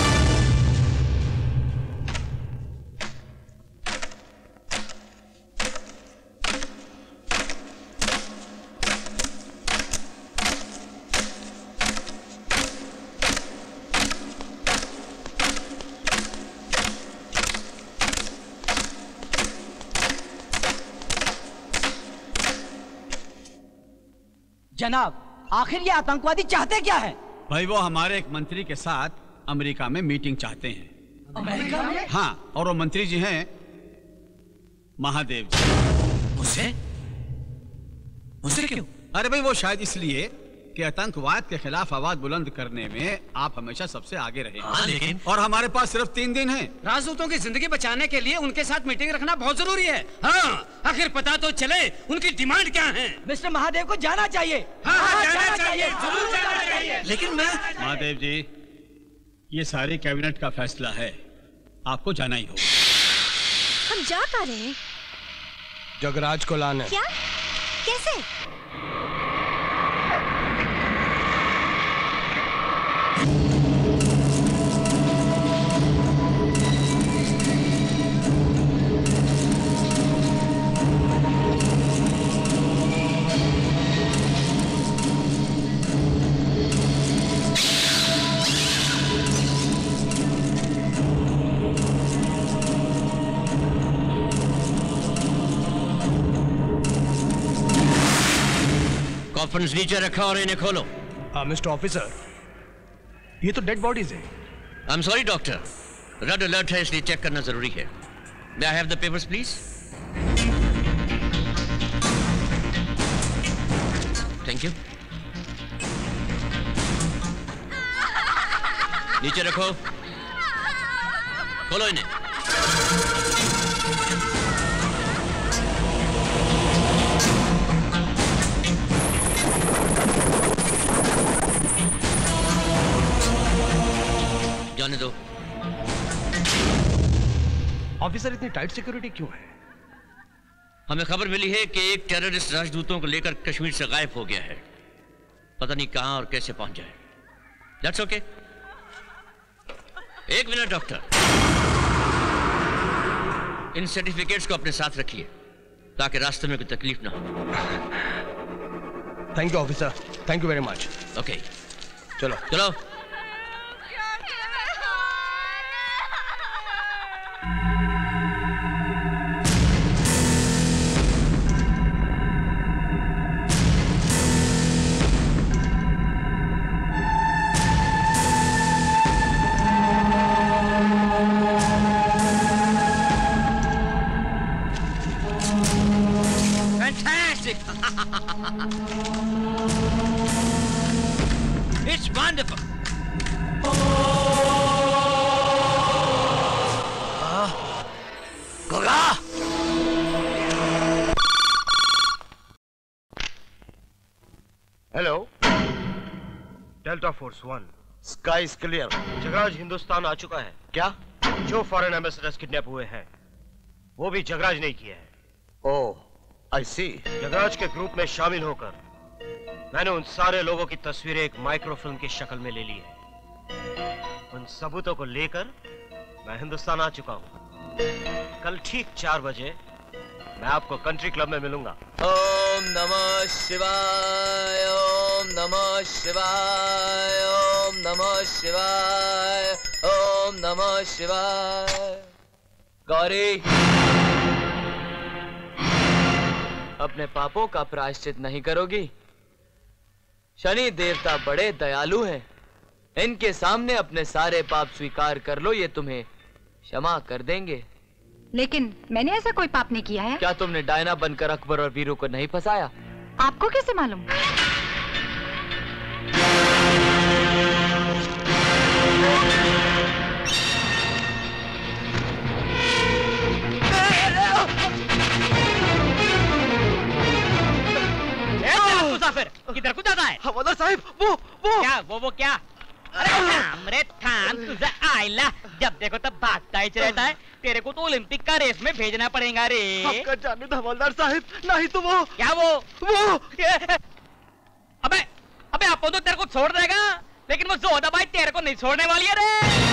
जनाब, आखिर ये आतंकवादी चाहते क्या है? भाई वो हमारे एक मंत्री के साथ अमेरिका में मीटिंग चाहते हैं। अमेरिका में? हाँ, और वो मंत्री जी हैं महादेव जी। मुझसे क्यों? अरे भाई वो शायद इसलिए कि आतंकवाद के खिलाफ आवाज बुलंद करने में आप हमेशा सबसे आगे रहे। लेकिन और हमारे पास सिर्फ 3 दिन हैं। राजदूतों की जिंदगी बचाने के लिए उनके साथ मीटिंग रखना बहुत जरूरी है। हाँ, आखिर पता तो चले उनकी डिमांड क्या है। मिस्टर महादेव को जाना चाहिए। हाँ, जाना चाहिए, जरूर जाना चाहिए। लेकिन मैं महादेव जी, ये सारी कैबिनेट का फैसला है, आपको जाना ही होगा। हम जा पा रहे हैं? जगराज को लाने। क्या? कैसे? कॉफन्स नीचे रखा और इन्हें खोलो। मिस्टर ऑफिसर, ये तो डेड बॉडीज है। I am sorry doctor, red alert है इसलिए चेक करना जरूरी है। May I have the papers please? Thank you. नीचे रखो, खोलो इन्हें। जाने दो। ऑफिसर इतनी टाइट सिक्योरिटी क्यों है? हमें खबर मिली है कि एक टेररिस्ट राजदूतों को लेकर कश्मीर से गायब हो गया है। पता नहीं कहां और कैसे पहुंच जाए। That's okay. एक मिनट डॉक्टर, इन सर्टिफिकेट्स को अपने साथ रखिए ताकि रास्ते में कोई तकलीफ ना हो। Thank you officer, thank you very much. Okay, चलो चलो। It's wonderful. Goga! Hello, delta force 1। Sky is clear. Jagraj Hindustan आ चुका है। क्या? जो फॉरेन एम्बेसडर्स किडनैप हुए हैं वो भी जगराज ने किए हैं। ओह, आई सी। जगराज के ग्रुप में शामिल होकर मैंने उन सारे लोगों की तस्वीरें एक माइक्रोफिल्म की शक्ल में ले ली है। उन सबूतों को लेकर मैं हिंदुस्तान आ चुका हूँ। कल ठीक 4 बजे मैं आपको कंट्री क्लब में मिलूंगा। ओम नमः शिवाय, ओम नमः शिवाय, ओम नमः शिवाय, ओम नमः शिवाय। गौरी, अपने पापों का प्रायश्चित नहीं करोगी? शनि देवता बड़े दयालु हैं, इनके सामने अपने सारे पाप स्वीकार कर लो, ये तुम्हें क्षमा कर देंगे। लेकिन मैंने ऐसा कोई पाप नहीं किया है। क्या तुमने डायना बनकर अकबर और वीरू को नहीं फंसाया? आपको कैसे मालूम? मुसाफिर किधर को जाता है? हवलदार साहब, वो क्या? अरे थाम रे थाम, तुझे आइला जब देखो तब भागता ही रहता है। तेरे को तो ओलंपिक का रेस में भेजना पड़ेगा रे। आपका जाने दो हवलदार साहब, नहीं तो वो। क्या वो? अबे अपन तो तेरे को छोड़ देगा, लेकिन वो जोधा भाई तेरे को नहीं छोड़ने वाली है रे।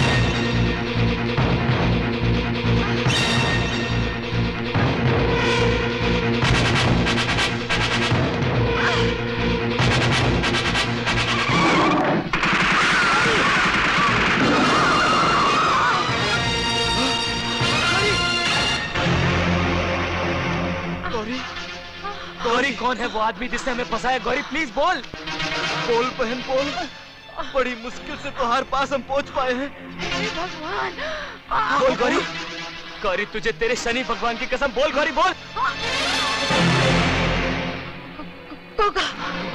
गौरी कौन है वो आदमी जिसने हमें फंसाया? गौरी प्लीज बोल। बोल बहन बोल, बड़ी मुश्किल से तुम्हारे पास हम पहुंच पाए हैं। भगवान बोल गौरी। गौरी तुझे तेरे शनि भगवान की कसम, बोल गौरी बोल। गोगा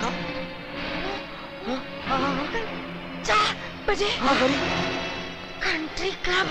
4 बजे कंट्री क्लब।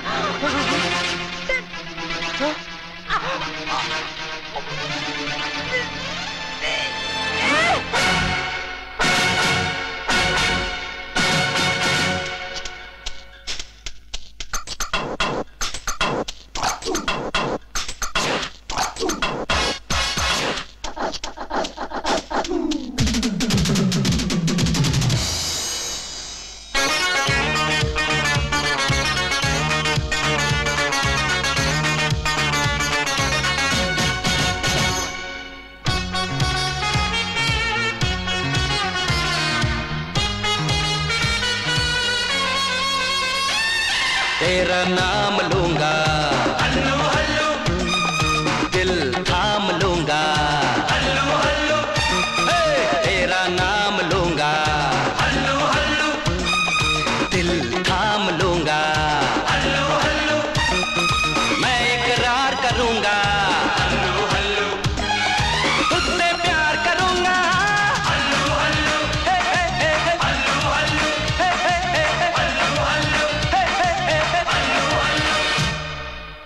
तेरा नाम लूंगा, हल्लू हल्लू, दिल थाम लूंगा, हल्लू हल्लू, तेरा नाम लूंगा, हल्लू हल्लू, दिल थाम लूंगा, हल्लू हल्लू, मैं इकरार करूंगा, हल्लू हल्लू, तुझसे प्यार करूंगा, हल्लू हल्लू, हल्लू हल्लू, हल्लू हल्लू,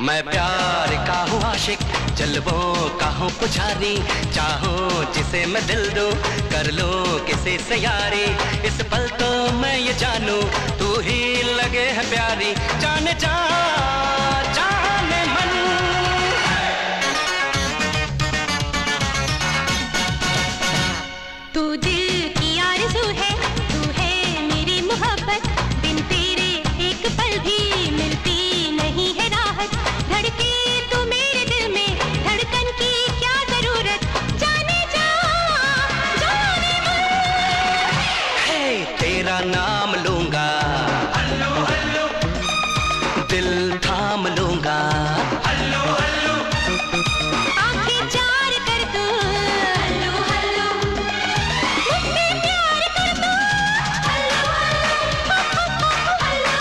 मैं प्यार का हूँ आशिक, जल्बों का हूँ पुजारी, चाहूँ जिसे मैं दिल दूँ, कर लूँ किसी से यारी। इस पल तो मैं ये जानूँ, तू ही लगे है प्यारी, जाने जा जाने मन। तू दिल की आरज़ू है, तू है मेरी मोहब्बत, बिन तेरे एक पल भी मिलती नहीं है राहत। धड़के तू मेरे दिल में, धड़कन की क्या जरूरत, जाने जा जाने मन। हे तेरा नाम लूंगा, हल्लो हल्लो, दिल थाम लूंगा, हल्लो हल्लो, आंखें चार कर दो, हल्लो हल्लो, मुझसे प्यार कर दो, हल्लो हल्लो, हल्लो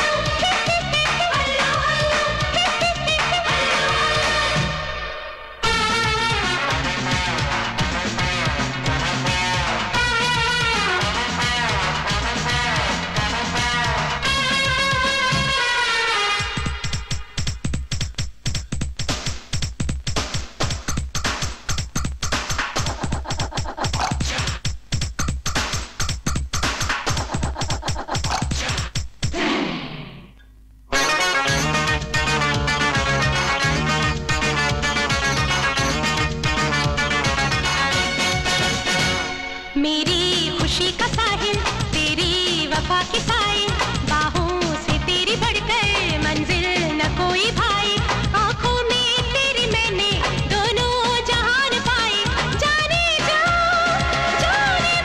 मेरी खुशी का साहिल, तेरी वफा की साई, बाहों से तेरी बढ़कर मंजिल न कोई भाई, आंखों में तेरी मैंने दोनों जहान पाए, जाने जा जाने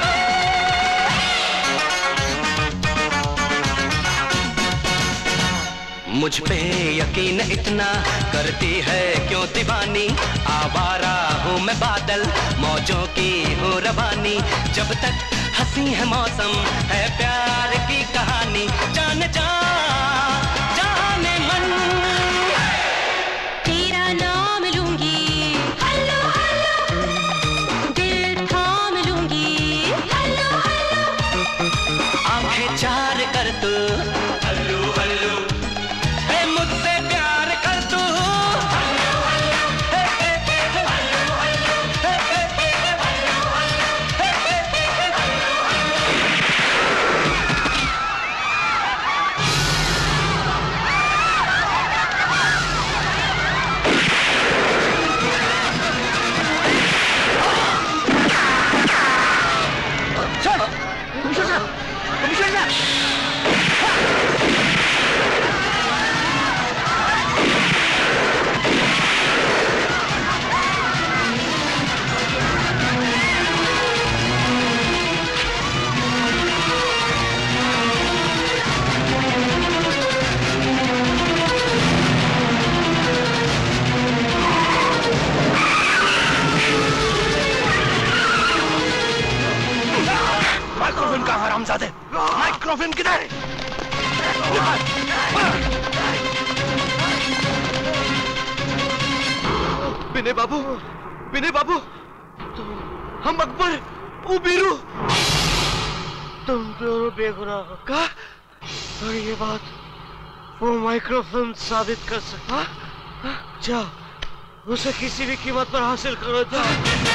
मन। मुझ पे यकीन इतना करती है क्यों दीवानी, आवारा हूँ मैं बादल, मौजों की हूँ रवानी, जब तक हंसी है मौसम है प्यार की कहानी, जाने जा जाने मन। तेरा नाम लूंगी, हल्लो हल्लो, दिल थाम लूंगी, हल्लो हल्लो, आंखें चार कर तू, हल्लो हल्लो, ए मुझसे प्यार कर तू, hello hello, hey hey hey hello hello, hey hey hey hello hello, hey hey hey hello hello. Microphone कहाँ हरामजादे? माइक्रोफोन किधर है? विनय बाबू, विनय बाबू, हम अकबर उबीरू, तुम दोनों बेगुनाह हो का? और ये बात वो माइक्रोफोन साबित कर सकता। जाओ उसे किसी भी कीमत पर हासिल करो, जाओ।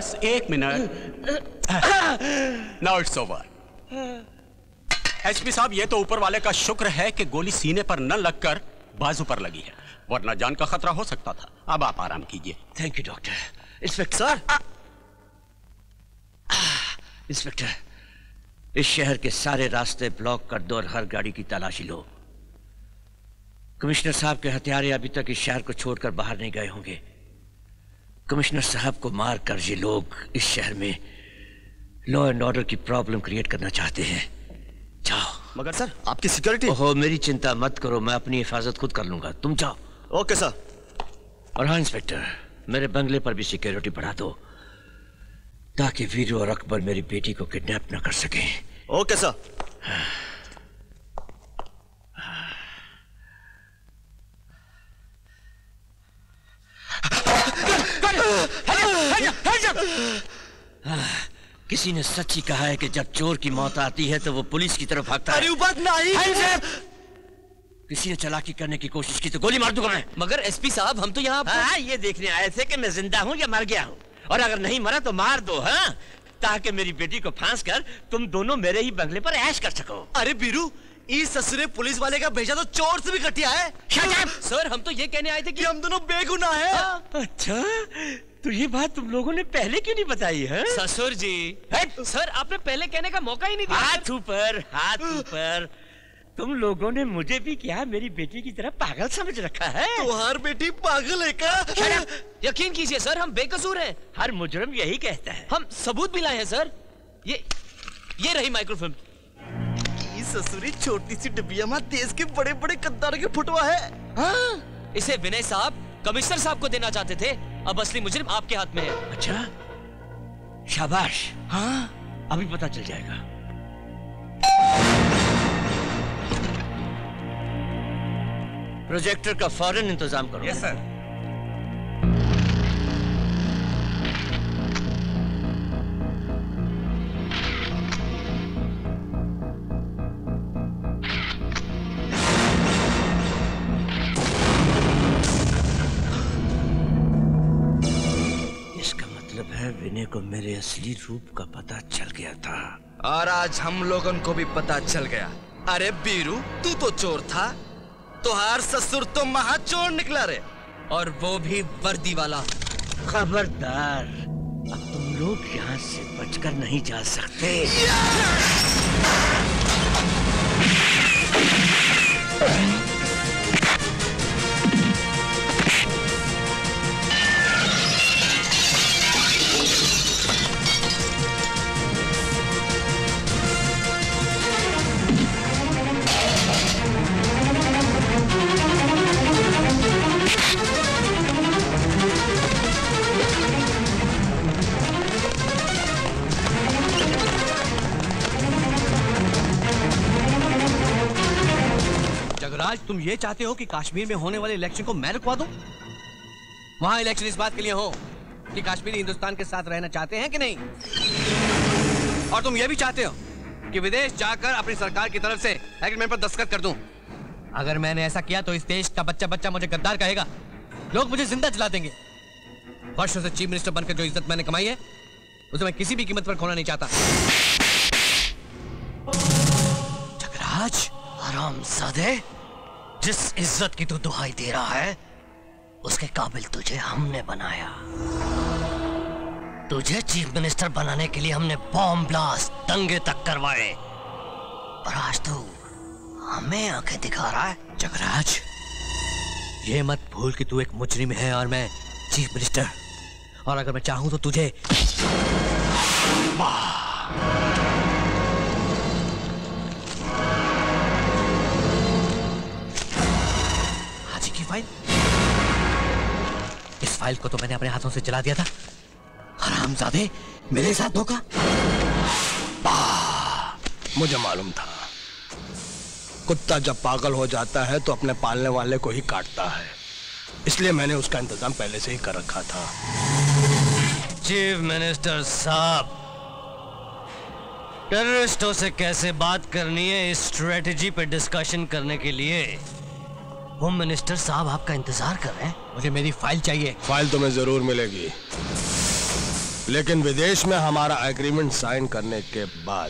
बस 1 minute. Now it's over. SP साहब, ये तो ऊपर वाले का शुक्र है कि गोली सीने पर न लगकर बाजू पर लगी है, वरना जान का खतरा हो सकता था। अब आप आराम कीजिए। Thank you doctor. Inspector inspector, इस शहर के सारे रास्ते ब्लॉक कर दो और हर गाड़ी की तलाशी लो। कमिश्नर साहब के हत्यारे अभी तक इस शहर को छोड़कर बाहर नहीं गए होंगे। कमिश्नर साहब को मारकर ये लोग इस शहर में लॉ एंड ऑर्डर की प्रॉब्लम क्रिएट करना चाहते हैं। जाओ। मगर सर, आपकी सिक्योरिटी। ओहो, मेरी चिंता मत करो, मैं अपनी हिफाजत खुद कर लूंगा। तुम जाओ। Okay sir. और हाँ इंस्पेक्टर, मेरे बंगले पर भी सिक्योरिटी बढ़ा दो ताकि वीरू और अकबर मेरी बेटी को किडनैप न कर सके। Okay sir. किसी ने सच्ची कहा है कि जब चोर की मौत आती है तो वो पुलिस की तरफ भागता है। अरे बात नहीं। किसी ने चालाकी करने की कोशिश की तो गोली मार दूंगा मैं। मगर एसपी साहब, हम तो यहाँ ये देखने आए थे कि मैं जिंदा हूँ या मर गया हूँ, और अगर नहीं मरा तो मार दो, हाँ, ताकि मेरी बेटी को फांस कर तुम दोनों मेरे ही बंगले पर ऐश कर सको। अरे बीरू, इस ससुरे पुलिस वाले का भेजा तो चोर से भी घटिया है। सर, हम तो ये कहने आए थे कि हम दोनों बेगुनाह हैं। अच्छा, तो ये बात तुम लोगों ने पहले क्यों नहीं बताई है? ससुर जी, सर आपने पहले कहने का मौका ही नहीं दिया। हाथ ऊपर, हाथ ऊपर। तुम लोगों ने मुझे भी क्या मेरी बेटी की तरह पागल समझ रखा है? तुम्हारी बेटी पागल है क्या? यकीन कीजिए सर, हम बेकसूर हैं। हर मुजरिम यही कहता है। हम सबूत भी लाए हैं सर। ये रही माइक्रोफिल्म। ससुरी छोटी सी डिबिया में देश के बड़े बड़े गद्दारों की फुटवा है। हाँ, इसे विनय साहब कमिश्नर साहब को देना चाहते थे, अब असली मुजरिम आपके हाथ में है। अच्छा, शाबाश। हाँ, अभी पता चल जाएगा। प्रोजेक्टर का फौरन इंतजाम करो। Yes sir. विनय को मेरे असली रूप का पता चल गया था, और आज हम लोगों को भी पता चल गया। अरे बीरू, तू तो चोर था, तुहार ससुर तो महाचोर निकला रे, और वो भी वर्दी वाला। खबरदार, अब तुम लोग यहाँ से बचकर नहीं जा सकते। जगराज, तुम ये चाहते हो कि कश्मीर में होने वाले इलेक्शन को मैं रुकवा दूं? वहां इलेक्शन इस बात के लिए हो कि कश्मीरी हिंदुस्तान के साथ रहना चाहते हैं कि नहीं, और तुम ये भी चाहते हो कि विदेश जाकर अपनी सरकार की तरफ से एग्रीमेंट पर दस्तखत कर दूं। अगर मैंने ऐसा किया तो इस देश का बच्चा बच्चा मुझे गद्दार कहेगा, लोग मुझे जिंदा जला देंगे। वर्षों से चीफ मिनिस्टर बनकर जो इज्जत मैंने कमाई है उसे मैं किसी भी कीमत पर खोना नहीं चाहता। जगराज, हरामजादे, जिस इज्जत की तू दुहाई दे रहा है उसके काबिल तुझे हमने बनाया। तुझे चीफ मिनिस्टर बनाने के लिए हमने बॉम्ब ब्लास्ट, दंगे तक करवाए, और आज तू हमें आंखें दिखा रहा है। जगराज, ये मत भूल कि तू एक मुजरिम है और मैं चीफ मिनिस्टर, और अगर मैं चाहूं तो तुझे हाजी की फाइल, इस फाइल को तो मैंने अपने हाथों से जला दिया था। हरामजादे, मेरे साथ धोखा। मुझे मालूम था, कुत्ता जब पागल हो जाता है तो अपने पालने वाले को ही काटता है, इसलिए मैंने उसका इंतजाम पहले से ही कर रखा था। चीफ मिनिस्टर साहब, टेररिस्टों से कैसे बात करनी है इस स्ट्रेटेजी पे डिस्कशन करने के लिए होम मिनिस्टर साहब आपका इंतजार कर रहे हैं। मुझे मेरी फाइल चाहिए। फाइल तुम्हें जरूर मिलेगी, लेकिन विदेश में हमारा एग्रीमेंट साइन करने के बाद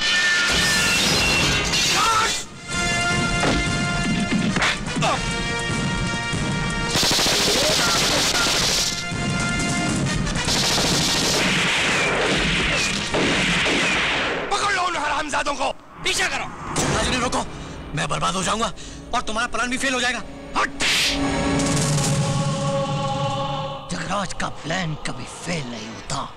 पकड़ लो उन हरामजादों को। पीछे करो। नहीं रोको, मैं बर्बाद हो जाऊंगा और तुम्हारा प्लान भी फेल हो जाएगा। हट। जगराज का प्लान कभी फेल नहीं होता।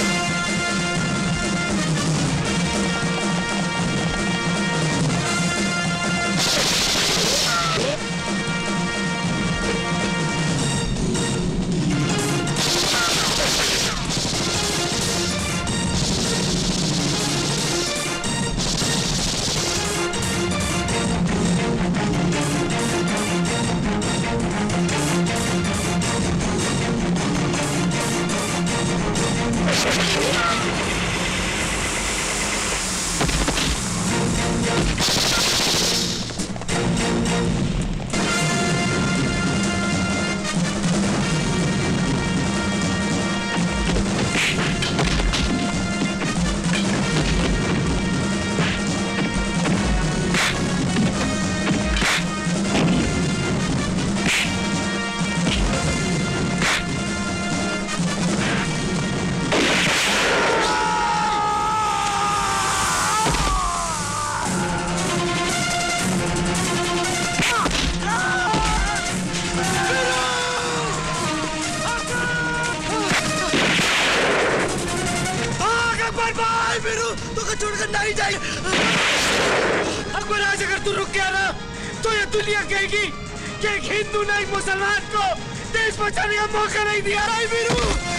दुनिया कहेगी कि एक हिंदू ने एक मुसलमान को देश बचाने का मौका नहीं दिया। नहीं वीरू,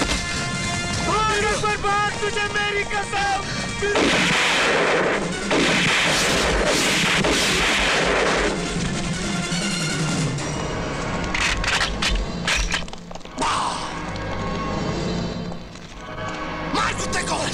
पर भाग, तुझे मेरी कसम। मार कुत्ते को।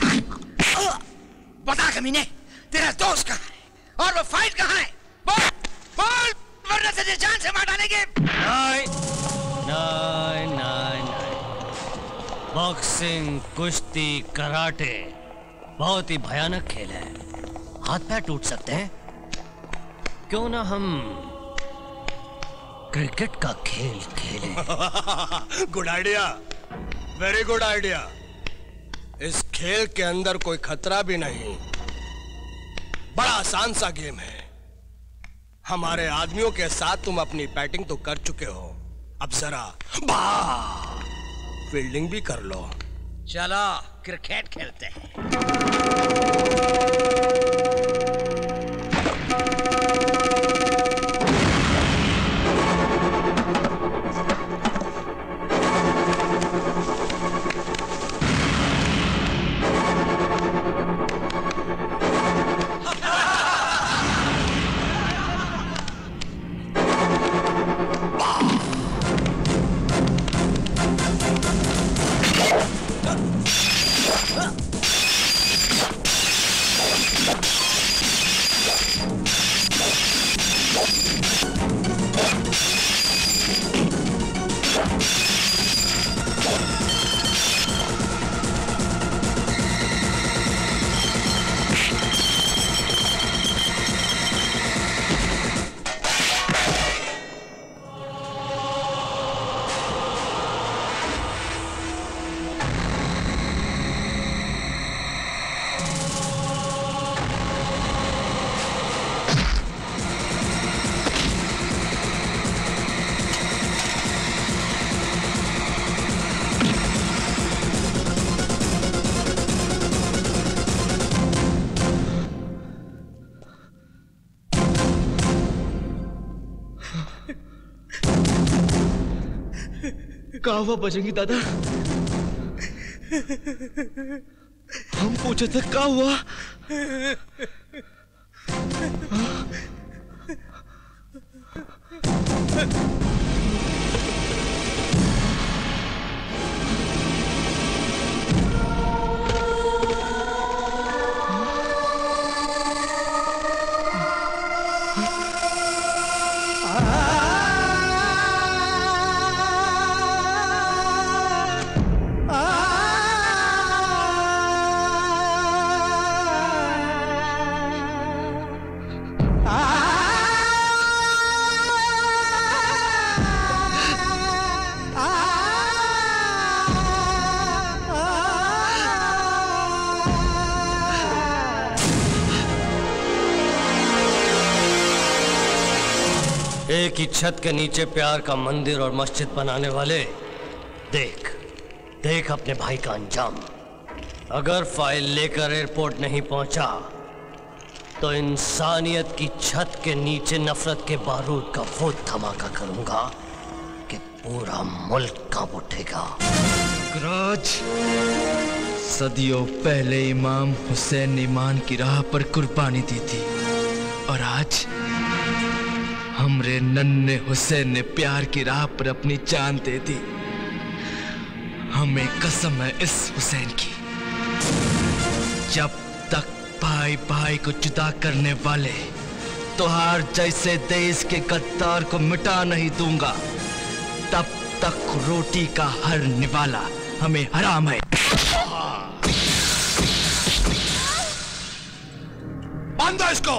बता कमीने, तेरा दोस्त कहाँ है और वो फाइट कहाँ है? बोल, बोल, वरना तुझे जान से मार डालेंगे। नहीं, नहीं, नहीं, नहीं। बॉक्सिंग, कुश्ती, कराटे बहुत ही भयानक खेल है। हाथ पैर टूट सकते हैं। क्यों ना हम क्रिकेट का खेल खेलें? Good idea, very good idea. इस खेल के अंदर कोई खतरा भी नहीं, बड़ा आसान सा गेम है। हमारे आदमियों के साथ तुम अपनी बैटिंग तो कर चुके हो, अब जरा फील्डिंग भी कर लो। चलो क्रिकेट खेलते हैं। कहाँ हुआ बजरंगी दादा? हम पूछे थे कहाँ हुआ? एक ही छत के नीचे प्यार का मंदिर और मस्जिद बनाने वाले, देख देख अपने भाई का अंजाम। अगर फाइल लेकर एयरपोर्ट नहीं पहुंचा तो इंसानियत की छत के नीचे नफरत के बारूद का वो धमाका करूंगा कि पूरा मुल्क कांप उठेगा। राज, सदियों पहले इमाम हुसैन ने ईमान की राह पर कुर्बानी दी थी और आज हमरे नन्हे हुसैन ने प्यार की राह पर अपनी जान दे दी। हमें कसम है इस हुसैन की, जब तक भाई भाई को जुदा करने वाले तोहार जैसे देश के गद्दार को मिटा नहीं दूंगा, तब तक रोटी का हर निवाला हमें हराम है। बांधो इसको।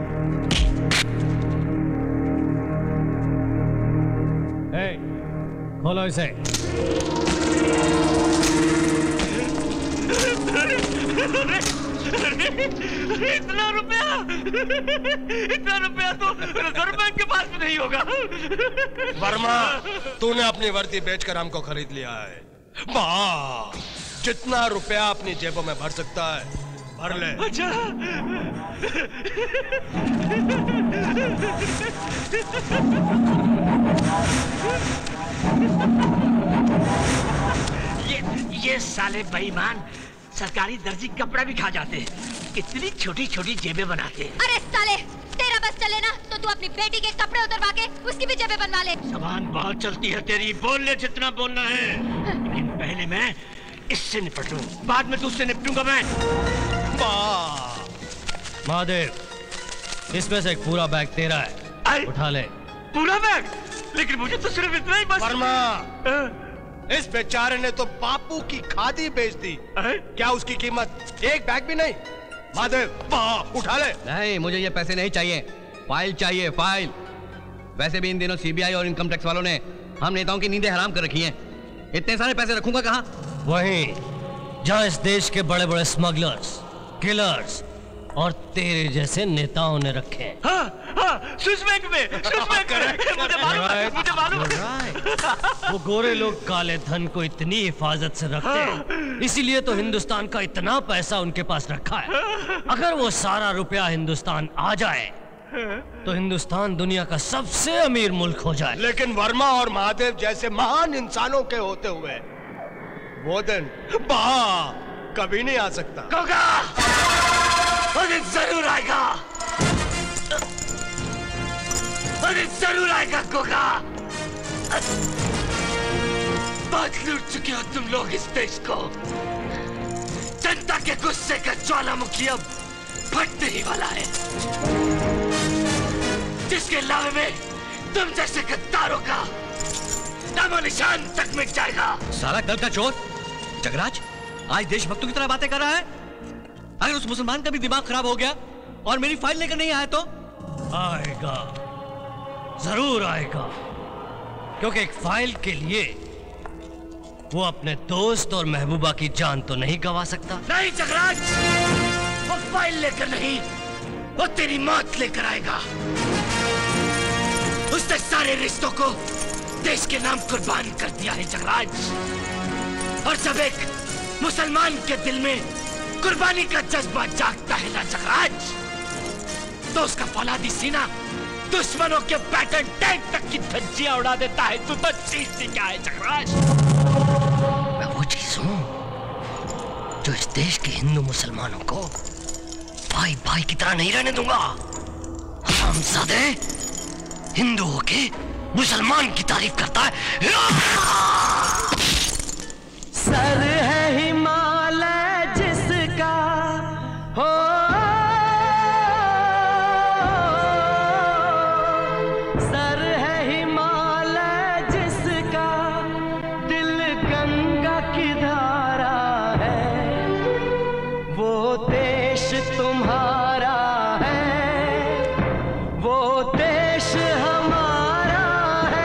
खोलो इसे। इतना रुपया तो रिजर्व बैंक के पास भी नहीं होगा। वर्मा, तूने अपनी वर्दी बेचकर हमको खरीद लिया है। वाह, जितना रुपया अपनी जेबों में भर सकता है भर ले। अच्छा। ये साले बेईमान सरकारी दर्जी कपड़ा भी खा जाते हैं, कितनी छोटी छोटी जेबें बनाते हैं। अरे साले, तेरा बस चले ना तो तू अपनी बेटी के कपड़े उतरवा के उसकी भी जेबें बनवा ले। जबान बहुत चलती है तेरी, बोल ले जितना बोलना है, लेकिन पहले मैं इससे निपट लूं, बाद में तुझसे निपटूंगा मैं। महादेव, इसमें से एक पूरा बैग तेरा है, उठा ले। पूरा बैग? लेकिन मुझे तो सिर्फ इतना ही बस। वर्मा, इस बेचारे ने तो बापू की खादी बेच दी। क्या उसकी कीमत एक बैग भी नहीं? महादेव, उठा ले। नहीं, मुझे ये पैसे नहीं चाहिए, फाइल चाहिए, फाइल। वैसे भी इन दिनों सीबीआई और इनकम टैक्स वालों ने हम नेताओं की नींदें हराम कर रखी हैं। इतने सारे पैसे रखूंगा कहाँ? वहीं जहाँ इस देश के बड़े बड़े स्मगलर्स, किलर्स और तेरे जैसे नेताओं ने रखे। स्विस बैंक में, स्विस बैंक में। मुझे मालूम वो गोरे लोग काले धन को इतनी हिफाजत से रखते हैं, इसीलिए तो हिंदुस्तान का इतना पैसा उनके पास रखा है। अगर वो सारा रुपया हिंदुस्तान आ जाए तो हिंदुस्तान दुनिया का सबसे अमीर मुल्क हो जाए। लेकिन वर्मा और महादेव जैसे महान इंसानों के होते हुए वो दिन कभी नहीं आ सकता। वो दिन जरूर आएगा, वो दिन जरूर आएगा गोगा। बहुत लूट चुके हो तुम लोग इस देश को। जनता के गुस्से का ज्वालामुखी अब फटने ही वाला है, जिसके लावे में तुम जैसे गद्दारों का नामो निशान तक मिट जाएगा। सारा कल का चोर जगराज आज देशभक्तों की तरह बातें कर रहा है। अगर उस मुसलमान का भी दिमाग खराब हो गया और मेरी फाइल लेकर नहीं आया तो? आएगा, जरूर आएगा, क्योंकि एक फाइल के लिए वो अपने दोस्त और महबूबा की जान तो नहीं गंवा सकता। नहीं जगराज, वो फाइल लेकर नहीं, वो तेरी मौत लेकर आएगा। उसने सारे रिश्तों को देश के नाम कुर्बान कर दिया है जगराज, और जब एक मुसलमान के दिल में कुर्बानी का जज्बा जागता है ना जगराज, तो उसका फौलादी सीना दुश्मनों के पैटर्न टैंक तक की धज्जियां उड़ा देता है। तू तो चीज़ क्या है जगराज? मैं वो चीज हूँ जो इस देश के हिंदू मुसलमानों को भाई भाई की तरह नहीं रहने दूंगा। हरामजादे, हिंदू होके मुसलमान की तारीफ करता है। सर है हिमालय जिसका हो, सर है हिमालय जिसका, दिल गंगा की धारा है, वो देश तुम्हारा है, वो देश हमारा है।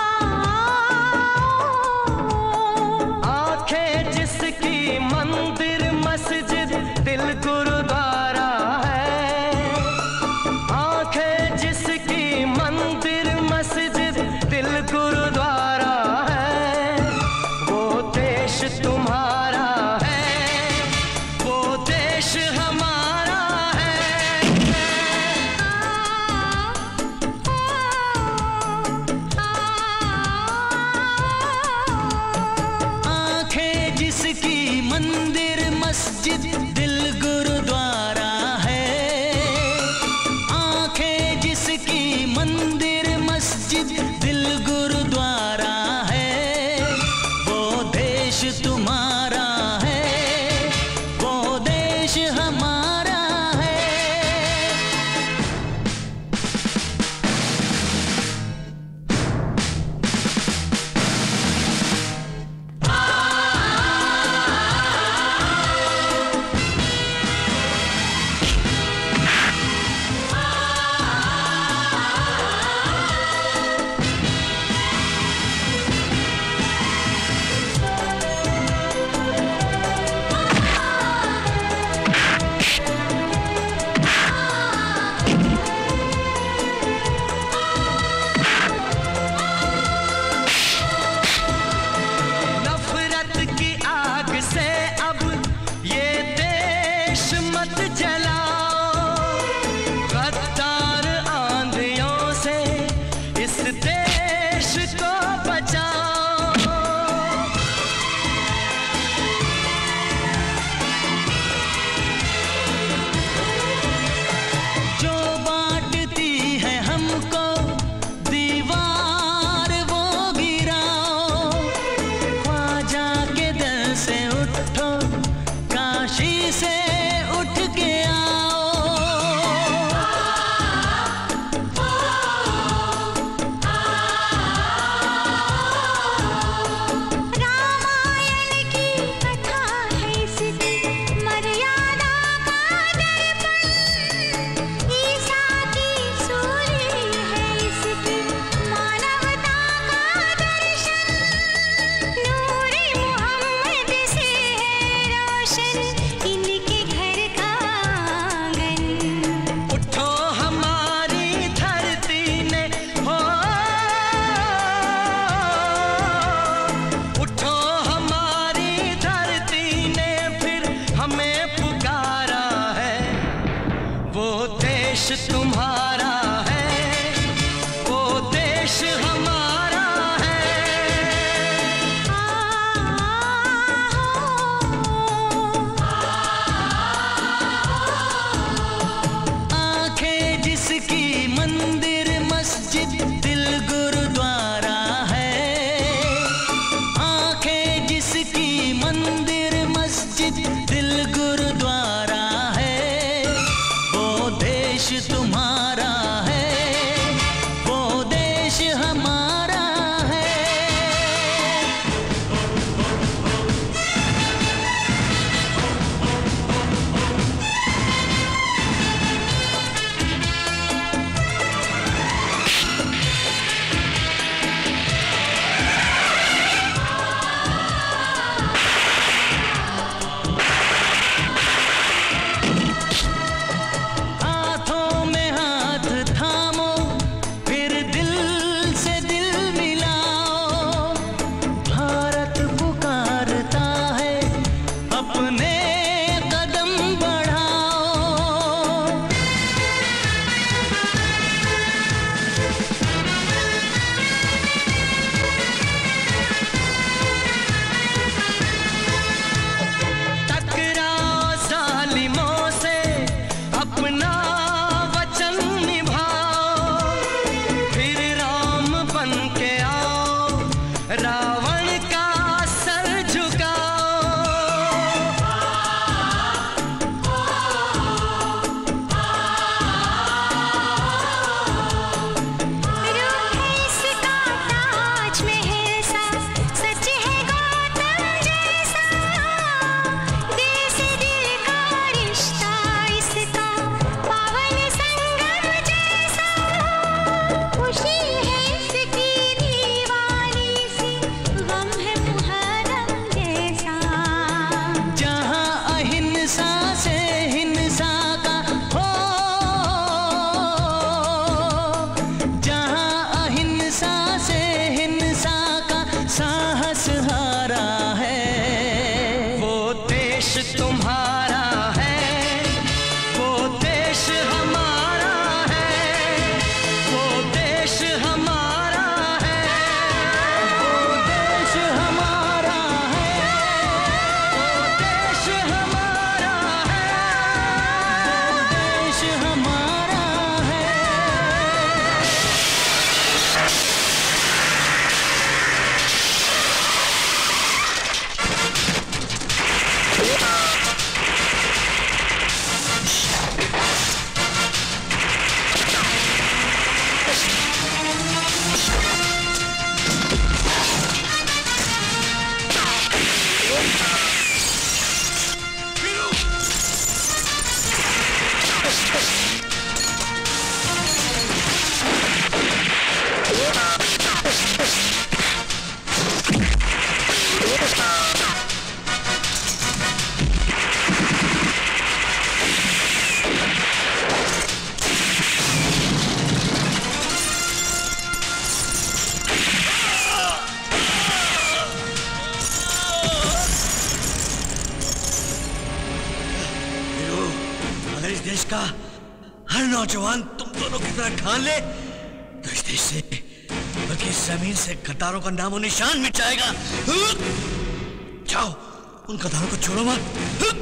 आंखें जिसकी मंदिर मंदिर मस्जिद दिल गुरुद्वारा है, आंखें जिसकी मंदिर मस्जिद दिल गुरुद्वारा है, वो देश तुम्हारा है, वो देश हमारा है। नफरत की आग से अब ये देश मत जलाओ, गद्दार आंधियों से इस देश को बचाओ। जो बांटती है हमको दीवार वो गिराओ, ख्वाजा के दर से उठो, काशी से उठ के आओ। रामायण की कथा है इसकी, मर्यादा का दर्पण, ईसा की सूरी है इसकी, मानवता का दर्शन, नूरे मोहम्मद से है रोशन इनके घर का आंगन। उठो हमारी धरती ने हो, उठो हमारी धरती ने फिर हमें पुकारा है, वो देश तुम्हारा है, वो देश हमारा है। आंखें जिसकी मंदिर मस्जिद दिल गुरुद्वारा है, आंखें जिसकी मंदिर मस्जिद दिल गुरुद्वारा है, वो देश तुम्हारा देश का हर नौजवान तुम दोनों की तरह ठान ले तो इस देश से बल्कि जमीन से गद्दारों का नामो निशान मिट जाएगा। जाओ उन गद्दारों को छोड़ो मत।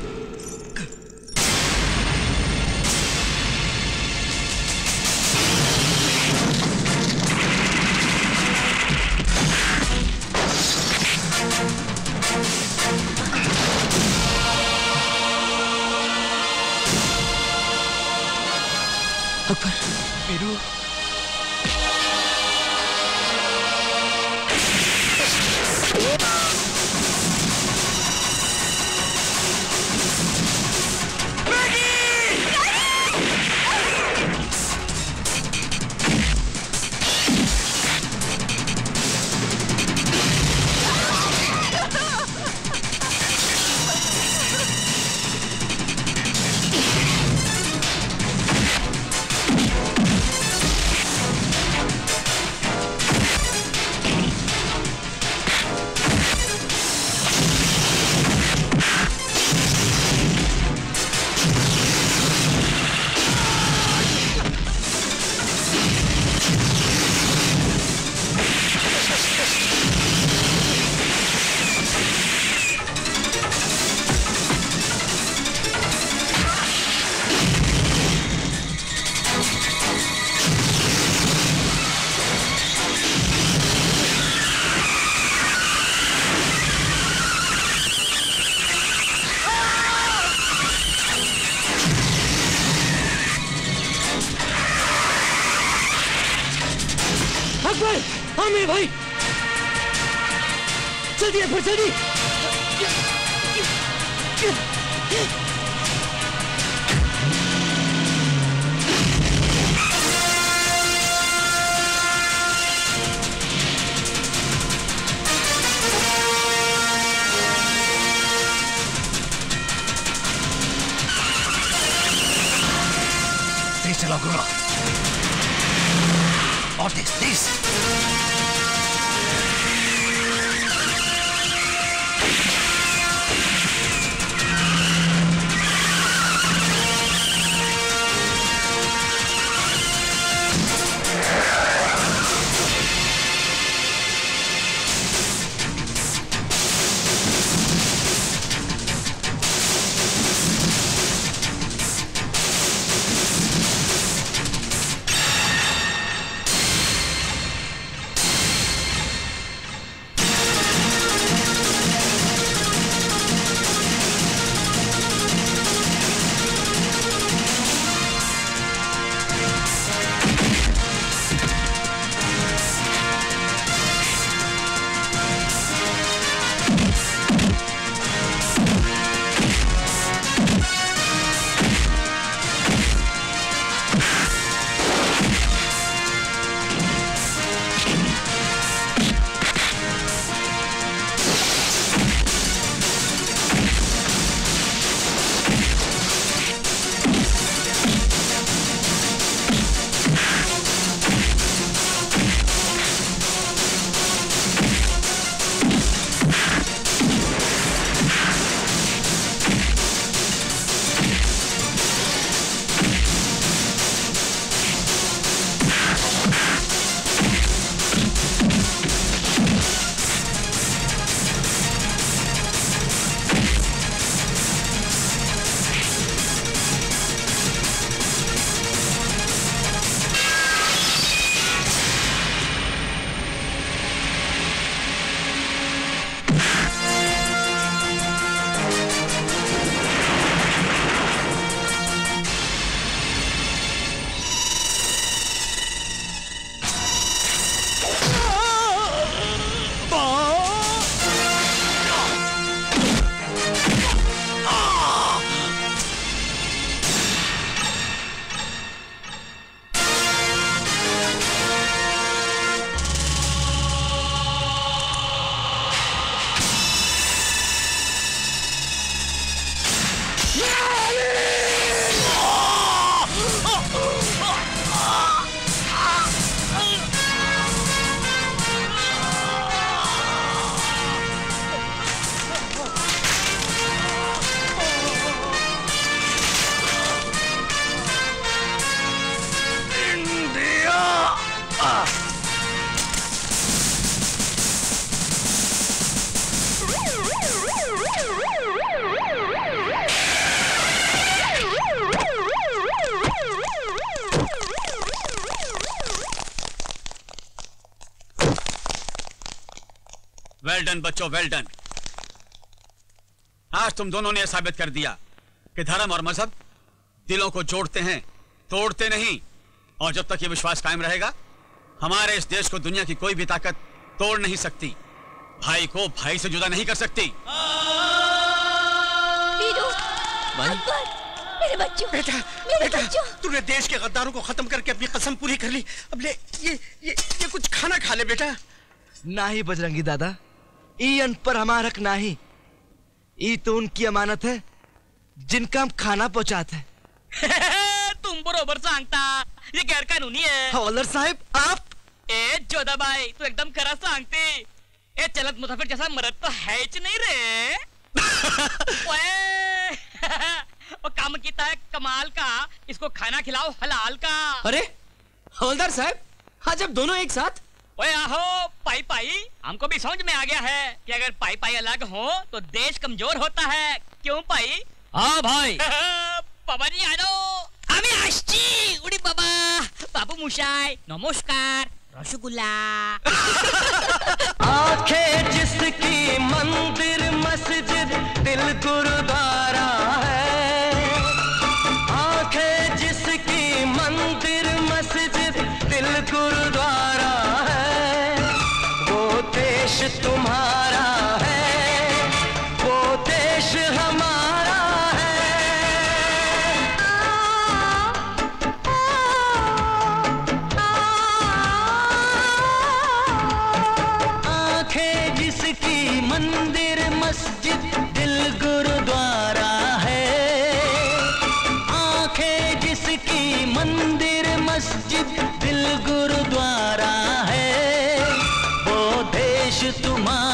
अकबर, वीरू, मेरे भाई जल्दी अकबर जल्दी। तेज चलाओ गुरु और तेज तेज। वेल डन बच्चों, वेल डन। आज तुम दोनों ने साबित कर दिया कि धर्म और मजहब दिलों को जोड़ते हैं, तोड़ते नहीं। और जब तक ये विश्वास कायम रहेगा, हमारे इस देश को दुनिया की कोई भी ताकत तोड़ नहीं सकती, भाई को भाई से जुदा नहीं कर सकती। मेरे बच्चों, बेटा, तूने देश के गद्दारों को खत्म करके अपनी कसम पूरी कर ली। अब ले ये कुछ खाना खा ले बेटा। नाही बजरंगी दादा, ई अन्न पर हमारा हक नाही। ई तो उनकी अमानत है जिनका हम खाना पहुंचाते हैं। तुम बरोबर सांगता, ये गैर कानूनी है। हवलदार साहब आप? ए जोधा भाई, तू एकदम खरा सांगते। ए चलत मुसाफिर जैसा मरद तो है च नहीं रे। और काम किया है कमाल का, इसको खाना खिलाओ हलाल का। अरे हवलदार साहब, आज अब दोनों एक साथ? ओए आहो पाई पाई, हमको भी समझ में आ गया है कि अगर पाई पाई अलग हो तो देश कमजोर होता है। क्यों पाई? हाँ भाई। बाबा जी आनो, हमें आश्ची उड़ी बाबा, बाबू मुशाई, नमस्कार, रसगुल्ला। आंखें जिसकी मंदिर मस्जिद दिल गुरुद्वारा है, आंखें जिसकी मंदिर मस्जिद दिल गुरुद्वारा है, वो देश तुम्हारा है, वो देश हमारा है। आंखें जिसकी मंदिर मस्जिद दिल गुरुद्वारा है, आंखें जिसकी मंदिर मस्जिद दिल गुरुद्वारा है, वो देश तुम्हारा